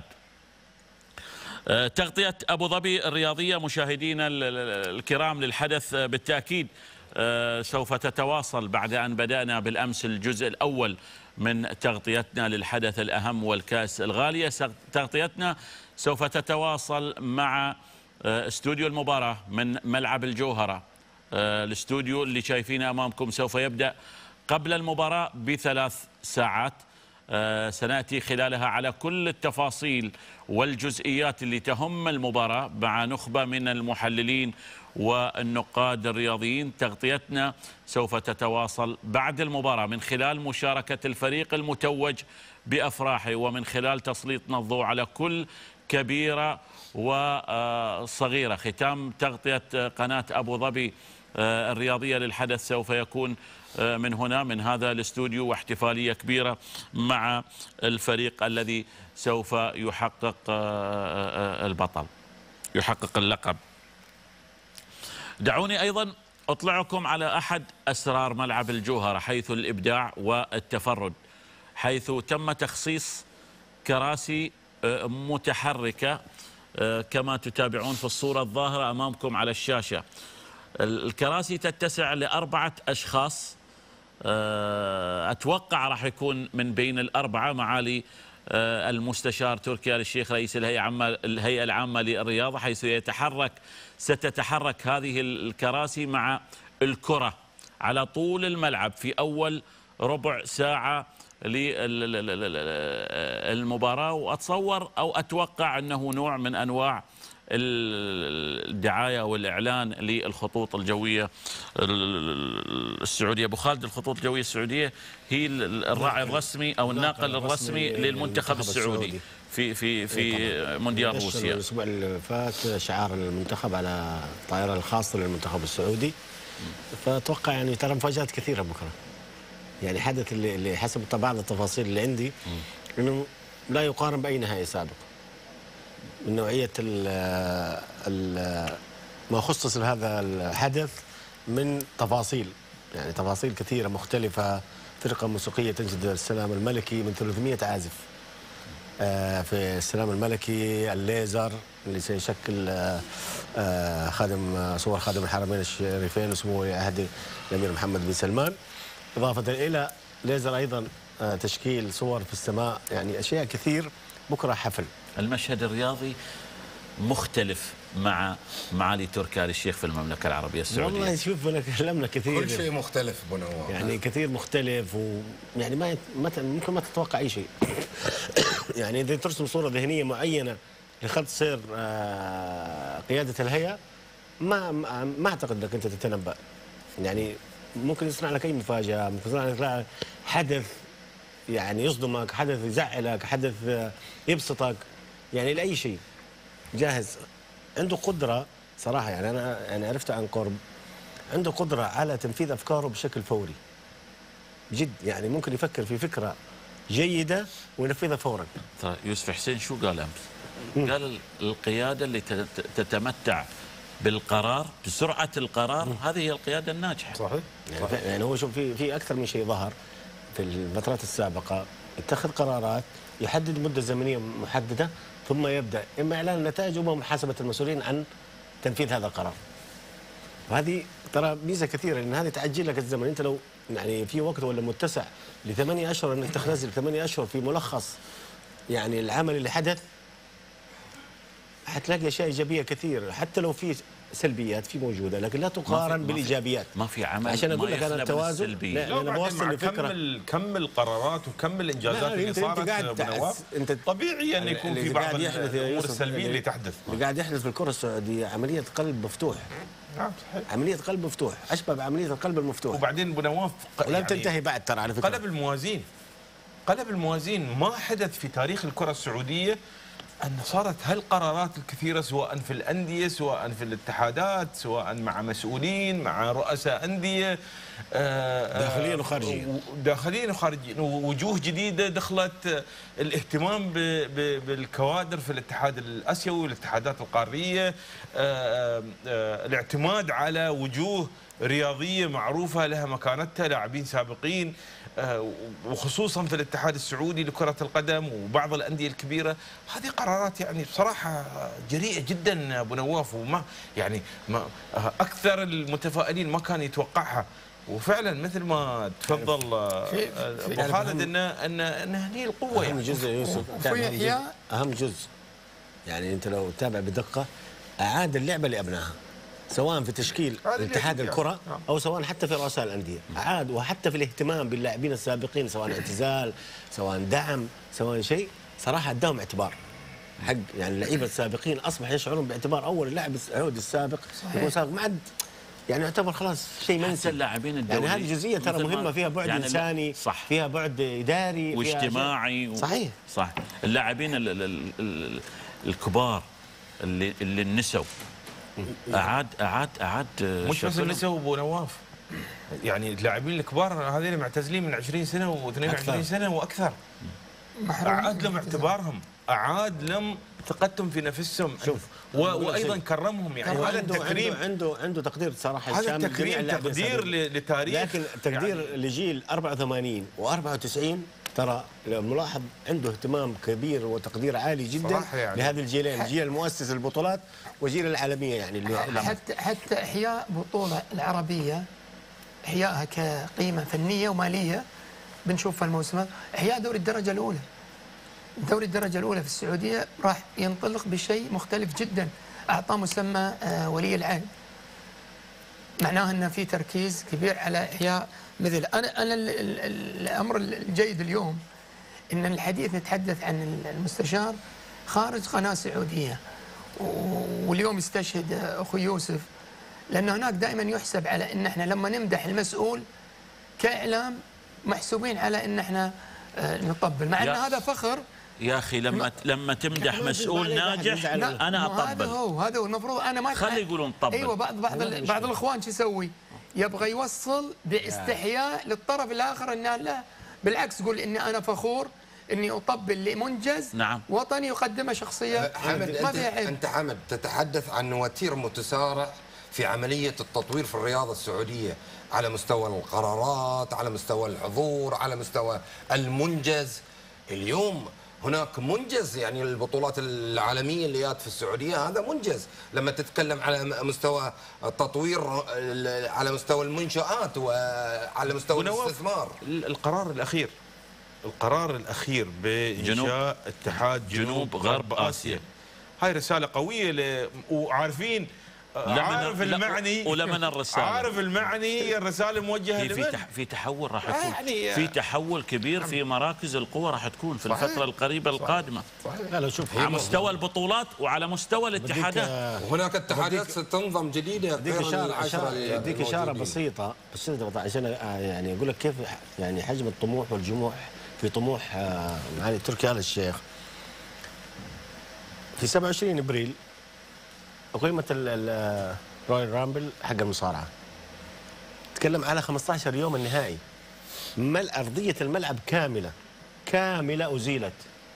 تغطية أبو ظبي الرياضية مشاهدينا الكرام للحدث بالتأكيد سوف تتواصل بعد أن بدأنا بالأمس الجزء الأول من تغطيتنا للحدث الأهم والكأس الغالية. تغطيتنا سوف تتواصل مع استوديو المباراة من ملعب الجوهرة. الاستوديو اللي شايفينه أمامكم سوف يبدأ قبل المباراة ب3 ساعات. سنأتي خلالها على كل التفاصيل والجزئيات اللي تهم المباراة مع نخبة من المحللين والنقاد الرياضيين. تغطيتنا سوف تتواصل بعد المباراة من خلال مشاركة الفريق المتوج بأفراحه، ومن خلال تسليطنا الضوء على كل كبيرة وصغيرة. ختام تغطية قناة أبو ظبي الرياضية للحدث سوف يكون من هنا من هذا الاستوديو، واحتفالية كبيرة مع الفريق الذي سوف يحقق اللقب. دعوني أيضا أطلعكم على أحد أسرار ملعب الجوهرة حيث الإبداع والتفرد، حيث تم تخصيص كراسي متحركة كما تتابعون في الصورة الظاهرة أمامكم على الشاشة. الكراسي تتسع ل4 أشخاص. أتوقع راح يكون من بين الأربعة معالي المستشار تركي آل الشيخ رئيس الهيئة العامة للرياضة، حيث ستتحرك هذه الكراسي مع الكرة على طول الملعب في أول ربع ساعة للمباراة. وأتصور أو أتوقع أنه نوع من أنواع الدعاية والإعلان للخطوط الجوية السعودية. أبو خالد، الخطوط الجوية السعودية هي الراعي الرسمي أو الناقل الرسمي للمنتخب السعودي في مونديال روسيا. الأسبوع اللي فات شعار المنتخب على الطائرة الخاصة للمنتخب السعودي، فأتوقع يعني ترى مفاجآت كثيرة بكرة. يعني حدث اللي حسب بعض التفاصيل اللي عندي انه لا يقارن باي نهائي سابق من نوعيه ما خصص لهذا الحدث من تفاصيل، يعني تفاصيل كثيره مختلفه. فرقه موسيقيه تنشد السلام الملكي من 300 عازف في السلام الملكي، الليزر اللي سيشكل صور خادم الحرمين الشريفين وسمو ولي عهد الامير محمد بن سلمان، إضافة إلى ليزر أيضا تشكيل صور في السماء، يعني أشياء كثير. بكرة حفل. المشهد الرياضي مختلف مع معالي تركي آل الشيخ في المملكة العربية السعودية. والله شوف أنا كلامنا كثير، كل شيء مختلف أبو نواف، يعني كثير مختلف، ويعني ما ممكن ما تتوقع أي شيء. يعني إذا ترسم صورة ذهنية معينة لخط سير قيادة الهيئة ما أعتقد أنك أنت تتنبأ. يعني ممكن يصنع لك أي مفاجأة، ممكن يصنع لك حدث يعني يصدمك، حدث يزعلك، حدث يبسطك، يعني لأي شيء جاهز. عنده قدرة صراحة، يعني أنا يعني عرفت عن قرب، عنده قدرة على تنفيذ أفكاره بشكل فوري جد. يعني ممكن يفكر في فكرة جيدة وينفذها فورا. طيب يوسف حسين شو قال أمس؟ قال القيادة اللي تتمتع بالقرار، بسرعة القرار، هذه هي القيادة الناجحة. صحيح. يعني هو شوف في أكثر من شيء ظهر في الفترات السابقة. اتخذ قرارات، يحدد مدة زمنية محددة، ثم يبدأ إما إعلان النتائج وإما محاسبة المسؤولين عن تنفيذ هذا القرار. وهذه ترى ميزة كثيرة، لأن هذه تعجل لك الزمن. أنت لو يعني في وقت ولا متسع ل8 أشهر أنك تنزل 8 أشهر في ملخص يعني العمل اللي حدث، حتلاقي أشياء إيجابية كثير. حتى لو في سلبيات في موجودة، لكن لا تقارن بالإيجابيات. ما في عمل، عشان أقول لك أنا التوازن. لا أنا بوصل لفكرة كم القرارات وكم الإنجازات اللي صارت بنواف. طبيعي أن يكون في بعض الأمور السلبية اللي تحدث. اللي قاعد يحدث في الكرة السعودية عملية قلب مفتوح. نعم صحيح. عملية قلب مفتوح، أشبه بعملية القلب المفتوح. وبعدين بنواف ولم يعني تنتهي بعد ترى على فكرة. قلب الموازين ما حدث في تاريخ الكرة السعودية أن صارت هالقرارات الكثيرة، سواء في الأندية، سواء في الاتحادات، سواء مع مسؤولين، مع رؤساء أندية، داخليا وخارجيا. داخليا وخارجيا، ووجوه جديدة دخلت، الاهتمام بالكوادر في الاتحاد الآسيوي والاتحادات القارية، الاعتماد على وجوه رياضية معروفة لها مكانتها، لاعبين سابقين، وخصوصا في الاتحاد السعودي لكرة القدم وبعض الأندية الكبيرة. هذه قرارات يعني بصراحة جريئة جدا أبو نواف، وما يعني ما أكثر المتفائلين ما كان يتوقعها. وفعلا مثل ما تفضل أبو خالد أن هذه القوة. أهم جزء يوسف، أهم جزء يعني أنت لو تتابع بدقة، أعاد اللعبة لأبنائها، سواء في تشكيل اتحاد الكرة أو سواء حتى في رؤساء الأندية، عاد وحتى في الاهتمام باللاعبين السابقين، سواء اعتزال، سواء دعم، سواء شيء. صراحة اداهم اعتبار حق، يعني اللعيبة السابقين أصبح يشعرون باعتبار أول اللاعب السعودي السابق يكون سابق، ما عاد يعني يعتبر خلاص شيء منسي. اللاعبين الدولي يعني هذه جزئية ترى مهمة، فيها بعد يعني إنساني، صح، فيها بعد إداري واجتماعي صحيح صح. اللاعبين الكبار اللي النسوا أعاد مش بس النسوا أبو نواف، يعني اللاعبين الكبار هذين معتزلين من 20 سنة و22 سنة وأكثر، أعاد لهم اعتبارهم، أعاد لهم ثقتهم في نفسهم. شوف وأيضا كرمهم، يعني هذا التكريم عنده تقدير صراحة، هذا التكريم تقدير لتاريخ، لكن تقدير يعني لجيل 84 و94 ترى الملاحظ عنده اهتمام كبير وتقدير عالي جدا يعني لهذه الجيلين، جيل المؤسس البطولات وجيل العالميه يعني اللي حتى احياء بطوله العربيه، احيائها كقيمه فنيه وماليه بنشوفها الموسم هذا. احياء دوري الدرجه الاولى، دوري الدرجه الاولى في السعوديه راح ينطلق بشيء مختلف جدا، اعطاه مسمى ولي العهد. معناه ان في تركيز كبير على احياء مثل انا الامر الجيد اليوم ان الحديث نتحدث عن المستشار خارج قناه سعوديه، واليوم يستشهد اخوي يوسف، لانه هناك دائما يحسب على ان احنا لما نمدح المسؤول كاعلام محسوبين على ان احنا نطبل، مع ان هذا فخر يا اخي. لما تمدح مسؤول ناجح انا اطبل. هذا هو المفروض. انا ما خلي يقولون طبل. ايوه بعض الاخوان شو يسوي؟ يبغى يوصل باستحياء للطرف الاخر انه لا بالعكس، قول اني انا فخور اني اطبل لمنجز نعم وطني يقدمه شخصيه حمد. ما فيها عيب. انت حمد تتحدث عن وتير متسارع في عمليه التطوير في الرياضه السعوديه على مستوى القرارات، على مستوى الحضور، على مستوى المنجز. اليوم هناك منجز، يعني البطولات العالميه اللي جات في السعوديه هذا منجز. لما تتكلم على مستوى التطوير، على مستوى المنشآت وعلى مستوى الاستثمار. القرار الاخير بانشاء اتحاد جنوب غرب اسيا، هاي رساله قويه وعارفين عارف المعني ولمن الرساله، عارف المعني الرساله موجهه لمن؟ في تحول راح يكون يعني في تحول كبير في مراكز القوى راح تكون في الفتره القريبه القادمه. لا شوف على مستوى البطولات وعلى مستوى الاتحادات. وهناك اتحادات ستنظم جديده غير اديك اشاره بسيطه عشان يعني اقول لك كيف يعني حجم الطموح والجموح في طموح معالي تركي آل الشيخ. في 27 ابريل قيمة الرويال رامبل حق المصارعة، تكلم على 15 يوم النهائي، أرضية الملعب كاملة أزيلت.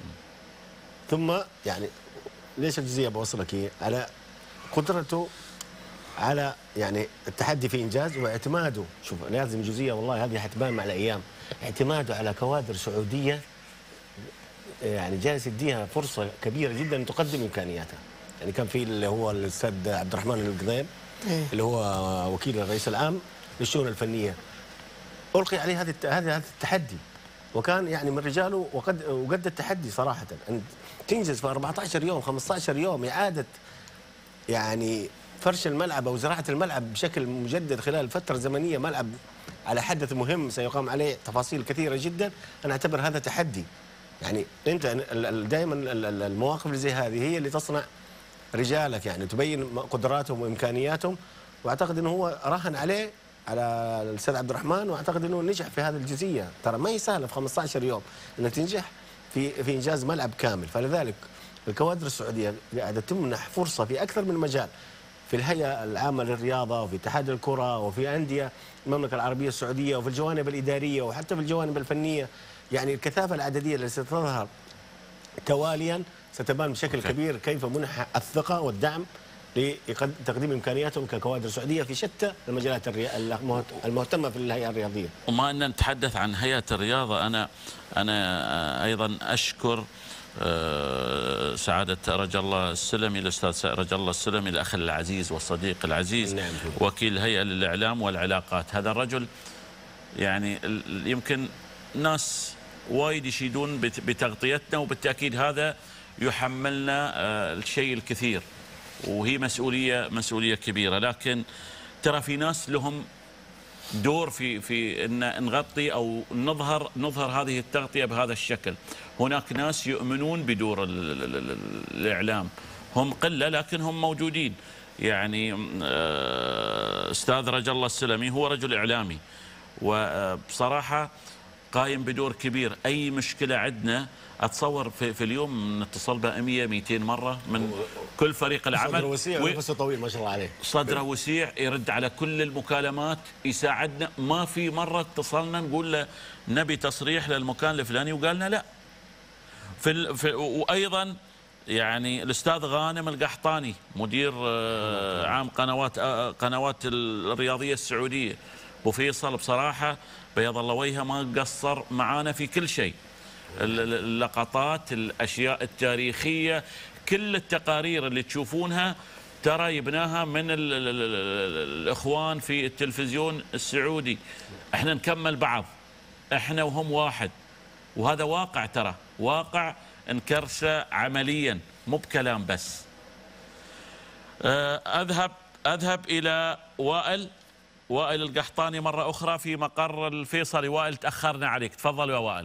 ثم يعني ليش الجزئية بوصلك هي على قدرته على يعني التحدي في إنجاز واعتماده. شوف لازم جزئية والله هذه حتبان مع الأيام، اعتماده على كوادر سعودية يعني جالس يديها فرصة كبيرة جدا أن تقدم إمكانياتها. يعني كان في اللي هو الاستاذ عبد الرحمن القضيب اللي هو وكيل الرئيس العام للشؤون الفنيه، القي عليه هذا التحدي، وكان يعني من رجاله وقد التحدي صراحه ان تنجز في 14 يوم 15 يوم اعاده يعني فرش الملعب او زراعه الملعب بشكل مجدد خلال فتره زمنيه، ملعب على حدث مهم سيقام عليه تفاصيل كثيره جدا. انا اعتبر هذا تحدي. يعني انت دائما المواقف اللي زي هذه هي اللي تصنع رجالك، يعني تبين قدراتهم وامكانياتهم. واعتقد انه هو راهن على الاستاذ عبد الرحمن، واعتقد انه نجح في هذه الجزئيه. ترى ما هي سهله في 15 يوم انك تنجح في انجاز ملعب كامل. فلذلك الكوادر السعوديه قاعده تمنح فرصه في اكثر من مجال، في الهيئه العامه للرياضه وفي اتحاد الكره وفي انديه المملكه العربيه السعوديه وفي الجوانب الاداريه وحتى في الجوانب الفنيه. يعني الكثافه العدديه التي ستظهر تواليا ستبان بشكل كبير كيف منح الثقة والدعم لتقديم إمكانياتهم ككوادر سعودية في شتى المجالات المهتمة في الهيئة الرياضية. وما أن نتحدث عن هيئة الرياضة، أنا أيضا أشكر سعادة رجا الله السلمي، الأستاذ رجا الله السلمي، الأخ العزيز والصديق العزيز، وكيل هيئة الإعلام والعلاقات. هذا الرجل يعني يمكن ناس وايد يشيدون بتغطيتنا، وبالتأكيد هذا يحملنا الشيء الكثير، وهي مسؤولية كبيرة. لكن ترى في ناس لهم دور في ان نغطي او نظهر هذه التغطية بهذا الشكل. هناك ناس يؤمنون بدور الإعلام، هم قلة لكن هم موجودين. يعني أستاذ رجا الله السلمي هو رجل إعلامي، وبصراحة قايم بدور كبير. أي مشكلة عندنا اتصور في اليوم نتصل بها 100-200 مره من كل فريق العمل. صدره وسيع ونفسه طويل ما شاء الله عليه. صدره وسيع، يرد على كل المكالمات، يساعدنا. ما في مره اتصلنا نقول له نبي تصريح للمكان الفلاني وقال لنا لا. وايضا يعني الاستاذ غانم القحطاني مدير عام قنوات الرياضيه السعوديه، ابو فيصل بصراحه بيض الله وجهه ما قصر معانا في كل شيء. اللقطات، الأشياء التاريخية، كل التقارير اللي تشوفونها ترى يبناها من الإخوان في التلفزيون السعودي. احنا نكمل بعض، احنا وهم واحد، وهذا واقع، ترى واقع انكرسه عمليا مو بكلام بس. أذهب إلى وائل القحطاني مرة أخرى في مقر الفيصلي. وائل تأخرنا عليك، تفضل يا وائل.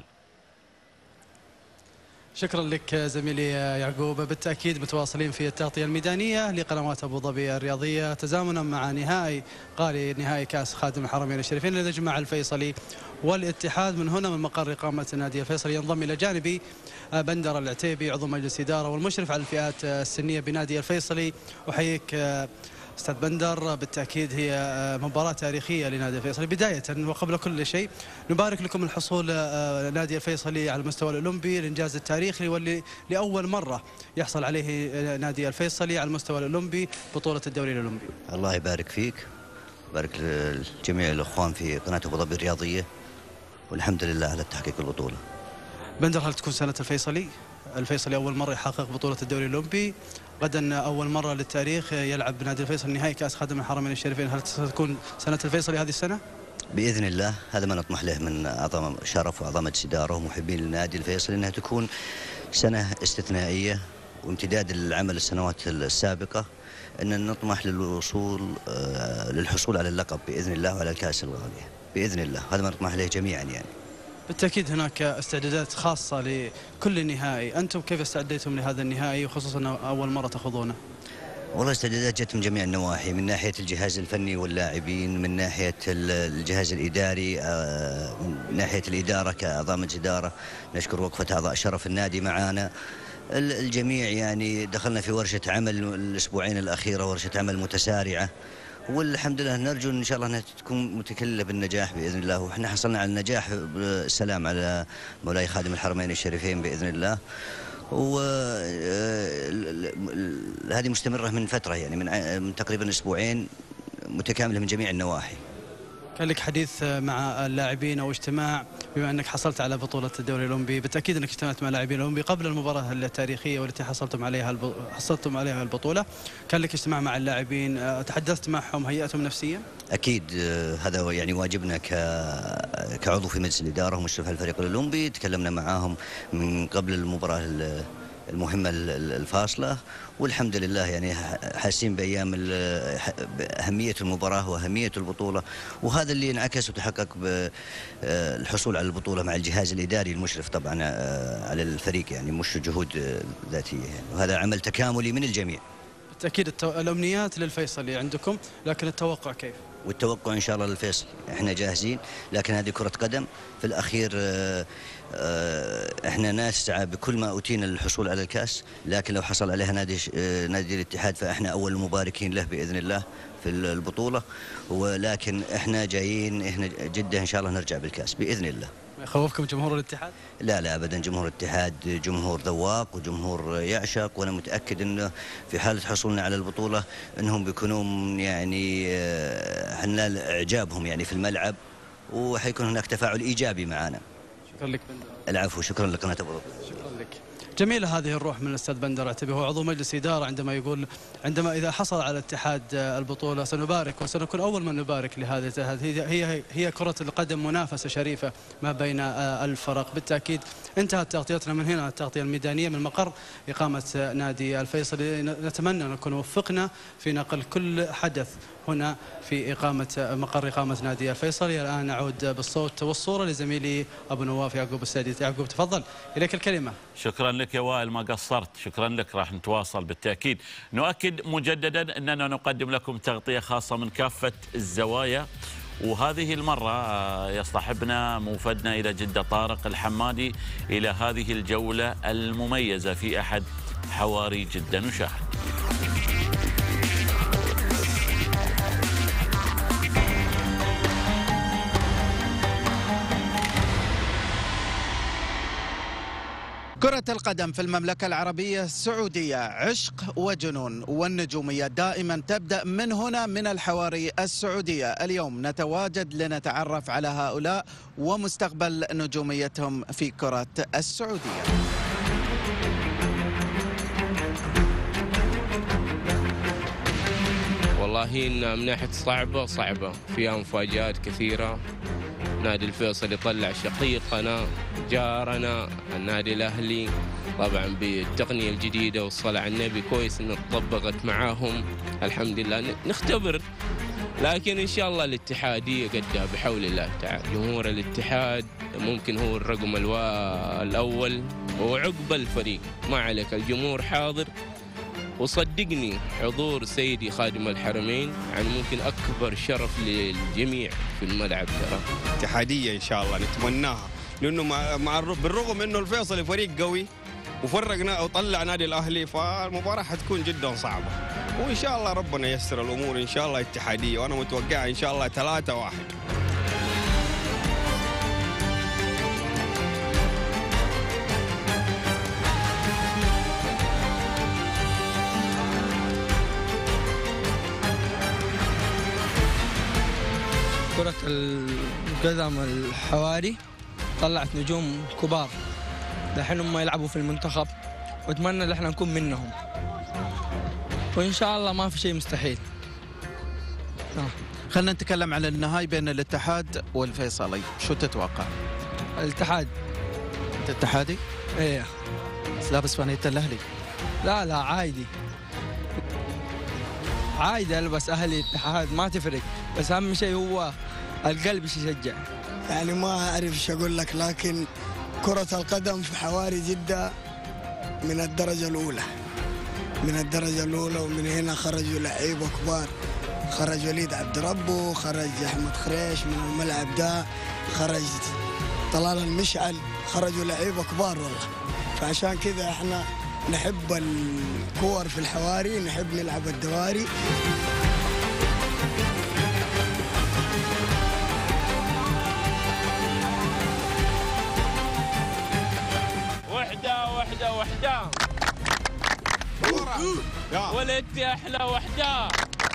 شكرا لك زميلي يعقوب. بالتأكيد متواصلين في التغطية الميدانية لقنوات أبو ظبي الرياضية تزامنا مع نهائي كأس خادم الحرمين الشريفين الذي جمع الفيصلي والاتحاد. من هنا من مقر إقامة نادي الفيصلي ينضم إلى جانبي بندر العتيبي عضو مجلس إدارة والمشرف على الفئات السنية بنادي الفيصلي. أحييك أستاذ بندر. بالتأكيد هي مباراة تاريخية لنادي الفيصلي. بداية وقبل كل شيء نبارك لكم الحصول نادي الفيصلي على المستوى الأولمبي، الإنجاز التاريخي واللي لأول مرة يحصل عليه نادي الفيصلي على المستوى الأولمبي بطولة الدوري الأولمبي. الله يبارك فيك، بارك لجميع الأخوان في قناة أبو ظبي الرياضية، والحمد لله على تحقيق البطولة. بندر، هل تكون سنة الفيصلي أول مرة يحقق بطولة الدوري الأولمبي؟ غدا أول مرة للتاريخ يلعب نادي الفيصل نهائي كأس خادم الحرمين الشريفين. هل ستكون سنة الفيصلي هذه السنة؟ بإذن الله، هذا ما نطمح له من أعظم شرف وأعظم مجلس إدارة ومحبين للنادي الفيصل، أنها تكون سنة استثنائية وامتداد العمل السنوات السابقة، أن نطمح للحصول على اللقب بإذن الله وعلى الكأس الغالية بإذن الله. هذا ما نطمح له جميعا يعني. بالتأكيد هناك استعدادات خاصة لكل نهائي، أنتم كيف استعديتم لهذا النهائي وخصوصا أول مرة تخوضونه؟ والله استعدادات جت من جميع النواحي، من ناحية الجهاز الفني واللاعبين، من ناحية الجهاز الإداري، من ناحية الإدارة كأعضاء مجلس إدارة. نشكر وقفة أعضاء شرف النادي معنا الجميع. يعني دخلنا في ورشة عمل الأسبوعين الأخيرة، ورشة عمل متسارعة، والحمد لله نرجو إن شاء الله أنها تكون متكللة بالنجاح بإذن الله. وإحنا حصلنا على النجاح بالسلام على مولاي خادم الحرمين الشريفين بإذن الله. وهذه مستمرة من فترة، يعني من تقريبا أسبوعين، متكاملة من جميع النواحي. كان لك حديث مع اللاعبين أو اجتماع بما أنك حصلت على بطولة الدوري الأولمبي؟ بالتأكيد أنك اجتمعت مع لاعبين الأولمبي قبل المباراة التاريخية والتي حصلتم عليها البطولة. كان لك اجتماع مع اللاعبين، تحدثت معهم، هيئتهم نفسيا؟ أكيد، هذا يعني واجبنا كعضو في مجلس الإدارة ومشرف على الفريق الأولمبي. تكلمنا معاهم من قبل المباراة المهمة الفاصلة، والحمد لله يعني حاسين بأيام أهمية المباراة وأهمية البطولة، وهذا اللي انعكس وتحقق بالحصول على البطولة مع الجهاز الإداري المشرف طبعا على الفريق، يعني مش جهود ذاتية يعني، وهذا عمل تكاملي من الجميع. بالتأكيد الأمنيات للفيصلي عندكم، لكن التوقع كيف؟ والتوقع إن شاء الله للفيصل، احنا جاهزين، لكن هذه كرة قدم في الأخير. احنا نسعى بكل ما أوتينا للحصول على الكأس، لكن لو حصل عليها نادي الاتحاد فاحنا أول المباركين له بإذن الله في البطولة، ولكن احنا جايين، احنا جدة إن شاء الله نرجع بالكأس بإذن الله. ما يخوفكم جمهور الاتحاد؟ لا أبدا، جمهور الاتحاد جمهور ذواق وجمهور يعشق، وأنا متأكد أنه في حالة حصولنا على البطولة أنهم بيكونون يعني حنال إعجابهم يعني في الملعب، وحيكون هناك تفاعل إيجابي معنا. شكرا لك بندر. العفو، شكرا لقناة أبو ظبي. شكرا لك. جميلة هذه الروح من الأستاذ بندر عتبي، هو عضو مجلس إدارة، عندما يقول إذا حصل على الاتحاد البطولة سنبارك وسنكون أول من نبارك لهذا الاتحاد. هي كرة القدم منافسة شريفة ما بين الفرق. بالتأكيد انتهت تغطيتنا من هنا، التغطية الميدانية من مقر إقامة نادي الفيصلي. نتمنى أن نكون وفقنا في نقل كل حدث هنا في مقر إقامة نادي الفيصلي. الآن أعود بالصوت والصورة لزميلي أبو نواف يعقوب السعدي. يعقوب تفضل، إليك الكلمة. شكرا لك يا وائل، ما قصرت، شكرا لك، راح نتواصل بالتأكيد. نؤكد مجددا أننا نقدم لكم تغطية خاصة من كافة الزوايا، وهذه المرة يصطحبنا موفدنا إلى جدة طارق الحمادي إلى هذه الجولة المميزة في أحد حواري جدة. نشاهد. كرة القدم في المملكة العربية السعودية عشق وجنون، والنجومية دائما تبدأ من هنا من الحواري السعودية. اليوم نتواجد لنتعرف على هؤلاء ومستقبل نجوميتهم في كرة السعودية. والله إن من ناحية صعبة فيها مفاجآت كثيرة. نادي الفيصل يطلع شقيقنا جارنا النادي الأهلي، طبعا بالتقنية الجديدة والصلاة على النبي كويس إنها طبقت معاهم، الحمد لله نختبر. لكن إن شاء الله الاتحادية قدها بحول الله تعالى. جمهور الاتحاد ممكن هو الرقم الأول وعقب الفريق، ما عليك الجمهور حاضر. وصدقني حضور سيدي خادم الحرمين يعني ممكن أكبر شرف للجميع في الملعب. ترى اتحادية إن شاء الله نتمناها، لأنه بالرغم إنه الفيصلي فريق قوي وفرقنا وطلع نادي الأهلي، فالمباراة حتكون جدا صعبة، وإن شاء الله ربنا ييسر الأمور. إن شاء الله اتحادية، وأنا متوقع إن شاء الله 3-1. كرة القدم الحواري طلعت نجوم كبار، دحين هم يلعبوا في المنتخب، واتمنى ان احنا نكون منهم، وان شاء الله ما في شيء مستحيل. خلينا نتكلم عن النهائي بين الاتحاد والفيصلي، شو تتوقع؟ الاتحاد. انت اتحادي؟ ايه. بس لابس فانيلة الاهلي. لا عادي البس اهلي اتحاد ما تفرق، بس اهم شيء هو القلب يشجع. يعني ما اعرف ايش اقول لك، لكن كرة القدم في حواري جدة من الدرجة الأولى، ومن هنا خرجوا لعيبة كبار، خرج وليد عبد ربه، خرج أحمد خريش من الملعب ده، خرج طلال المشعل، خرجوا لعيبة كبار والله. فعشان كذا احنا نحب الكور في الحواري، نحب نلعب الدواري. وحدة ولدي أحلى وحدة.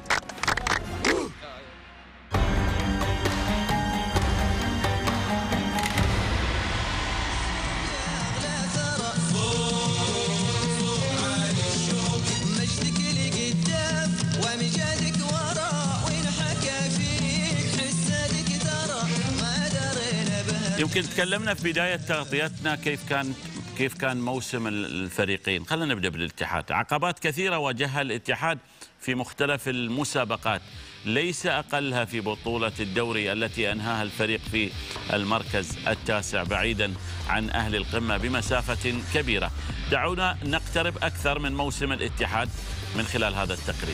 يمكن تكلمنا في بداية تغطيتنا كيف كان موسم الفريقين. خلينا نبدأ بالاتحاد. عقبات كثيرة واجهها الاتحاد في مختلف المسابقات، ليس أقلها في بطولة الدوري التي أنهاها الفريق في المركز التاسع بعيدا عن أهل القمة بمسافة كبيرة. دعونا نقترب أكثر من موسم الاتحاد من خلال هذا التقرير.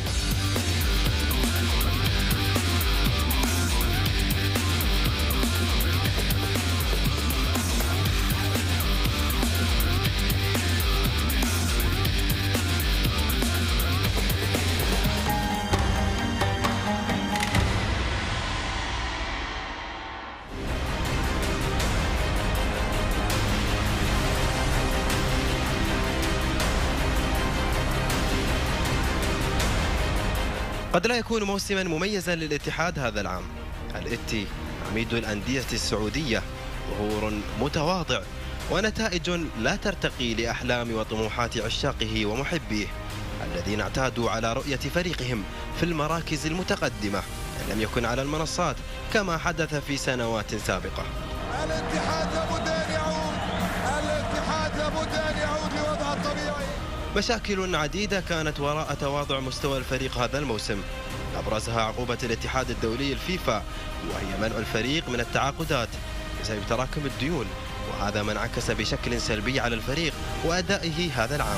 قد لا يكون موسما مميزا للاتحاد هذا العام. الاتي عميد الأندية السعودية، ظهور متواضع ونتائج لا ترتقي لأحلام وطموحات عشاقه ومحبيه الذين اعتادوا على رؤية فريقهم في المراكز المتقدمة إن لم يكن على المنصات كما حدث في سنوات سابقة. الاتحاد لابد أن يعود، الاتحاد لابد أن يعود لوضعه الطبيعي. مشاكل عديدة كانت وراء تواضع مستوى الفريق هذا الموسم، أبرزها عقوبة الاتحاد الدولي الفيفا، وهي منع الفريق من التعاقدات بسبب تراكم الديون، وهذا ما انعكس بشكل سلبي على الفريق وأدائه هذا العام.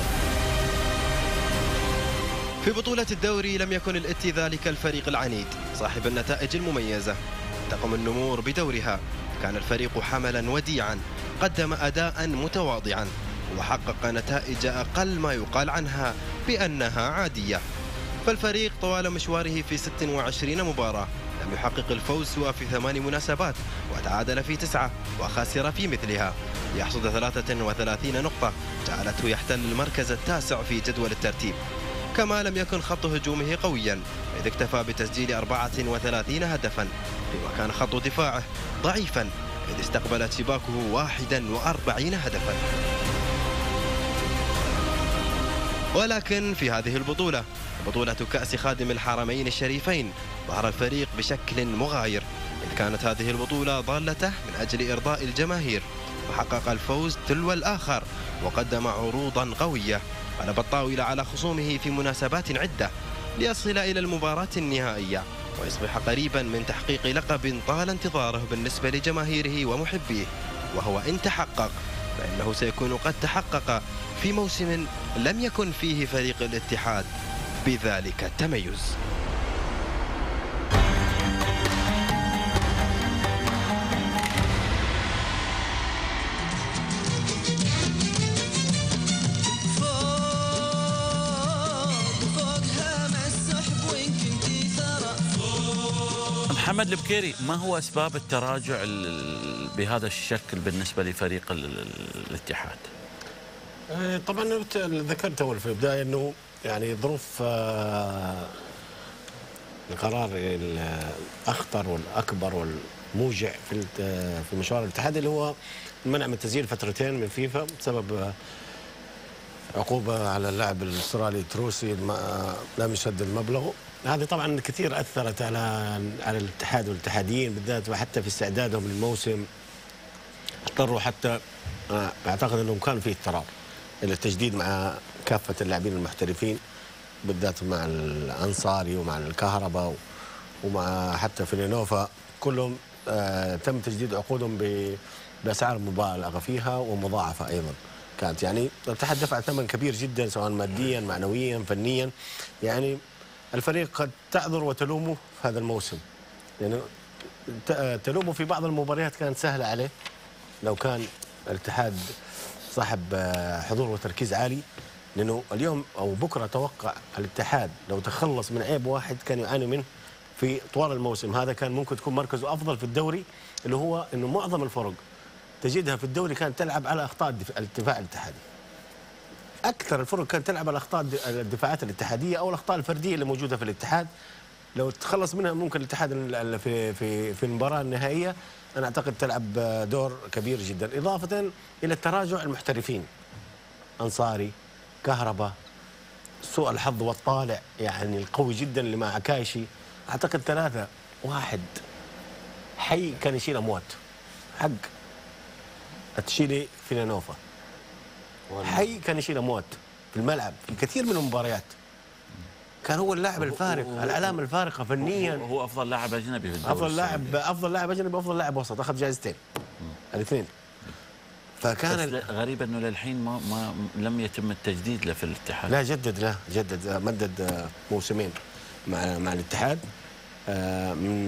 في بطولة الدوري لم يكن الاتي ذلك الفريق العنيد صاحب النتائج المميزة. تقم النمور بدورها، كان الفريق حملا وديعا، قدم أداء متواضعا وحقق نتائج أقل ما يقال عنها بأنها عادية. فالفريق طوال مشواره في 26 مباراة لم يحقق الفوز سوى في 8 مناسبات، وتعادل في 9 وخسر في مثلها. ليحصد 33 نقطة جعلته يحتل المركز التاسع في جدول الترتيب. كما لم يكن خط هجومه قويا إذ اكتفى بتسجيل 34 هدفا، فيما كان خط دفاعه ضعيفا إذ استقبلت شباكه 41 هدفا. ولكن في هذه البطولة، بطولة كأس خادم الحرمين الشريفين، ظهر الفريق بشكل مغاير، إذ كانت هذه البطولة ضالته من أجل إرضاء الجماهير، وحقق الفوز تلو الآخر وقدم عروضا قوية، قلب الطاولة على خصومه في مناسبات عدة ليصل إلى المباراة النهائية ويصبح قريبا من تحقيق لقب طال انتظاره بالنسبة لجماهيره ومحبيه، وهو إن تحقق فإنه سيكون قد تحقق في موسم لم يكن فيه فريق الاتحاد بذلك التميز. محمد البكيري، ما هو أسباب التراجع بهذا الشكل بالنسبة لفريق الاتحاد؟ طبعا ذكرت أول في البداية أنه يعني ظروف القرار الأخطر والأكبر والموجع في مشوار الاتحاد اللي هو منع من تسجيل فترتين من فيفا بسبب عقوبة على اللاعب الأسترالي تروسي لم يسدد مبلغه. هذه طبعا كثير أثرت على الاتحاد والاتحاديين بالذات، وحتى في استعدادهم للموسم اضطروا حتى أعتقد أنهم كان فيه اضطرار إلى التجديد مع كافة اللاعبين المحترفين بالذات مع الأنصاري ومع الكهرباء ومع حتى فيلينوفا، كلهم تم تجديد عقودهم بأسعار مبالغ فيها ومضاعفة أيضا. كانت يعني الاتحاد دفع ثمن كبير جدا سواء ماديا معنويا فنيا. يعني الفريق قد تعذر وتلومه في هذا الموسم، يعني تلومه في بعض المباريات كانت سهلة عليه لو كان الاتحاد صاحب حضور وتركيز عالي، لأنه اليوم أو بكرة توقع الاتحاد لو تخلص من عيب واحد كان يعاني منه في طوال الموسم هذا كان ممكن تكون مركزه أفضل في الدوري، اللي هو أنه معظم الفرق تجدها في الدوري كانت تلعب على أخطاء الدفاع الاتحادي. أكثر الفرق كانت تلعب على أخطاء الدفاعات الاتحادية أو الأخطاء الفردية اللي موجودة في الاتحاد، لو تخلص منها ممكن الاتحاد في المباراة النهائية أنا أعتقد تلعب دور كبير جدا، إضافة إلى التراجع المحترفين أنصاري كهرباء، سوء الحظ والطالع يعني القوي جدا اللي مع عكايشي. أعتقد 3-1 حي كان يشيل أموات حق تشيلي فيلينوفا، حي كان يشيل أموات في الملعب في كثير من المباريات، كان هو اللاعب الفارق، العلامة الفارقة فنيا. هو أفضل لاعب أجنبي في الدوري، أفضل لاعب أجنبي وأفضل لاعب وسط، أخذ جائزتين الاثنين. فكان غريب انه للحين ما لم يتم التجديد له في الاتحاد. لا جدد مدد موسمين مع الاتحاد من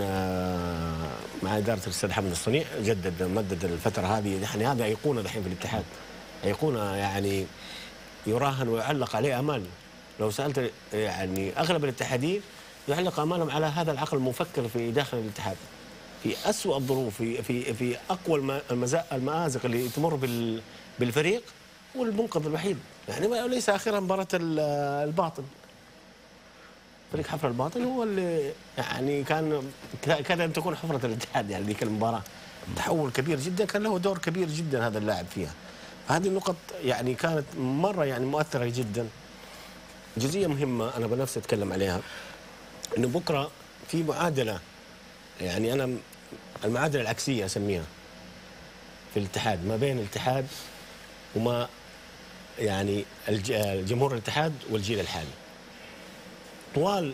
مع اداره الاستاذ حمد الصنيع، مدد الفتره هذه. يعني هذا ايقونه دحين في الاتحاد، ايقونه يعني يراهن ويعلق عليه امال. لو سالت يعني اغلب الاتحاديين يعلق امالهم على هذا العقل المفكر في داخل الاتحاد في أسوأ الظروف، في أقوى المآزق اللي تمر بالفريق، والمنقذ الوحيد يعني ليس آخرها مباراة الباطن. فريق حفر الباطن هو اللي يعني كاد أن تكون حفرة الاتحاد، يعني ذيك المباراة تحول كبير جدا، كان له دور كبير جدا هذا اللاعب فيها. هذه النقط يعني كانت مرة يعني مؤثرة جدا. جزئية مهمة أنا بنفسي أتكلم عليها، إنه بكرة في معادلة، يعني أنا المعادلة العكسية أسميها في الاتحاد، ما بين الاتحاد وما يعني الجمهور الاتحاد والجيل الحالي. طوال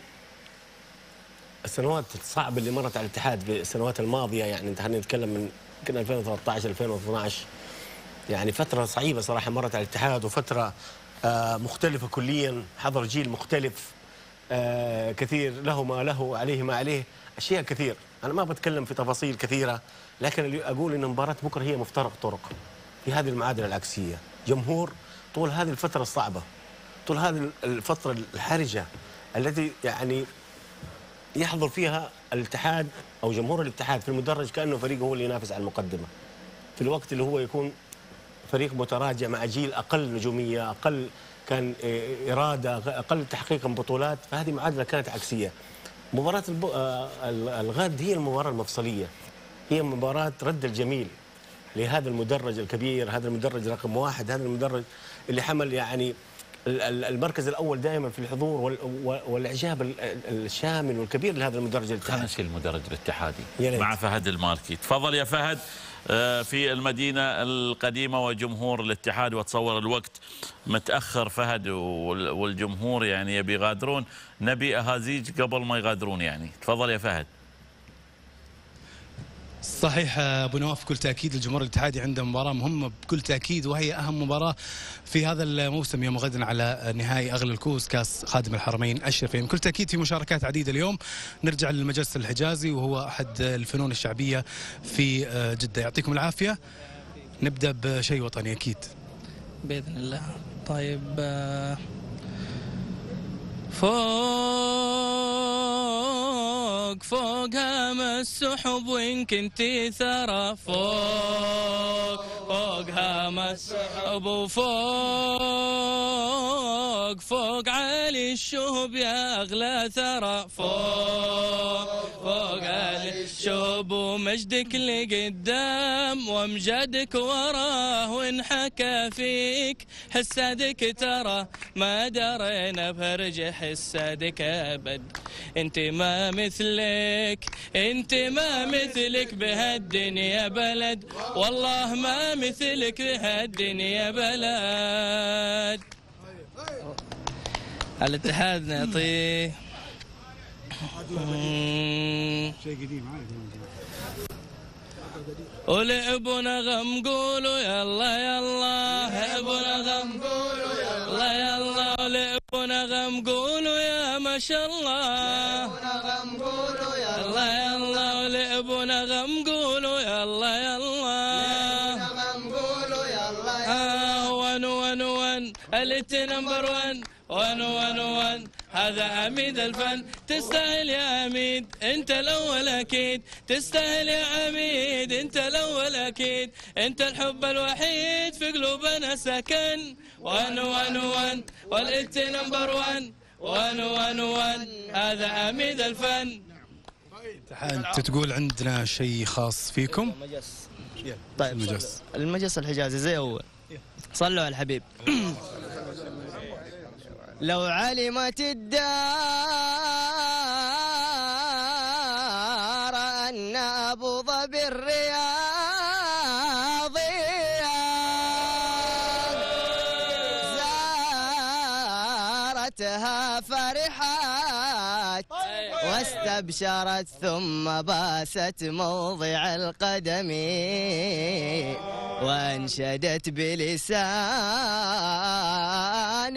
السنوات الصعبة اللي مرت على الاتحاد في السنوات الماضية، يعني انت نتكلم من 2013 2012، يعني فترة صعيبة صراحة مرت على الاتحاد، وفترة مختلفة كليا، حضر جيل مختلف كثير، له ما له عليه ما عليه، أشياء كثير. أنا ما بتكلم في تفاصيل كثيرة، لكن اللي أقول إن مباراة بكرة هي مفترق طرق في هذه المعادلة العكسية. جمهور طول هذه الفترة الصعبة، طول هذه الفترة الحرجة التي يعني يحضر فيها الاتحاد أو جمهور الاتحاد في المدرج كأنه فريقه هو اللي ينافس على المقدمة، في الوقت اللي هو يكون فريق متراجع مع جيل اقل نجوميه، اقل كان اراده، اقل تحقيقا بطولات، فهذه معادله كانت عكسيه. مباراه الغد هي المباراه المفصليه، هي مباراه رد الجميل لهذا المدرج الكبير، هذا المدرج رقم 1، هذا المدرج اللي حمل يعني المركز الاول دائما في الحضور والاعجاب الشامل والكبير لهذا المدرج الاتحادي. خلينا نشيل المدرج الاتحادي مع فهد المالكي. تفضل يا فهد. في المدينة القديمة وجمهور الاتحاد، وتصور الوقت متأخر فهد والجمهور يعني يبي يغادرون، نبي أهازيج قبل ما يغادرون يعني. تفضل يا فهد. صحيح ابو نواف، بكل تاكيد الجمهور الاتحادي عنده مباراه مهمه بكل تاكيد، وهي اهم مباراه في هذا الموسم يوم غد على نهائي اغلى الكؤوس كاس خادم الحرمين الشريفين. بكل تاكيد في مشاركات عديده اليوم. نرجع للمجلس الحجازي وهو احد الفنون الشعبيه في جده. يعطيكم العافيه. نبدا بشيء وطني اكيد باذن الله. طيب فوق هام السحب وإن كنتي ثرى، فوق هام السحب وفوق عالي الشهب يا أغلى ثرى، فوق عالي الشهب ومجدك لقدام وامجادك وراه، وانحكى فيك حسادك ترى ما درينا بهرج حسادك أبد. انت ما مثلك بهالدنيا بلد، والله ما مثلك بهالدنيا بلد. الاتحاد نعطيه شيء قديم عادي. ولعبوا نغم قولوا يلا يلا، لعبوا نغم قولوا يلا يلا، ولعبوا نغم قولوا يا ما شاء الله، نغم قولوا يلا يلا، ولعبوا نغم قولوا يلا يلا، نغم قولوا يلا يلا. ون الات نمبر 1 هذا عميد الفن، تستاهل يا عميد انت الاول اكيد، تستاهل يا عميد انت الاول اكيد، انت الحب الوحيد في قلوبنا سكن. 1 والات نمبر 1 هذا عميد الفن. انت تقول عندنا شيء خاص فيكم؟ طيب المجلس الحجازي زي اول. صلوا على الحبيب. لو علمت الدار أن أبو ظبي الرياض زارتها فرحات واستبشرت ثم باست موضع القدم، وانشدت بلسان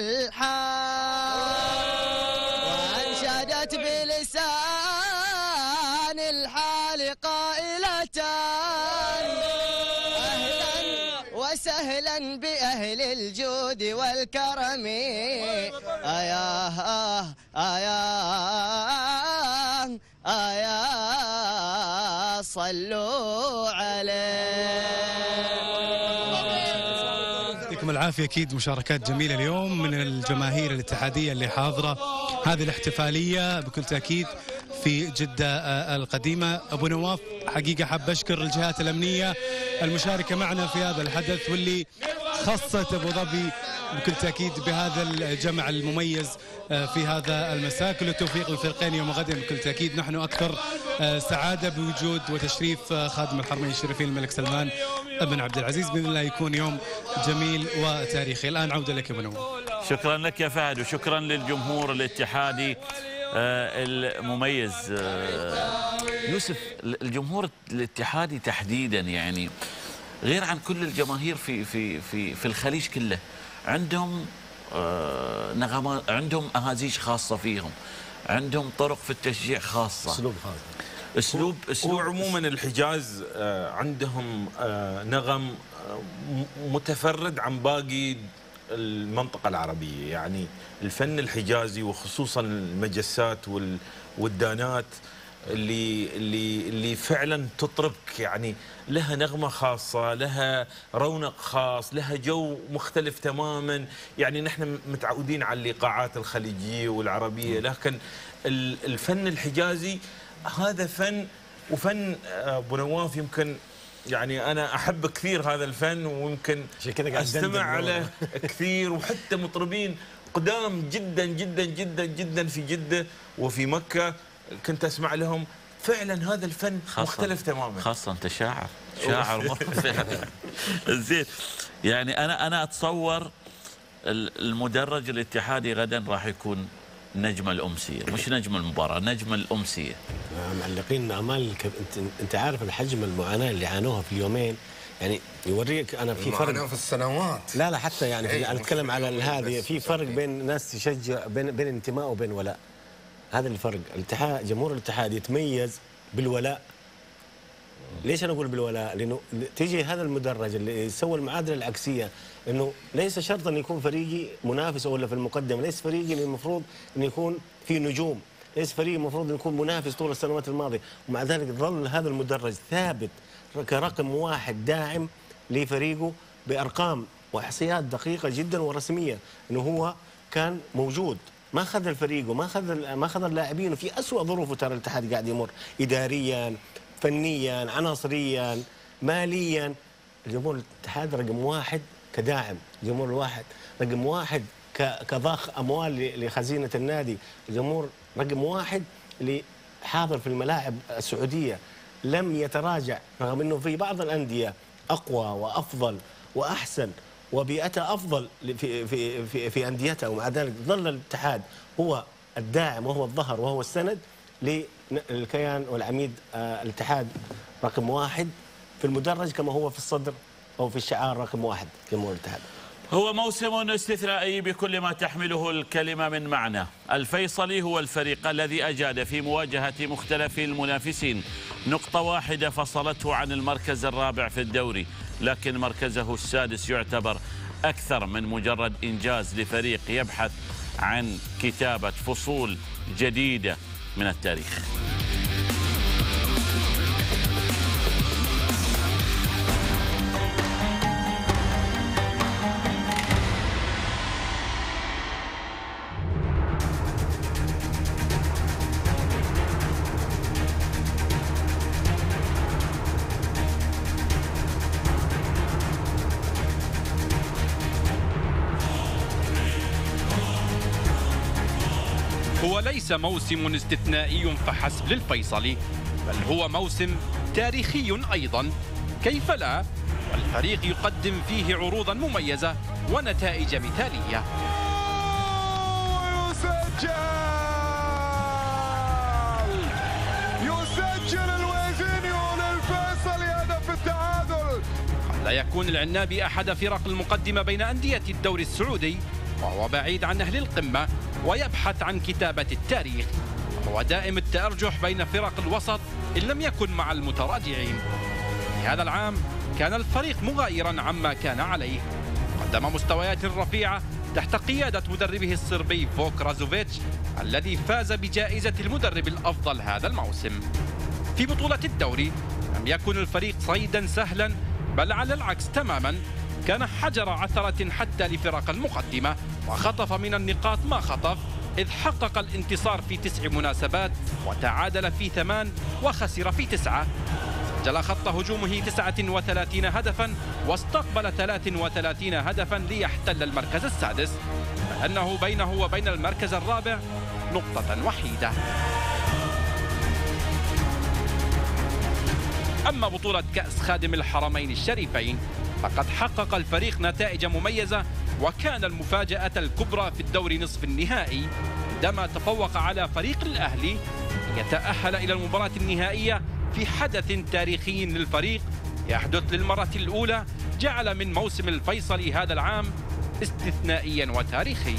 الحال قائلة أهلا وسهلا بأهل الجود والكرم. صلوا عليه. يعطيكم العافية. أكيد مشاركات جميلة اليوم من الجماهير الاتحادية اللي حاضرة هذه الاحتفالية بكل تأكيد في جدة القديمة. أبو نواف، حقيقة حاب أشكر الجهات الأمنية المشاركة معنا في هذا الحدث واللي خصت أبو ظبي بكل تأكيد بهذا الجمع المميز في هذا المساء. كل التوفيق للفريقين يوم غد. بكل تأكيد نحن أكثر سعادة بوجود وتشريف خادم الحرمين الشريفين الملك سلمان بن عبد العزيز. بإذن الله يكون يوم جميل وتاريخي. الآن عودة لك أبو نواف. شكرا لك يا فهد، وشكرا للجمهور الاتحادي المميز. يوسف، الجمهور الاتحادي تحديدا يعني غير عن كل الجماهير في الخليج كله، عندهم نغمات، عندهم اهازيج خاصه فيهم، عندهم طرق في التشجيع خاصه، اسلوب وعموما الحجاز عندهم نغم متفرد عن باقي المنطقة العربية. يعني الفن الحجازي وخصوصا المجسات والدانات اللي فعلا تطربك، يعني لها نغمة خاصة، لها رونق خاص، لها جو مختلف تماما. يعني نحن متعودين على الإيقاعات الخليجية والعربية، لكن الفن الحجازي هذا فن، وفن أبو نواف يمكن يعني أنا أحب كثير هذا الفن، ويمكن أستمع له كثير، وحتى مطربين قدام جدا جدا جدا جدا في جدة وفي مكة كنت أسمع لهم. فعلا هذا الفن مختلف تماما، خاصة أنت شاعر مرة. زين، يعني أنا أتصور المدرج الاتحادي غدا راح يكون نجم الأمسية، مش نجم المباراة، نجم الأمسية. معلقين أمال أنت عارف الحجم المعاناة اللي عانوها في اليومين، يعني يوريك أنا في فرق في السنوات. لا حتى يعني أنا أتكلم على هذه، في فرق بين ناس تشجع، بين انتماء وبين ولاء. هذا الفرق. الاتحاد، جمهور الاتحاد يتميز بالولاء. ليش انا اقول بالولاء؟ لانه تيجي هذا المدرج اللي يسوي المعادله العكسيه، انه ليس شرط ان يكون فريقي منافس ولا في المقدمه، ليس فريقي المفروض انه يكون في نجوم، ليس فريقي المفروض انه يكون منافس طول السنوات الماضيه، ومع ذلك ظل هذا المدرج ثابت كرقم واحد داعم لفريقه بارقام واحصائيات دقيقه جدا ورسميه، انه هو كان موجود، ما خذ الفريق وما خذ اللاعبين في اسوء ظروفه. ترى الاتحاد قاعد يمر اداريا، فنيا، عناصريا، ماليا. الجمهور الاتحاد رقم واحد كداعم، الجمهور الواحد رقم واحد كضخ اموال لخزينه النادي، الجمهور رقم واحد اللي حاضر في الملاعب السعوديه، لم يتراجع رغم انه في بعض الانديه اقوى وافضل واحسن وبيئتها افضل في انديتها، ومع ذلك ظل الاتحاد هو الداعم وهو الظهر وهو السند للكيان والعميد. الاتحاد رقم واحد في المدرج كما هو في الصدر او في الشعار رقم واحد جمهور الاتحاد. هو موسم استثنائي بكل ما تحمله الكلمة من معنى. الفيصلي هو الفريق الذي أجاد في مواجهة مختلف المنافسين، نقطة واحدة فصلته عن المركز الرابع في الدوري، لكن مركزه السادس يعتبر أكثر من مجرد إنجاز لفريق يبحث عن كتابة فصول جديدة من التاريخ. هو ليس موسم استثنائي فحسب للفيصلي، بل هو موسم تاريخي أيضا، كيف لا؟ والفريق يقدم فيه عروضا مميزة ونتائج مثالية. يسجل الويزينيو للفيصلي هدف التعادل. لا يكون العنابي أحد فرق المقدمة بين أندية الدوري السعودي، وهو بعيد عن أهل القمة ويبحث عن كتابة التاريخ، وهو دائم التأرجح بين فرق الوسط إن لم يكن مع المتراجعين. في هذا العام كان الفريق مغايرا عما كان عليه، قدم مستويات رفيعة تحت قيادة مدربه الصربي فوك رازوفيتش الذي فاز بجائزة المدرب الأفضل هذا الموسم. في بطولة الدوري لم يكن الفريق صيدا سهلا، بل على العكس تماما، كان حجر عثرة حتى لفرق المقدمة، وخطف من النقاط ما خطف، إذ حقق الانتصار في 9 مناسبات وتعادل في 8 وخسر في 9. سجل خط هجومه 39 هدفا واستقبل 33 هدفا ليحتل المركز السادس، لأنه بينه وبين المركز الرابع نقطة وحيدة. أما بطولة كأس خادم الحرمين الشريفين فقد حقق الفريق نتائج مميزة، وكان المفاجأة الكبرى في الدوري نصف النهائي عندما تفوق على فريق الأهلي ليتأهل إلى المباراة النهائية في حدث تاريخي للفريق يحدث للمرة الأولى، جعل من موسم الفيصلي هذا العام استثنائيا وتاريخي.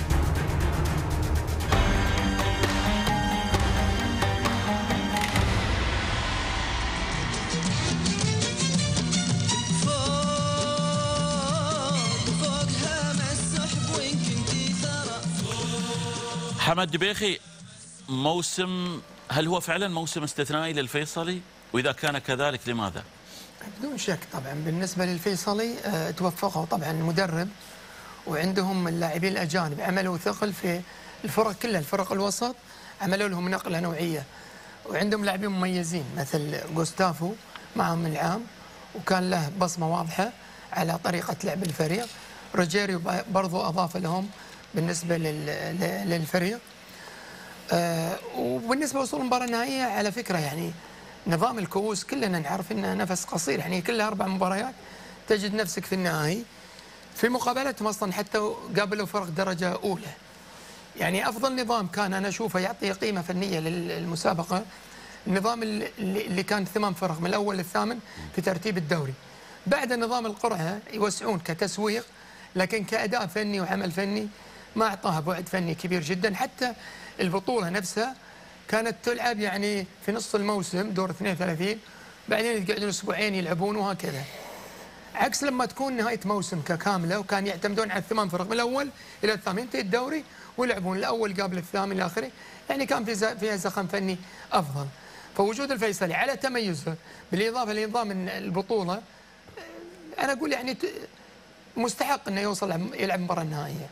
حمد دبيخي، موسم هل هو فعلا موسم استثنائي للفيصلي؟ وإذا كان كذلك لماذا؟ بدون شك طبعا بالنسبة للفيصلي توفقوا طبعا المدرب، وعندهم اللاعبين الأجانب عملوا ثقل في الفرق كلها، الفرق الوسط عملوا لهم نقلة نوعية، وعندهم لاعبين مميزين مثل جوستافو معهم من العام وكان له بصمة واضحة على طريقة لعب الفريق. روجيريو برضو أضاف لهم بالنسبة للفريق. وبالنسبة لوصول المباراة النهائية على فكرة يعني نظام الكؤوس كلنا نعرف انه نفس قصير، يعني كلها 4 مباريات تجد نفسك في النهائي. في مقابلتهم اصلا حتى قابلوا فرق درجة أولى. يعني أفضل نظام كان أنا أشوفه يعطي قيمة فنية للمسابقة النظام اللي كان 8 فرق من الأول للثامن في ترتيب الدوري. بعد نظام القرعة يوسعون كتسويق، لكن كأداء فني وعمل فني ما أعطاها بعد فني كبير جدا. حتى البطولة نفسها كانت تلعب يعني في نص الموسم دور 32، بعدين يقعدون أسبوعين يلعبون وهكذا، عكس لما تكون نهاية موسم ككاملة وكان يعتمدون على 8 فرق من الأول إلى الثامن، ينتهي الدوري ويلعبون الأول قبل الثامن إلى آخره، يعني كان فيها زخم فني أفضل. فوجود الفيصلي على تميزه بالإضافة لنظام البطولة أنا أقول يعني مستحق أنه يوصل يلعب المباراة النهائية.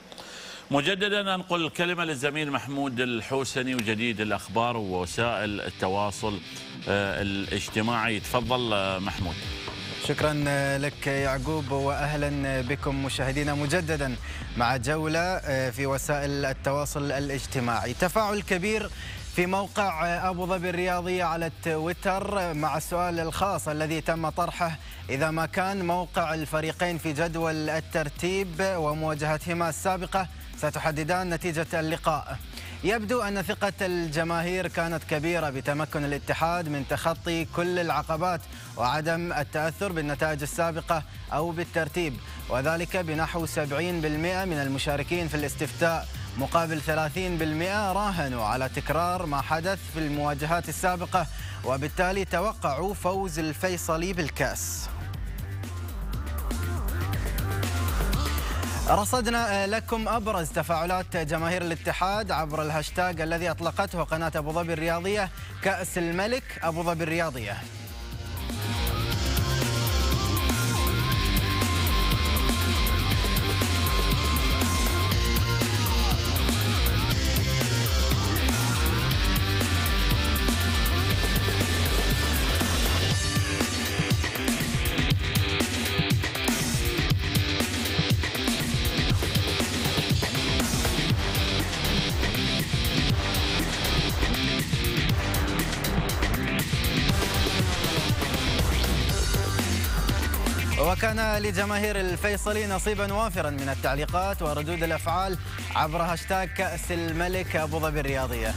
مجددا أنقل الكلمة للزميل محمود الحوسني وجديد الأخبار ووسائل التواصل الاجتماعي. تفضل محمود. شكرا لك يعقوب، وأهلا بكم مشاهدينا مجددا مع جولة في وسائل التواصل الاجتماعي. تفاعل كبير في موقع أبو ظبي الرياضية على تويتر مع السؤال الخاص الذي تم طرحه: إذا ما كان موقع الفريقين في جدول الترتيب ومواجهتهما السابقة ستحددان نتيجة اللقاء. يبدو أن ثقة الجماهير كانت كبيرة بتمكن الاتحاد من تخطي كل العقبات وعدم التأثر بالنتائج السابقة أو بالترتيب، وذلك بنحو 70% من المشاركين في الاستفتاء، مقابل 30% راهنوا على تكرار ما حدث في المواجهات السابقة، وبالتالي توقعوا فوز الفيصلي بالكأس. رصدنا لكم أبرز تفاعلات جماهير الاتحاد عبر الهاشتاج الذي أطلقته قناة أبو ظبي الرياضية: كأس الملك أبو ظبي الرياضية. وكان لجماهير الفيصلي نصيبا وافرا من التعليقات وردود الأفعال عبر هاشتاج كأس الملك أبو ظبي الرياضية.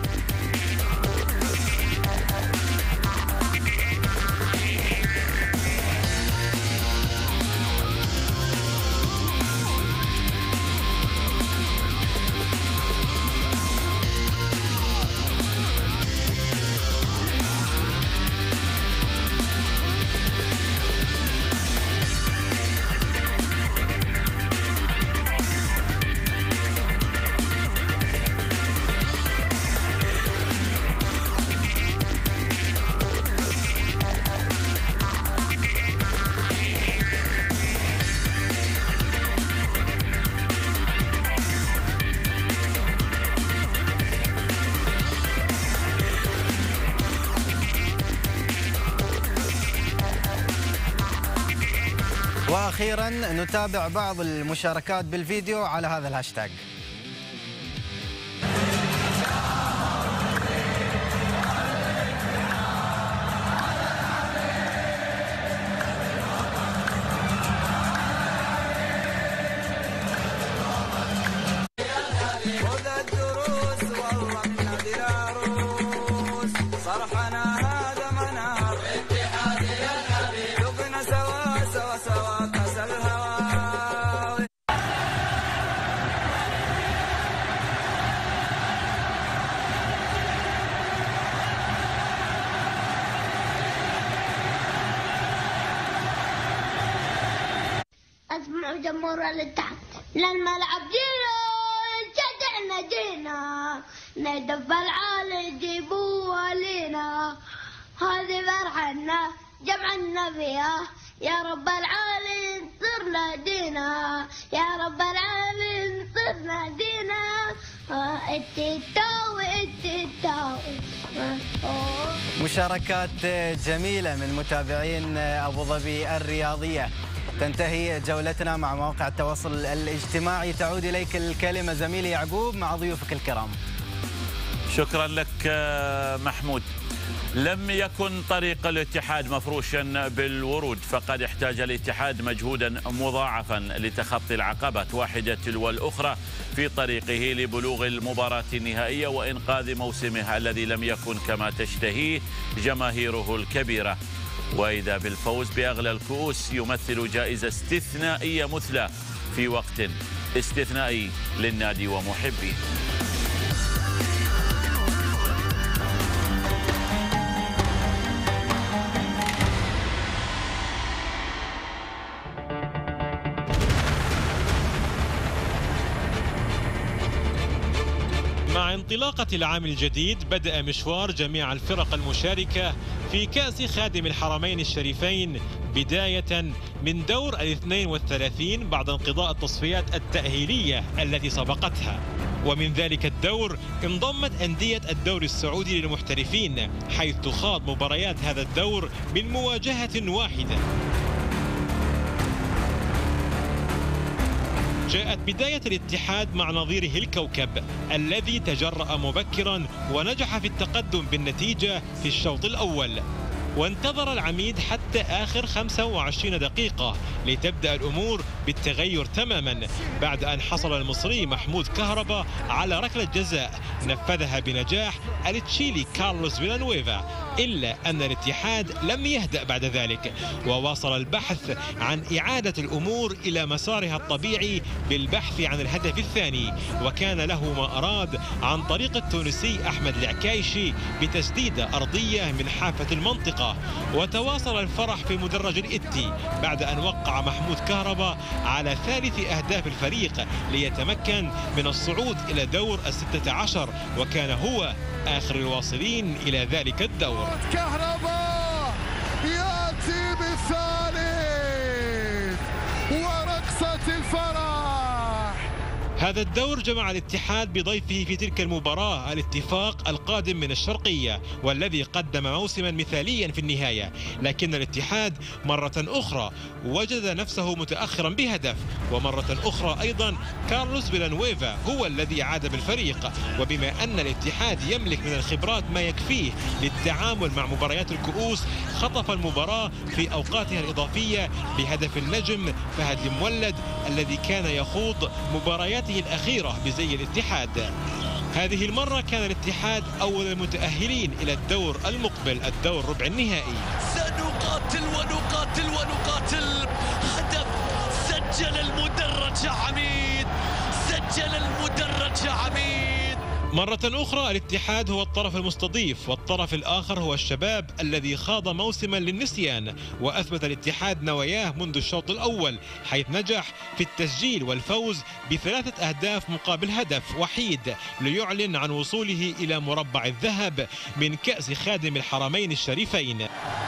وأخيرا نتابع بعض المشاركات بالفيديو على هذا الهاشتاج. أسمع جمهور الاتحاد للملعب جينا الجدع مدينة ندف العالي جيبوها لينا، هذه فرحنا جمعنا فيها، يا رب العالي انصر نادينا، يا رب العالي انصر نادينا. مشاركات جميلة من متابعين أبو ظبي الرياضية. تنتهي جولتنا مع مواقع التواصل الاجتماعي. تعود إليك الكلمة زميلي يعقوب مع ضيوفك الكرام. شكرا لك محمود. لم يكن طريق الاتحاد مفروشا بالورود، فقد احتاج الاتحاد مجهودا مضاعفا لتخطي العقبات واحدة تلو الأخرى في طريقه لبلوغ المباراة النهائية وإنقاذ موسمه الذي لم يكن كما تشتهيه جماهيره الكبيرة. وإذا بالفوز بأغلى الكؤوس يمثل جائزة استثنائية مثلى في وقت استثنائي للنادي ومحبيه. مع انطلاقة العام الجديد بدأ مشوار جميع الفرق المشاركة في كأس خادم الحرمين الشريفين، بداية من دور 32 بعد انقضاء التصفيات التأهيلية التي سبقتها. ومن ذلك الدور انضمت أندية الدوري السعودي للمحترفين، حيث تخاض مباريات هذا الدور من مواجهة واحدة. جاءت بداية الاتحاد مع نظيره الكوكب الذي تجرأ مبكرا ونجح في التقدم بالنتيجة في الشوط الأول، وانتظر العميد حتى آخر 25 دقيقة لتبدأ الأمور بالتغير تماما بعد أن حصل المصري محمود كهربا على ركلة جزاء نفذها بنجاح التشيلي كارلوس فيلانويفا. إلا أن الاتحاد لم يهدأ بعد ذلك، وواصل البحث عن إعادة الأمور إلى مسارها الطبيعي بالبحث عن الهدف الثاني، وكان له ما أراد عن طريق التونسي أحمد العكايشي بتسديدة أرضية من حافة المنطقة. وتواصل الفرح في مدرج الإتي بعد أن وقع محمود كهربا على ثالث أهداف الفريق ليتمكن من الصعود إلى دور 16، وكان هو آخر الواصلين إلى ذلك الدور. كهربا يأتي بالثالث ورقصة الفرح. هذا الدور جمع الاتحاد بضيفه في تلك المباراة الاتفاق القادم من الشرقية، والذي قدم موسما مثاليا في النهاية، لكن الاتحاد مرة أخرى وجد نفسه متأخرا بهدف، ومرة أخرى أيضا كارلوس فيلانويفا هو الذي عاد بالفريق. وبما أن الاتحاد يملك من الخبرات ما يكفيه للتعامل مع مباريات الكؤوس، خطف المباراة في أوقاتها الإضافية بهدف النجم فهد المولد الذي كان يخوض مباريات الأخيرة بزي الاتحاد. هذه المرة كان الاتحاد أول المتأهلين إلى الدور المقبل، الدور ربع النهائي. سنقاتل ونقاتل ونقاتل. هدف سجل المدرج يا عميد، سجل المدرج يا عميد. مرة أخرى الاتحاد هو الطرف المستضيف، والطرف الآخر هو الشباب الذي خاض موسما للنسيان. وأثبت الاتحاد نواياه منذ الشوط الأول، حيث نجح في التسجيل والفوز ب3 أهداف مقابل هدف وحيد ليعلن عن وصوله إلى مربع الذهب من كأس خادم الحرمين الشريفين.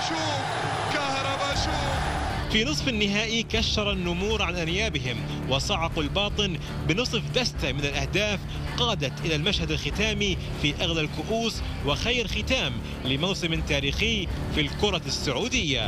في نصف النهائي كشر النمور عن أنيابهم وصعقوا الباطن بنصف دستة من الأهداف قادت إلى المشهد الختامي في أغلى الكؤوس وخير ختام لموسم تاريخي في الكرة السعودية.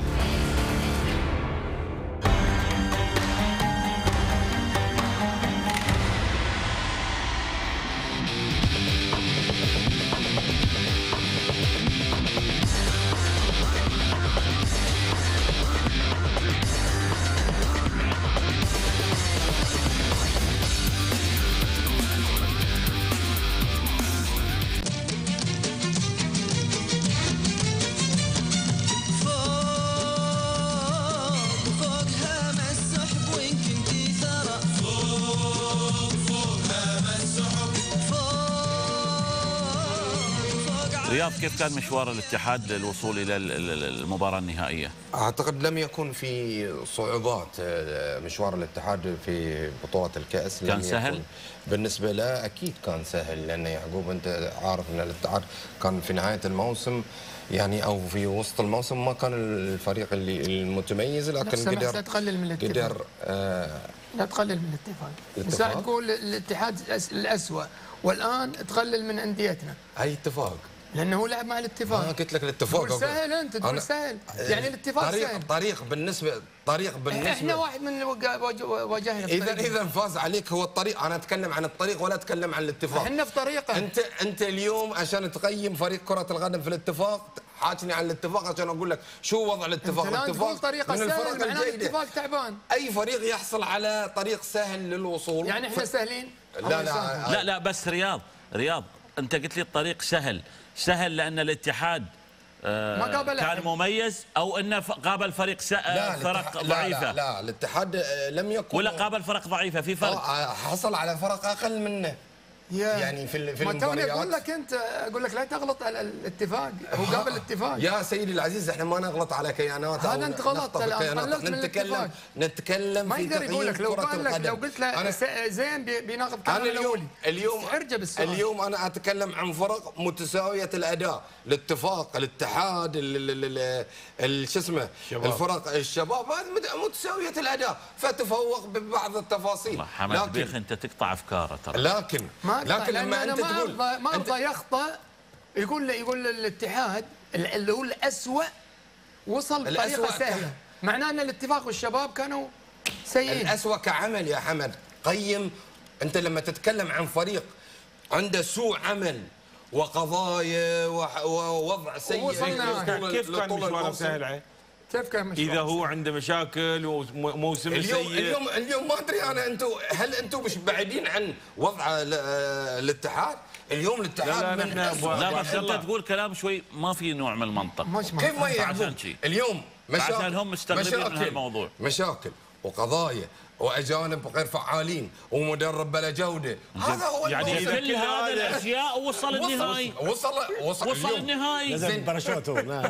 رياض، كيف كان مشوار الاتحاد للوصول إلى المباراة النهائية؟ أعتقد لم يكن في صعوبات. مشوار الاتحاد في بطولة الكأس كان سهل؟ بالنسبة له أكيد كان سهل، لأن يعقوب أنت عارف أن الاتحاد كان في نهاية الموسم يعني أو في وسط الموسم ما كان الفريق المتميز، لكن قدر تقلل من الاتفاق. لا تقلل من الاتفاق. تقول الاتحاد الأسوأ والآن تقلل من أنديتنا. أي اتفاق؟ لانه هو لعب مع الاتفاق. ما قلت لك الاتفاق تقول سهل، انت تقول سهل، يعني الاتفاق سهل. طريق بالنسبه احنا واحد من واجهنا. اذا فاز عليك هو الطريق. انا اتكلم عن الطريق ولا اتكلم عن الاتفاق. احنا في طريقه. انت اليوم عشان تقيم فريق كره القدم في الاتفاق حاجني عن الاتفاق عشان اقول لك شو وضع الاتفاق. الاتفاق طريقه سهل، معناه الاتفاق تعبان. اي فريق يحصل على طريق سهل للوصول. يعني احنا سهلين؟ لا بس رياض انت قلت لي الطريق سهل لأن الاتحاد كان مميز أو أنه قابل فرق ضعيفة؟ لا الاتحاد لم يكن، ولا قابل فرق ضعيفة، في فرق. حصل على فرق أقل منه يعني في المباريات. أقول لك لا تغلط على الاتفاق، هو قابل الاتفاق. يا سيدي العزيز احنا ما نغلط على كيانات. هذا انت غلط الان. نتكلم ما يقدر يقول لك لو قلت له زين بيناقض كلام الاولي. اليوم انا اتكلم عن فرق متساويه الاداء. الاتفاق، الاتحاد، شو اسمه، الفرق الشباب هذه متساويه الاداء، فتفوق ببعض التفاصيل. حمد بيخ انت تقطع افكاره ترى. لكن لما انت تقول ما ارضى يخطأ، يقول الاتحاد اللي هو الأسوأ وصل بطريقه سهله، معناه ان الاتفاق والشباب كانوا سيئين. الأسوأ كعمل يا حمد. قيم انت لما تتكلم عن فريق عنده سوء عمل وقضايا ووضع سيء. كيف كان مشواره سهل؟ كيف كان مشواره؟ اذا هو عنده مشاكل وموسم سيء. اليوم ما ادري انا هل انتم مش بعيدين عن وضع الاتحاد؟ اليوم الاتحاد لا بس انت تقول كلام شوي ما في نوع من المنطق. كيف ما يعرفون اليوم مشاكل؟ عشان هم مستغربين من هالموضوع. مشاكل وقضايا واجانب غير فعالين ومدرب بلا جوده. هذا هو يعني كل هذه الاشياء وصل النهائي. وصل النهائي. نزل الباراشوت.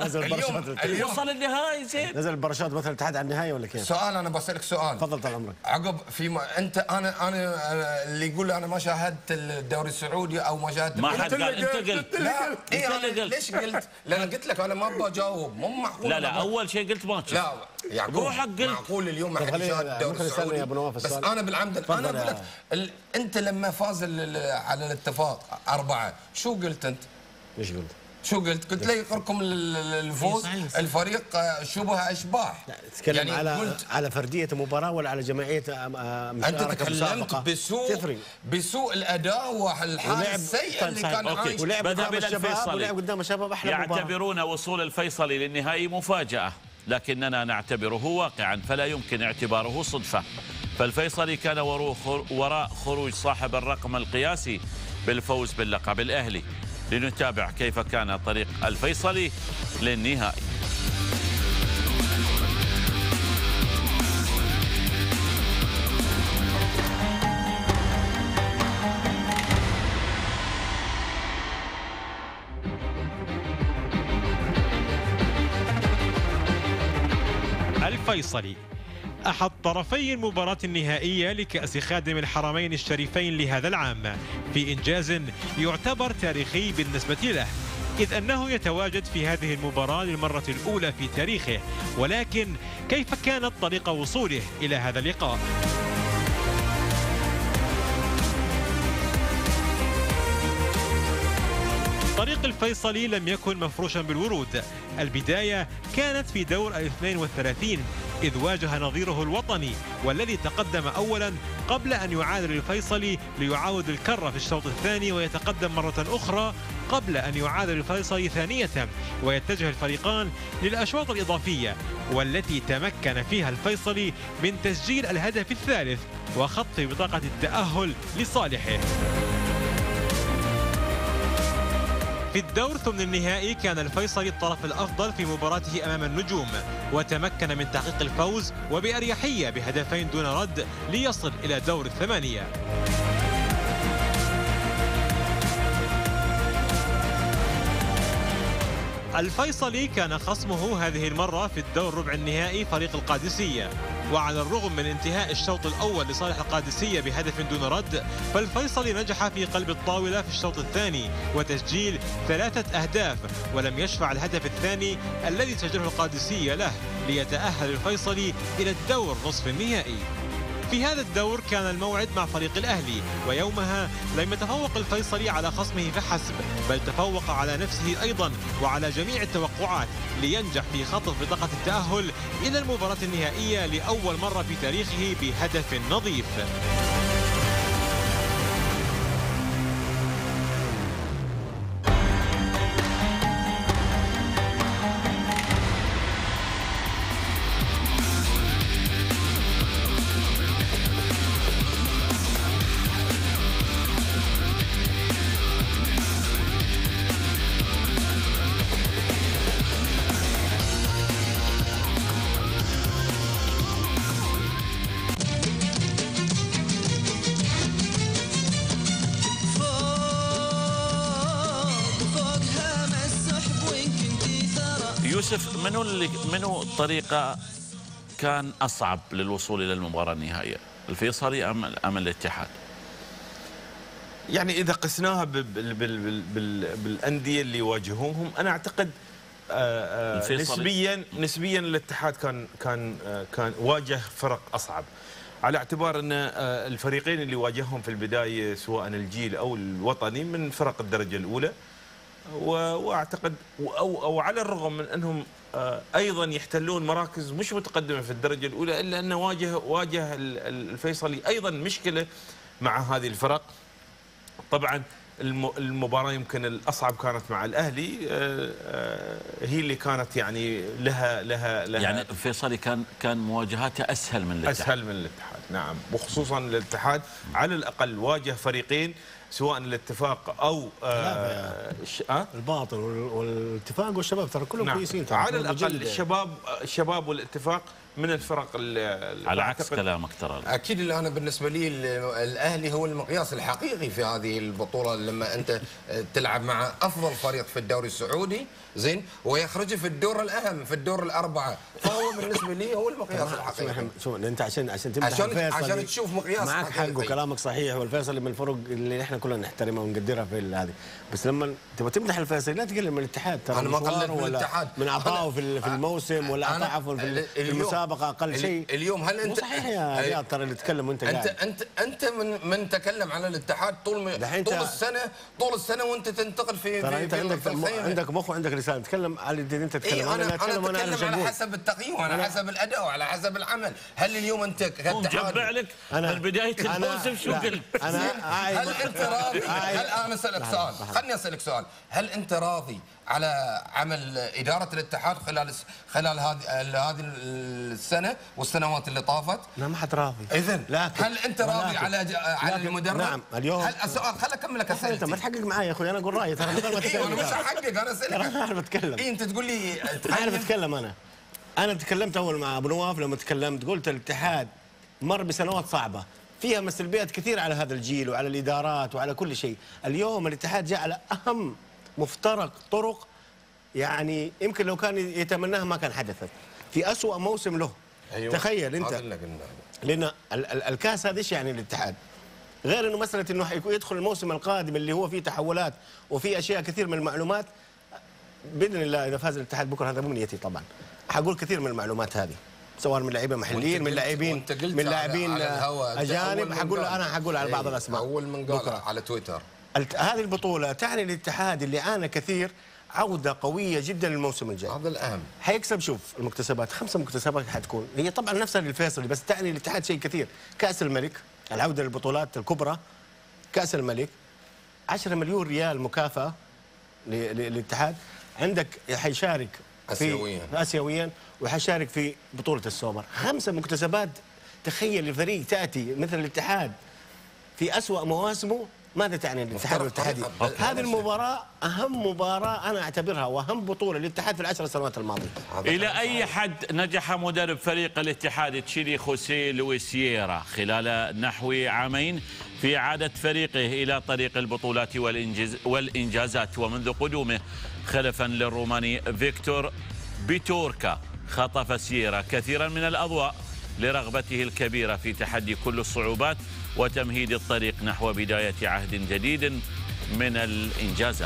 وصل النهائي زين. نزل الباراشوت مثلا الاتحاد على النهائي ولا كيف؟ سؤال انا بسالك سؤال. تفضل طال عمرك. عقب انت انا اللي يقول انا ما شاهدت الدوري السعودي او ما شاهدت. ما حد قال، انت قلت. لا ليش قلت؟ لان قلت لك انا ما بجاوب، مو معقول. لا اول شيء قلت ما تشوف. لا يعقوب روحك قلت معقول اليوم ما حد يشاهد الدوري السعودي. بس انا بالعمد انا اقول لك انت لما فاز على الاتفاق 4 شو قلت انت؟ ايش قلت؟ شو قلت؟ قلت لا يغركم الفوز، الفريق شبه اشباح. تتكلم يعني على فرديه المباراه ولا على جماعيه انت تكلمت بسوء الاداء والحال السيء اللي كان عايش. ولعب قدام الشباب احلى مباراه. يعتبرون وصول الفيصلي للنهائي مفاجاه، لكننا نعتبره واقعا، فلا يمكن اعتباره صدفه. فالفيصلي كان وراء خروج صاحب الرقم القياسي بالفوز باللقب الأهلي. لنتابع كيف كان طريق الفيصلي للنهائي. الفيصلي أحد طرفي المباراة النهائية لكأس خادم الحرمين الشريفين لهذا العام، في إنجاز يعتبر تاريخي بالنسبة له، إذ أنه يتواجد في هذه المباراة للمرة الأولى في تاريخه. ولكن كيف كانت طريق وصوله إلى هذا اللقاء؟ طريق الفيصلي لم يكن مفروشا بالورود. البداية كانت في دور 32 إذ واجه نظيره الوطني والذي تقدم أولا قبل أن يعادل الفيصلي ليعاود الكرة في الشوط الثاني ويتقدم مرة أخرى قبل أن يعادل الفيصلي ثانية، ويتجه الفريقان للأشواط الإضافية والتي تمكن فيها الفيصلي من تسجيل الهدف الثالث وخط بطاقة التأهل لصالحه. في الدور ثمن النهائي كان الفيصلي الطرف الأفضل في مباراته أمام النجوم، وتمكن من تحقيق الفوز وبأريحية بهدفين دون رد ليصل إلى دور الثمانية. الفيصلي كان خصمه هذه المرة في الدور ربع النهائي فريق القادسية، وعلى الرغم من انتهاء الشوط الأول لصالح القادسية بهدف دون رد، فالفيصلي نجح في قلب الطاولة في الشوط الثاني وتسجيل 3 أهداف، ولم يشفع الهدف الثاني الذي سجله القادسية له ليتأهل الفيصلي إلى الدور نصف النهائي. في هذا الدور كان الموعد مع فريق الأهلي، ويومها لم يتفوق الفيصلي على خصمه فحسب، بل تفوق على نفسه أيضا وعلى جميع التوقعات لينجح في خطف بطاقة التأهل إلى المباراة النهائية لأول مرة في تاريخه بهدف نظيف. يوسف، منو الطريقة كان أصعب للوصول إلى المباراة النهائية؟ الفيصلي أم الاتحاد؟ يعني إذا قسناها بالأندية اللي يواجهوهم، أنا أعتقد نسبيا الاتحاد كان واجه فرق أصعب، على اعتبار أن الفريقين اللي واجههم في البداية سواء الجيل أو الوطني من فرق الدرجة الأولى، واعتقد او على الرغم من انهم ايضا يحتلون مراكز مش متقدمه في الدرجه الاولى، الا انه واجه الفيصلي ايضا مشكله مع هذه الفرق. طبعا المباراه يمكن الاصعب كانت مع الاهلي، هي اللي كانت يعني لها يعني الفيصلي كان مواجهاته اسهل من الاتحاد. نعم، وخصوصا الاتحاد على الاقل واجه فريقين سواء الاتفاق او الباطن والاتفاق والشباب، ترى كلهم كويسين. على الاقل الشباب والاتفاق من الفرق على عكس كلامك ترى. اكيد اللي انا بالنسبه لي الاهلي هو المقياس الحقيقي في هذه البطوله، لما انت تلعب مع افضل فريق في الدوري السعودي زين ويخرج في الدور الاهم في الدور الاربعه، فهو بالنسبه لي هو المقياس الحقيقي. شوف انت عشان تمدح الفيصلي عشان تشوف مقياس معك حق وكلامك صحيح، والفيصلي من الفرق اللي احنا كلنا نحترمها ونقدرها في هذه، بس لما تبغى تمدح الفيصلي لا تقلل من الاتحاد. ترى انا ما قللت من الاتحاد، من عطائه في الموسم ولا عطائه في المسابقه اقل شيء. اليوم هل انت صحيح يا رياض ترى اللي تتكلم وانت قاعد انت من تكلم على الاتحاد طول السنه وانت تنتقل في ترى انت عندك مخ وعندك لسان، تتكلم على اللي انت تتكلم. انا اتكلم على حسب التقييم وعلى حسب الاداء وعلى حسب العمل. هل اليوم انت كاتحاد مجمع لك من بدايه الموسم شو قلت؟ هل انت راضي؟ هل انا اسالك سؤال، خلني اسالك سؤال، هل انت راضي على عمل اداره الاتحاد خلال هذه السنه والسنوات اللي طافت؟ لا ما حد راضي. اذن هل انت راضي على المدرب؟ نعم. اليوم هل السؤال خليني اكمل لك اسئلتي. انت ما تحقق معي يا اخوي، انا اقول رايي ترى. ايوه انا مش هحقق، انا اسالك. انا بتكلم. انت تقول لي انا بتكلم. انا تكلمت اول مع ابو نواف، لما تكلمت قلت الاتحاد مر بسنوات صعبه فيها مسلبيات كثير على هذا الجيل وعلى الادارات وعلى كل شيء. اليوم الاتحاد جاء على اهم مفترق طرق، يعني يمكن لو كان يتمناها ما كان حدثت في أسوأ موسم له. أيوة. تخيل انت، لان الكاس هذا ايش يعني الاتحاد؟ غير انه مساله انه يدخل الموسم القادم اللي هو فيه تحولات وفيه اشياء كثير من المعلومات. باذن الله اذا فاز الاتحاد بكره، هذا مو نيتي طبعا، حقول كثير من المعلومات هذه سواء من لاعبين محليين، من لاعبين اجانب. حقول على بعض الاسماء اول من قال على تويتر. هذه البطوله تعني الاتحاد اللي عانى كثير عودة قوية جدا للموسم الجاي. هذا الأهم. حيكسب. شوف المكتسبات 5 مكتسبات حتكون هي طبعا نفسها للفيصلي، بس تعني الاتحاد شيء كثير. كأس الملك، العودة للبطولات الكبرى، كأس الملك، 10 مليون ريال مكافأة للاتحاد. عندك حيشارك آسيويا وحيشارك في بطولة السوبر. 5 مكتسبات. تخيل الفريق تأتي مثل الاتحاد في أسوأ مواسمه ماذا تعني الاتحاد والاتحادية؟ هذه المباراة أهم مباراة أنا أعتبرها وأهم بطولة للاتحاد في ال10 سنوات الماضية. إلى أي حد نجح مدرب فريق الاتحاد تشيلي خوسيه لويس سييرا خلال نحو عامين في إعادة فريقه إلى طريق البطولات والإنجازات، ومنذ قدومه خلفا للروماني فيكتور بيتوركا خطف سييرا كثيرا من الأضواء لرغبته الكبيرة في تحدي كل الصعوبات وتمهيد الطريق نحو بداية عهد جديد من الإنجازات.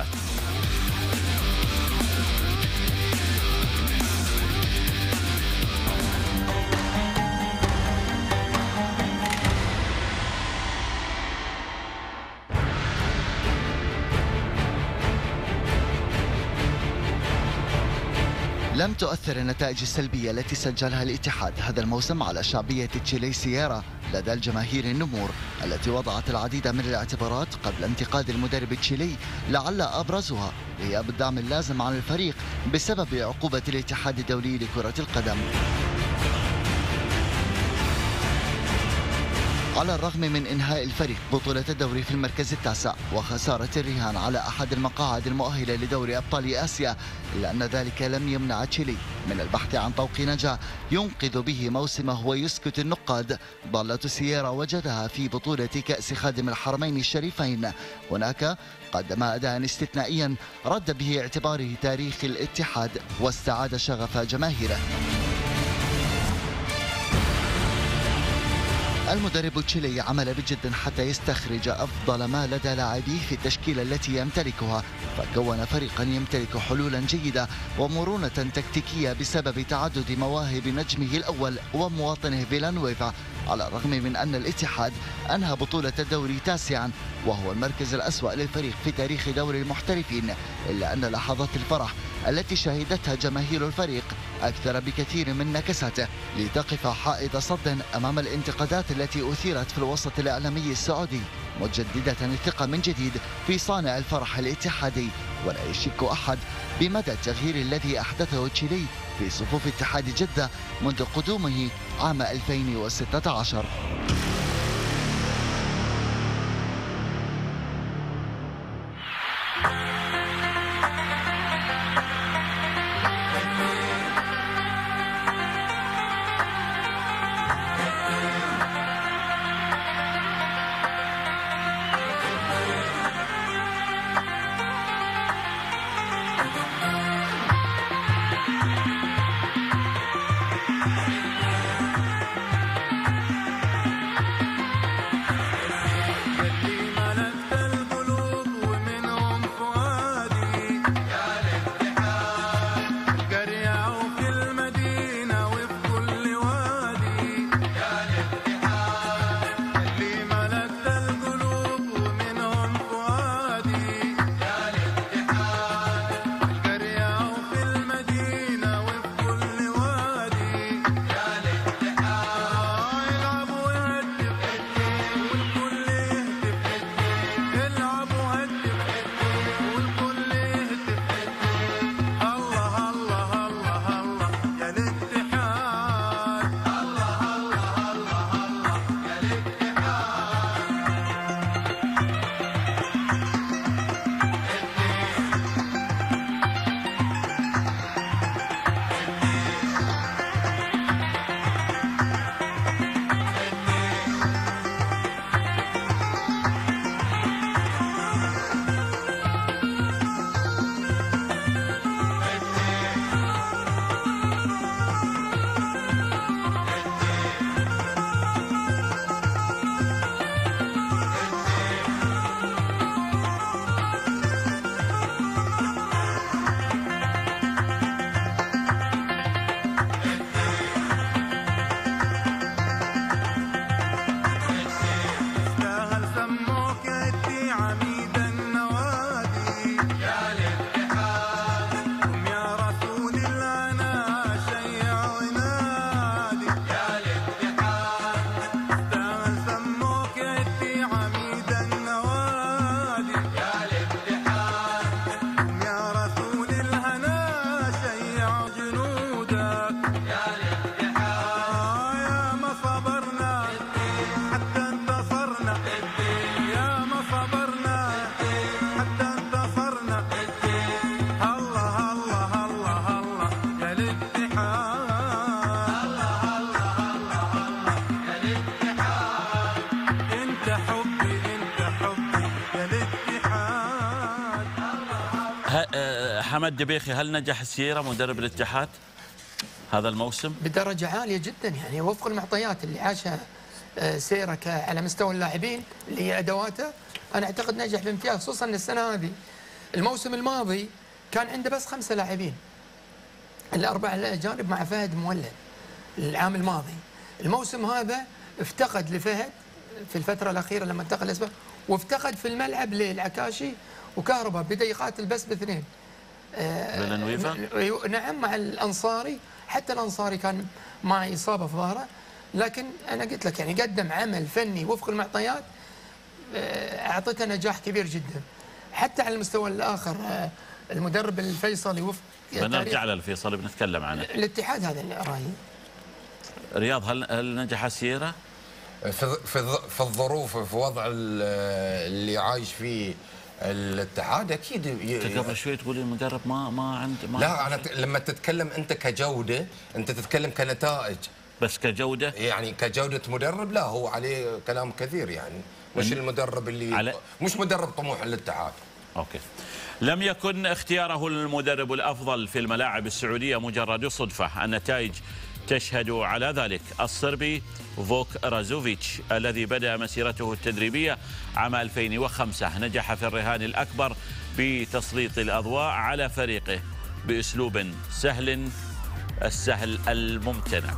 لم تؤثر النتائج السلبية التي سجلها الاتحاد هذا الموسم على شعبية تشيلي سييرا لدى الجماهير النمور التي وضعت العديد من الاعتبارات قبل انتقاد المدرب التشيلي، لعل أبرزها غياب الدعم اللازم عن الفريق بسبب عقوبة الاتحاد الدولي لكرة القدم. على الرغم من إنهاء الفريق بطولة الدوري في المركز التاسع وخسارة الرهان على أحد المقاعد المؤهلة لدوري أبطال آسيا، إلا أن ذلك لم يمنع تشيلي من البحث عن طوق نجاة ينقذ به موسمه ويسكت النقاد. ضالة سييرا وجدها في بطولة كأس خادم الحرمين الشريفين، هناك قدم أداء استثنائيا رد به اعتباره تاريخ الاتحاد واستعاد شغف جماهيره. المدرب التشيلي عمل بجد حتى يستخرج أفضل ما لدى لاعبيه في التشكيلة التي يمتلكها، فكون فريقا يمتلك حلولا جيدة ومرونة تكتيكية بسبب تعدد مواهب نجمه الأول ومواطنه فيلانويفا، على الرغم من أن الاتحاد أنهى بطولة الدوري تاسعا وهو المركز الأسوأ للفريق في تاريخ دوري المحترفين، إلا أن لحظات الفرح التي شهدتها جماهير الفريق أكثر بكثير من نكساته لتقف حائط صد أمام الانتقادات التي أثيرت في الوسط الإعلامي السعودي، مجددة الثقة من جديد في صانع الفرح الاتحادي. ولا يشك أحد بمدى التغيير الذي أحدثه تشيلي في صفوف اتحاد جدة منذ قدومه عام 2016. حمد دبيخي، هل نجح السيرة مدرب الاتحاد هذا الموسم؟ بدرجة عالية جدا، يعني وفق المعطيات اللي عاشها سيرة على مستوى اللاعبين اللي هي أدواته، أنا أعتقد نجح بامتياز، خصوصا أن السنة هذه. الموسم الماضي كان عنده بس 5 لاعبين، الأربعة الأجانب مع فهد مولد العام الماضي. الموسم هذا افتقد لفهد في الفترة الأخيرة لما انتقل الأسباب، وافتقد في الملعب للعكاشي وكهرباء، بدأ يقاتل بس باثنين. نعم، مع الأنصاري، حتى الأنصاري كان مع إصابة في ظهره، لكن أنا قلت لك يعني قدم عمل فني وفق المعطيات، أعطته نجاح كبير جدا. حتى على المستوى الآخر المدرب الفيصلي وفق بنرجع للفيصلي بنتكلم عنه. الاتحاد هذا اللي رأيي. رياض، هل نجح السيرة؟ في الظروف، في وضع اللي عايش فيه الاتحاد اكيد. قبل شوي تقولي المدرب ما عنده لا، انا لما تتكلم انت كجوده، انت تتكلم كنتائج، بس كجوده يعني كجوده مدرب لا، هو عليه كلام كثير، يعني مش المدرب اللي مش مدرب طموح الاتحاد. اوكي. لم يكن اختياره المدرب الافضل في الملاعب السعوديه مجرد صدفه، النتائج تشهد على ذلك. الصربي فوك رازوفيتش الذي بدأ مسيرته التدريبية عام 2005 نجح في الرهان الأكبر بتسليط الأضواء على فريقه بأسلوب سهل، السهل الممتنع.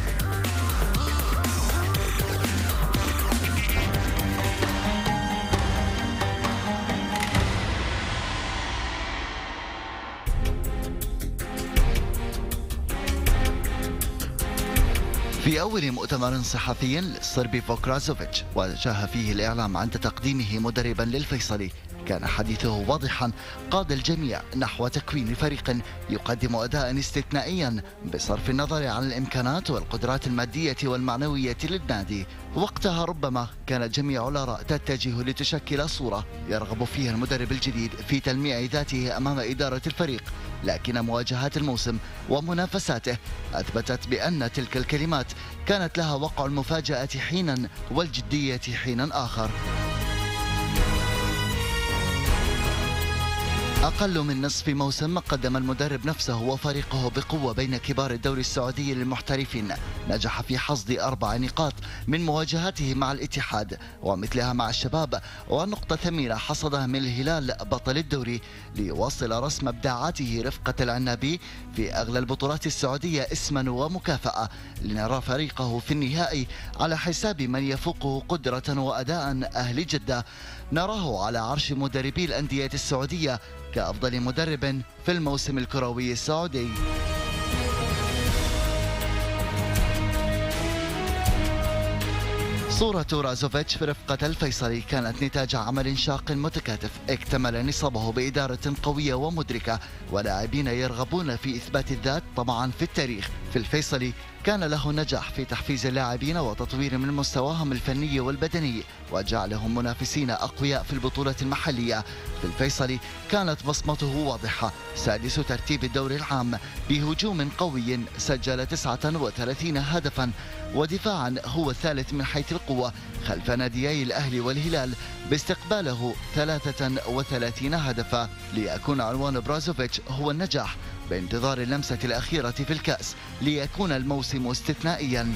في أول مؤتمر صحفي للصربي فوك رازوفيتش واجه فيه الإعلام عند تقديمه مدربا للفيصلي، كان حديثه واضحا قاد الجميع نحو تكوين فريق يقدم أداء استثنائيا بصرف النظر عن الإمكانات والقدرات المادية والمعنوية للنادي. وقتها ربما كانت جميع الآراء تتجه لتشكل صورة يرغب فيها المدرب الجديد في تلميع ذاته أمام إدارة الفريق، لكن مواجهات الموسم ومنافساته أثبتت بأن تلك الكلمات كانت لها وقع المفاجأة حينا والجدية حينا آخر. أقل من نصف موسم قدم المدرب نفسه وفريقه بقوة بين كبار الدوري السعودي للمحترفين، نجح في حصد 4 نقاط من مواجهاته مع الاتحاد ومثلها مع الشباب، ونقطة ثمينة حصدها من الهلال بطل الدوري ليواصل رسم إبداعاته رفقة العنابي في أغلى البطولات السعودية اسما ومكافأة، لنرى فريقه في النهائي على حساب من يفوقه قدرة وأداء أهل جدة، نراه على عرش مدربي الأندية السعودية كأفضل مدرب في الموسم الكروي السعودي. صورة رازوفيتش في رفقة الفيصلي كانت نتاج عمل شاق متكاتف اكتمل نصابه بإدارة قوية ومدركة ولاعبين يرغبون في إثبات الذات طمعا في التاريخ. في الفيصلي كان له نجاح في تحفيز اللاعبين وتطوير من مستواهم الفني والبدني وجعلهم منافسين أقوياء في البطولة المحلية. في الفيصلي كانت بصمته واضحة، سادس ترتيب الدوري العام بهجوم قوي سجل 39 هدفا، ودفاعا هو الثالث من حيث القوة خلف ناديي الأهلي والهلال باستقباله 33 هدفا، ليكون عنوان برازوفيتش هو النجاح بانتظار اللمسة الأخيرة في الكأس ليكون الموسم استثنائيا.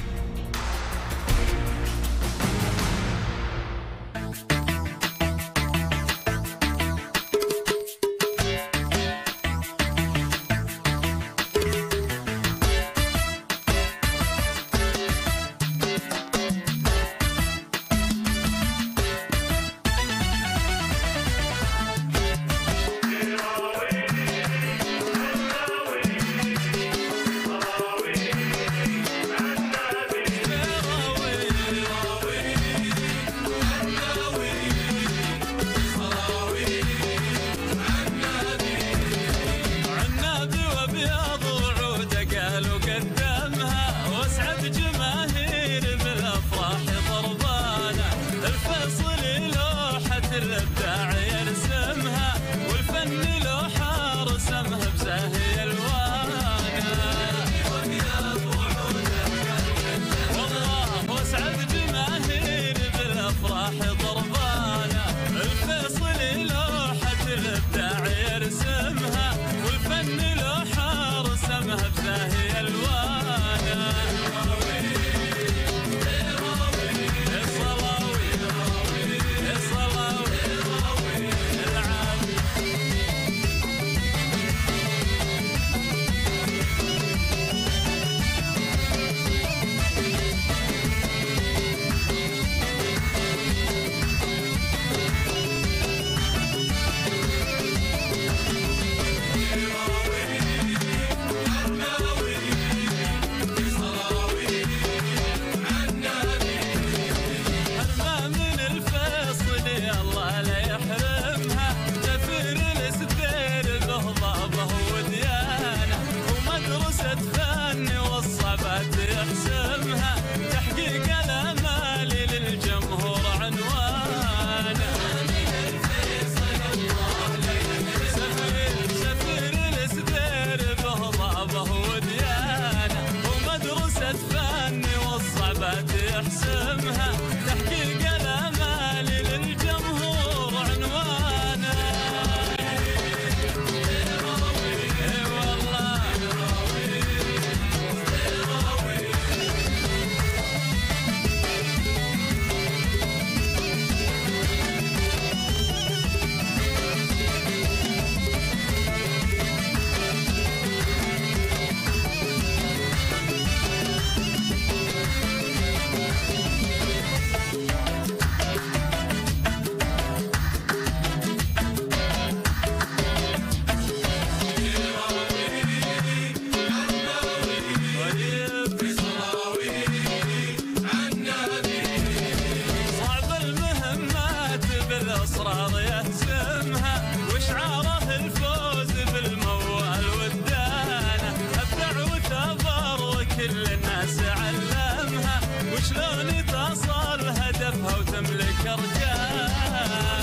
راضي يهزمها وشعاره الفوز بالموال والدانة أبدع وثابر وكل الناس علمها وشلون تصل هدفها وتملك أركانها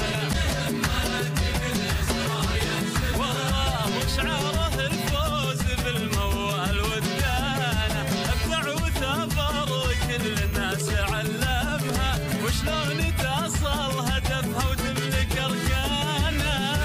والله وشعاره الفوز بالموال والدانة أبدع وثابر وكل الناس علمها وشلون تصل هدفها وتملك أركانها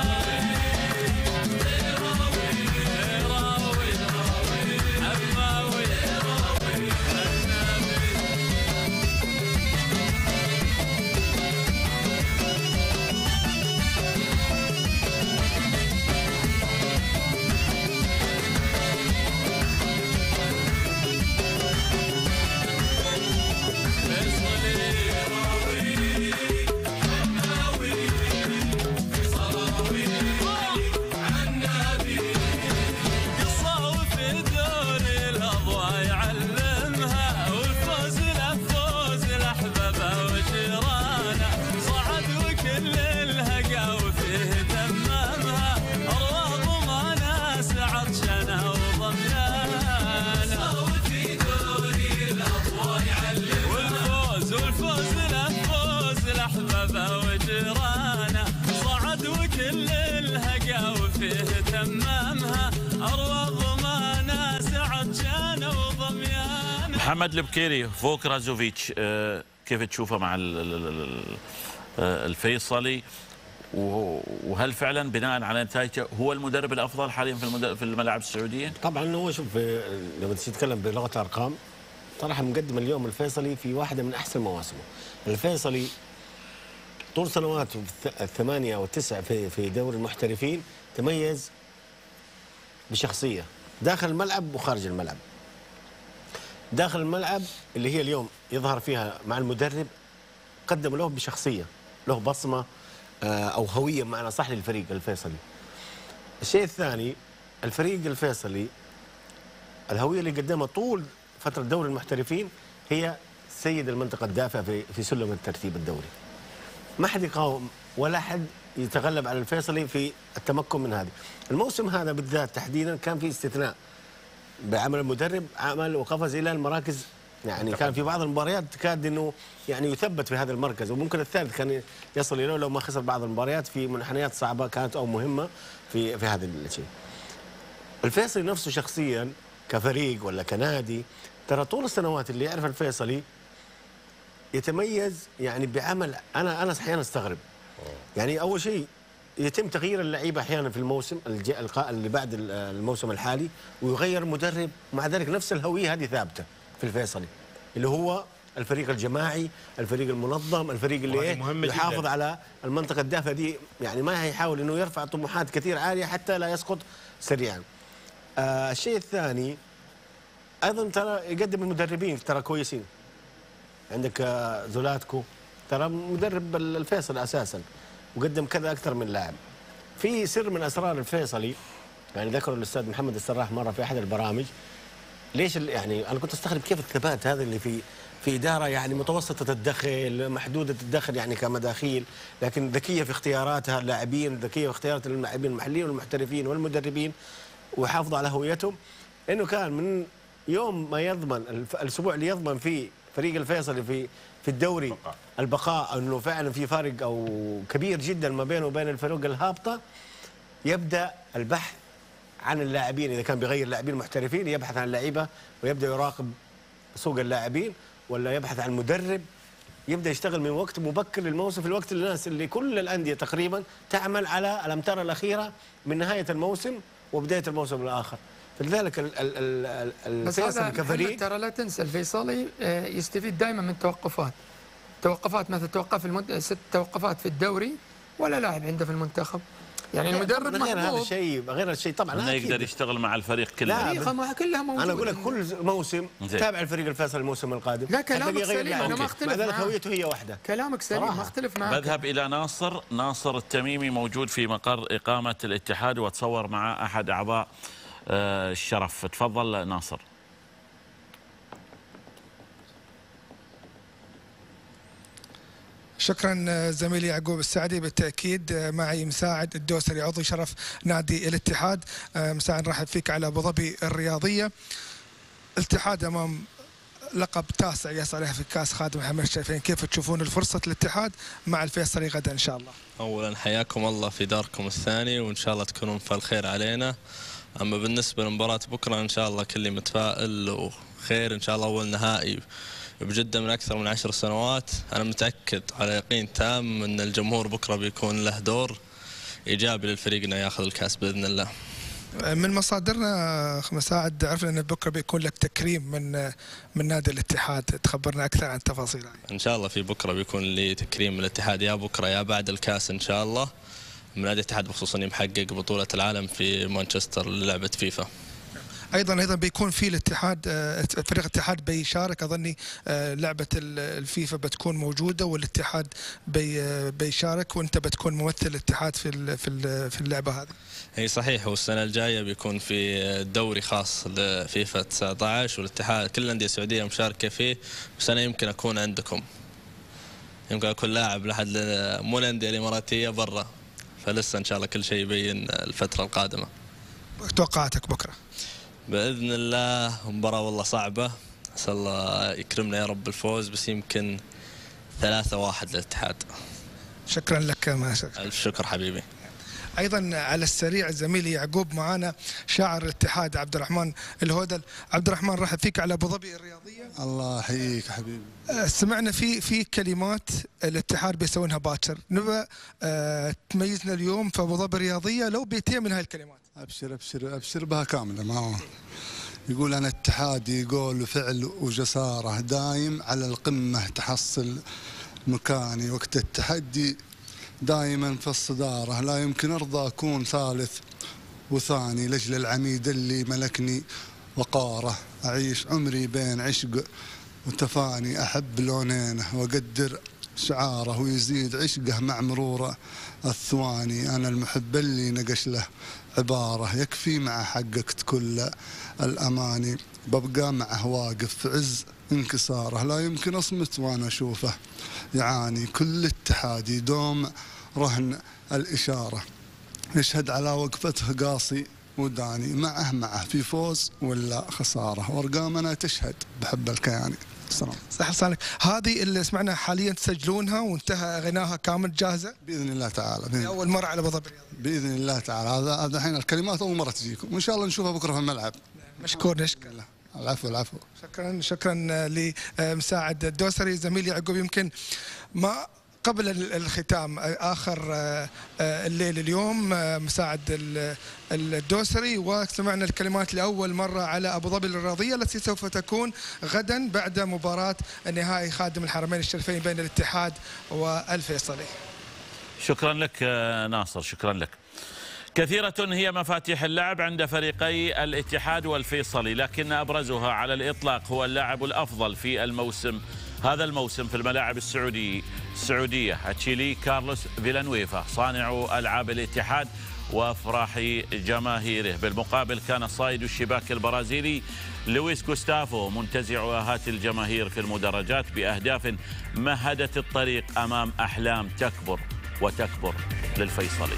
محمد البكيري فوق رازوفيتش، كيف تشوفه مع الفيصلي؟ وهل فعلا بناء على نتائجه هو المدرب الافضل حاليا في الملاعب السعوديه؟ طبعا هو شوف لما تتكلم بلغه الارقام صراحه مقدم اليوم الفيصلي في واحده من احسن مواسمه. الفيصلي طول سنواته الثمانيه او التسع في دوري المحترفين تميز بشخصيه داخل الملعب وخارج الملعب. داخل الملعب اللي هي اليوم يظهر فيها مع المدرب قدم له بشخصيه، له بصمه او هويه بمعنى صح للفريق الفيصلي. الشيء الثاني الفريق الفيصلي الهويه اللي قدمها طول فتره دوري المحترفين هي سيد المنطقه الدافئه في سلم الترتيب الدوري. ما حد يقاوم ولا حد يتغلب على الفيصلي في التمكن من هذه. الموسم هذا بالذات تحديدا كان في استثناء بعمل المدرب، عمل وقفز الى المراكز، يعني كان في بعض المباريات تكاد انه يعني يثبت في هذا المركز، وممكن الثالث كان يصل اليه لو ما خسر بعض المباريات في منحنيات صعبه كانت او مهمه في هذا الشيء. الفيصلي نفسه شخصيا كفريق ولا كنادي ترى طول السنوات اللي يعرف الفيصلي يتميز يعني بعمل انا احيانا استغرب. يعني اول شيء يتم تغيير اللعيبه احيانا في الموسم اللي بعد الموسم الحالي ويغير مدرب، مع ذلك نفس الهويه هذه ثابته في الفيصلي اللي هو الفريق الجماعي، الفريق المنظم، الفريق اللي يحافظ على المنطقه الدافئه دي، يعني ما يحاول انه يرفع طموحات كثير عاليه حتى لا يسقط سريعا. الشيء الثاني ايضا ترى يقدم المدربين ترى كويسين. عندك زولاتكو ترى مدرب الفيصل اساسا وقدم كذا اكثر من لاعب. في سر من اسرار الفيصلي يعني ذكره الاستاذ محمد السراح مره في احد البرامج. ليش يعني انا كنت استغرب كيف الثبات هذا اللي في اداره يعني متوسطه الدخل، محدوده الدخل يعني كمداخيل، لكن ذكيه في اختياراتها اللاعبين، ذكيه في اختيارات اللاعبين المحليين والمحترفين والمدربين ويحافظوا على هويتهم. انه كان من يوم ما يضمن الاسبوع اللي يضمن فيه فريق الفيصلي في الدوري البقاء، انه فعلا في فارق او كبير جدا ما بينه وبين الفرق الهابطه، يبدا البحث عن اللاعبين. اذا كان بيغير لاعبين محترفين يبحث عن اللعيبه ويبدا يراقب سوق اللاعبين، ولا يبحث عن مدرب، يبدا يشتغل من وقت مبكر للموسم، في الوقت اللي الناس اللي كل الانديه تقريبا تعمل على الامتار الاخيره من نهايه الموسم وبدايه الموسم الاخر. فلذلك الفيصلي كفريق ترى لا تنسى الفيصلي يستفيد دائما من توقفات مثل توقف 6 توقفات في الدوري ولا لاعب عنده في المنتخب. يعني المدرب غير هذا الشيء، غير الشيء طبعا لا يقدر يشتغل مع الفريق كله. لا كلها موجوده. انا اقول لك كل موسم تابع الفريق الفيصلي الموسم القادم. لا كلامك سليم، انا ما اختلف معك. هويته هي واحده. كلامك سليم ما اختلف معك. بذهب الى ناصر التميمي موجود في مقر اقامه الاتحاد واتصور مع احد اعضاء الشرف. تفضل ناصر. شكرا زميلي يعقوب السعدي. بالتأكيد معي مساعد الدوسري عضو شرف نادي الاتحاد. مساعد نرحب فيك على أبو ظبي الرياضية. الاتحاد أمام لقب تاسع يسعى في كاس خادم الحرمين الشريفين، كيف تشوفون الفرصة الاتحاد مع الفيصلي غدا إن شاء الله؟ أولا حياكم الله في داركم الثاني، وإن شاء الله تكونون فالخير علينا. أما بالنسبة لمباراة بكرة إن شاء الله كلي متفائل وخير إن شاء الله. أول نهائي بجدة من أكثر من 10 سنوات. أنا متأكد على يقين تام أن الجمهور بكرة بيكون له دور إيجابي للفريق أنه يأخذ الكاس بإذن الله. من مصادرنا مساعد عرفنا أن بكرة بيكون لك تكريم من نادي الاتحاد، تخبرنا أكثر عن تفاصيل. إن شاء الله في بكرة بيكون لي تكريم من الاتحاد، يا بكرة يا بعد الكاس إن شاء الله، من نادي الاتحاد بخصوص أني محقق بطولة العالم في مانشستر للعبة فيفا. ايضا بيكون في الاتحاد، فريق الاتحاد بيشارك اظني لعبه الفيفا بتكون موجوده، والاتحاد بيشارك، وانت بتكون ممثل الاتحاد في اللعبه هذه. اي صحيح، والسنه الجايه بيكون في دوري خاص لفيفا 19، والاتحاد كل الانديه السعوديه مشاركه فيه، بس انا يمكن اكون عندكم، يمكن اكون لاعب لحد مو الانديه الاماراتيه برا، فلسه ان شاء الله كل شيء يبين الفتره القادمه. توقعاتك بكره؟ بإذن الله مباراة والله صعبة، أسأل الله يكرمنا يا رب الفوز، بس يمكن 3-1 للاتحاد. شكرا لك. ألف شكر حبيبي. أيضا على السريع زميلي يعقوب معانا شاعر الاتحاد عبد الرحمن الهودل. عبد الرحمن رحب فيك على أبو ظبي الرياضية. الله يحييك حبيبي. سمعنا في كلمات الاتحاد بيسوونها باكر، نبى تميزنا اليوم في أبو ظبي الرياضية لو بيتين من هاي الكلمات. أبشر أبشر أبشر بها كاملة. ما يقول أنا اتحادي قول وفعل وجسارة، دايم على القمة تحصل مكاني، وقت التحدي دائما في الصدارة، لا يمكن أرضى أكون ثالث وثاني، لجل العميد اللي ملكني وقاره، أعيش عمري بين عشق وتفاني، أحب لونينه وأقدر شعاره، ويزيد عشقه مع مروره الثواني، أنا المحب اللي نقش له عبارة، يكفي مع حققت كل الأماني، ببقى معه واقف في عز انكساره، لا يمكن أصمت وأنا أشوفه يعاني، كل اتحادي دوم رهن الإشارة، يشهد على وقفته قاصي وداني، معه في فوز ولا خسارة، وأرقامنا تشهد بحب الكياني. السلام. صح لسانك. هذه اللي سمعنا حاليا تسجلونها وانتهى غناها كامل جاهزة بإذن الله تعالى. أول مرة على أبو ظبي بإذن الله تعالى. هذا الحين الكلمات أول مرة تجيكم، وإن شاء الله نشوفها بكرة في الملعب. مشكور نشكر. العفو. شكرا لمساعد الدوسري زميلي يعقوب. يمكن ما قبل الختام آخر الليل اليوم مساعد الدوسري، وسمعنا الكلمات لأول مرة على أبو ظبي الرياضية التي سوف تكون غدا بعد مباراة النهائي خادم الحرمين الشريفين بين الاتحاد والفيصلي. شكرا لك ناصر، شكرا لك. كثيرة هي مفاتيح اللعب عند فريقي الاتحاد والفيصلي، لكن أبرزها على الإطلاق هو اللاعب الأفضل في هذا الموسم في الملاعب السعودية، التشيلي كارلوس فيلانويفا، صانع ألعاب الاتحاد وأفراح جماهيره. بالمقابل كان صائد الشباك البرازيلي لويس غوستافو منتزع آهات الجماهير في المدرجات بأهداف مهدت الطريق أمام أحلام تكبر وتكبر للفيصلي.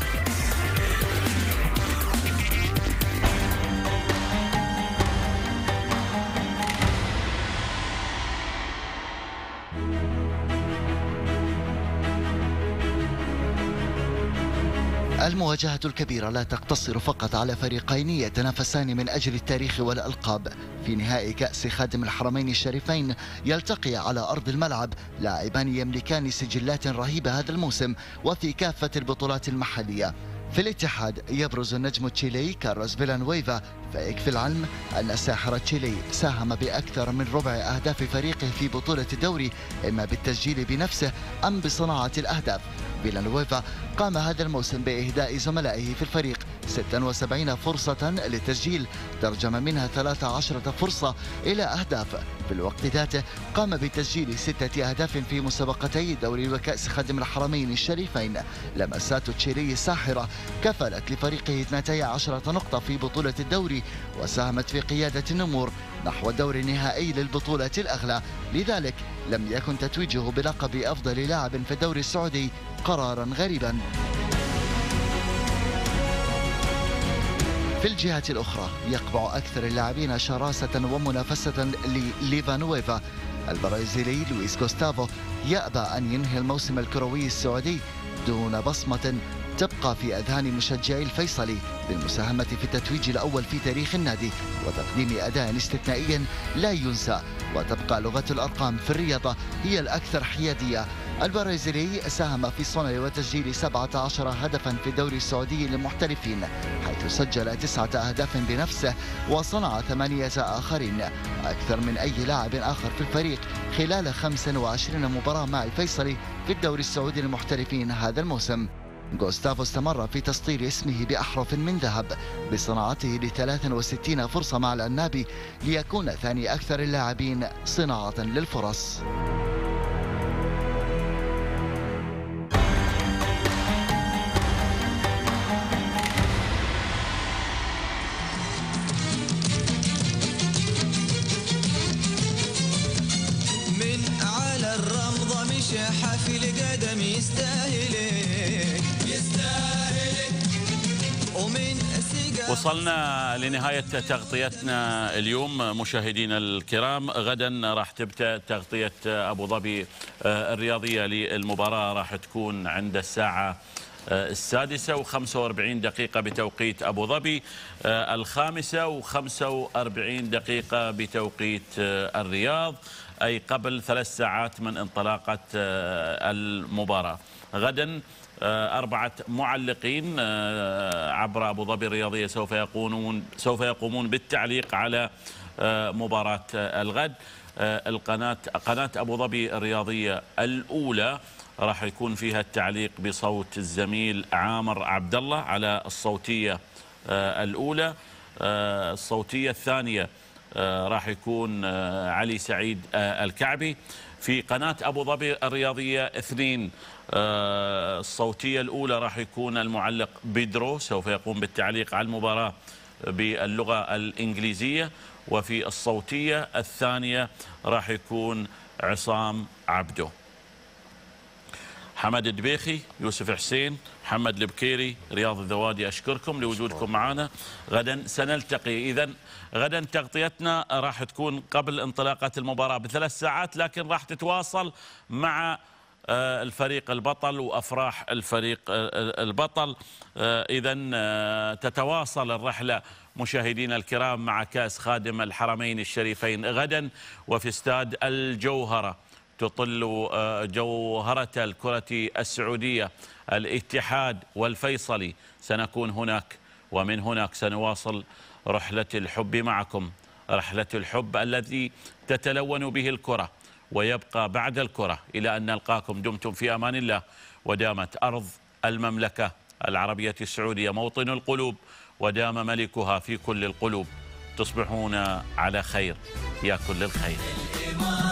المواجهة الكبيرة لا تقتصر فقط على فريقين يتنافسان من أجل التاريخ والألقاب. في نهائي كأس خادم الحرمين الشريفين يلتقي على أرض الملعب لاعبان يملكان سجلات رهيبة هذا الموسم وفي كافة البطولات المحلية. في الاتحاد يبرز النجم التشيلي كارلوس فيلانويفا، فيكفي العلم أن ساحر تشيلي ساهم بأكثر من ربع أهداف فريقه في بطولة الدوري، إما بالتسجيل بنفسه أم بصناعة الأهداف. فيلانويفا قام هذا الموسم بإهداء زملائه في الفريق 76 فرصة للتسجيل ترجم منها 13 فرصة إلى أهداف. في الوقت ذاته قام بتسجيل 6 أهداف في مسابقتي الدوري وكأس خادم الحرمين الشريفين. لمسات تشيري ساحرة كفلت لفريقه 12 نقطة في بطولة الدوري، وساهمت في قيادة النمور نحو الدور النهائي للبطولة الأغلى، لذلك لم يكن تتويجه بلقب أفضل لاعب في الدوري السعودي قرارا غريبا. في الجهة الأخرى يقبع أكثر اللاعبين شراسة ومنافسة لليفانويفا. البرازيلي لويس غوستافو يأبى أن ينهي الموسم الكروي السعودي دون بصمة تبقى في أذهان مشجعي الفيصلي بالمساهمة في التتويج الأول في تاريخ النادي وتقديم أداء استثنائي لا ينسى. وتبقى لغة الأرقام في الرياضة هي الأكثر حيادية. البرازيلي ساهم في صنع وتسجيل 17 هدفا في الدوري السعودي للمحترفين، حيث سجل 9 أهداف بنفسه وصنع 8 آخرين، أكثر من أي لاعب آخر في الفريق خلال 25 مباراة مع الفيصلي في الدوري السعودي للمحترفين هذا الموسم. غوستافو استمر في تسطير اسمه بأحرف من ذهب بصناعته ل 63 فرصة مع العنابي ليكون ثاني أكثر اللاعبين صناعة للفرص. من على الرمضة مشى حافل قدم يستاهلك وصلنا لنهاية تغطيتنا اليوم مشاهدينا الكرام. غدا راح تبدأ تغطية أبو ظبي الرياضية للمباراة، راح تكون عند الساعة 6:45 بتوقيت أبو ظبي، 5:45 بتوقيت الرياض، أي قبل 3 ساعات من انطلاقة المباراة. غدا 4 معلقين عبر أبو ظبي الرياضية سوف يقومون بالتعليق على مباراة الغد. قناة أبو ظبي الرياضية الأولى راح يكون فيها التعليق بصوت الزميل عامر عبد الله على الصوتية الأولى. الصوتية الثانية راح يكون علي سعيد الكعبي. في قناة أبو ظبي الرياضية 2 الصوتية الأولى راح يكون المعلق بيدرو، سوف يقوم بالتعليق على المباراة باللغة الإنجليزية. وفي الصوتية الثانية راح يكون عصام عبدو. حمد الدبيخي، يوسف حسين، محمد البكيري، رياض الذوادي، أشكركم لوجودكم معنا. غدا سنلتقي. إذن غدا تغطيتنا راح تكون قبل انطلاقة المباراة ب3 ساعات، لكن راح تتواصل مع الفريق البطل وأفراح الفريق البطل. إذن تتواصل الرحلة مشاهدينا الكرام مع كأس خادم الحرمين الشريفين غدا، وفي استاد الجوهرة تطل جوهرة الكرة السعودية الاتحاد والفيصلي. سنكون هناك، ومن هناك سنواصل رحلة الحب معكم، رحلة الحب الذي تتلون به الكرة ويبقى بعد الكرة. إلى أن نلقاكم دمتم في أمان الله، ودامت أرض المملكة العربية السعودية موطن القلوب، ودام ملكها في كل القلوب. تصبحون على خير يا كل الخير.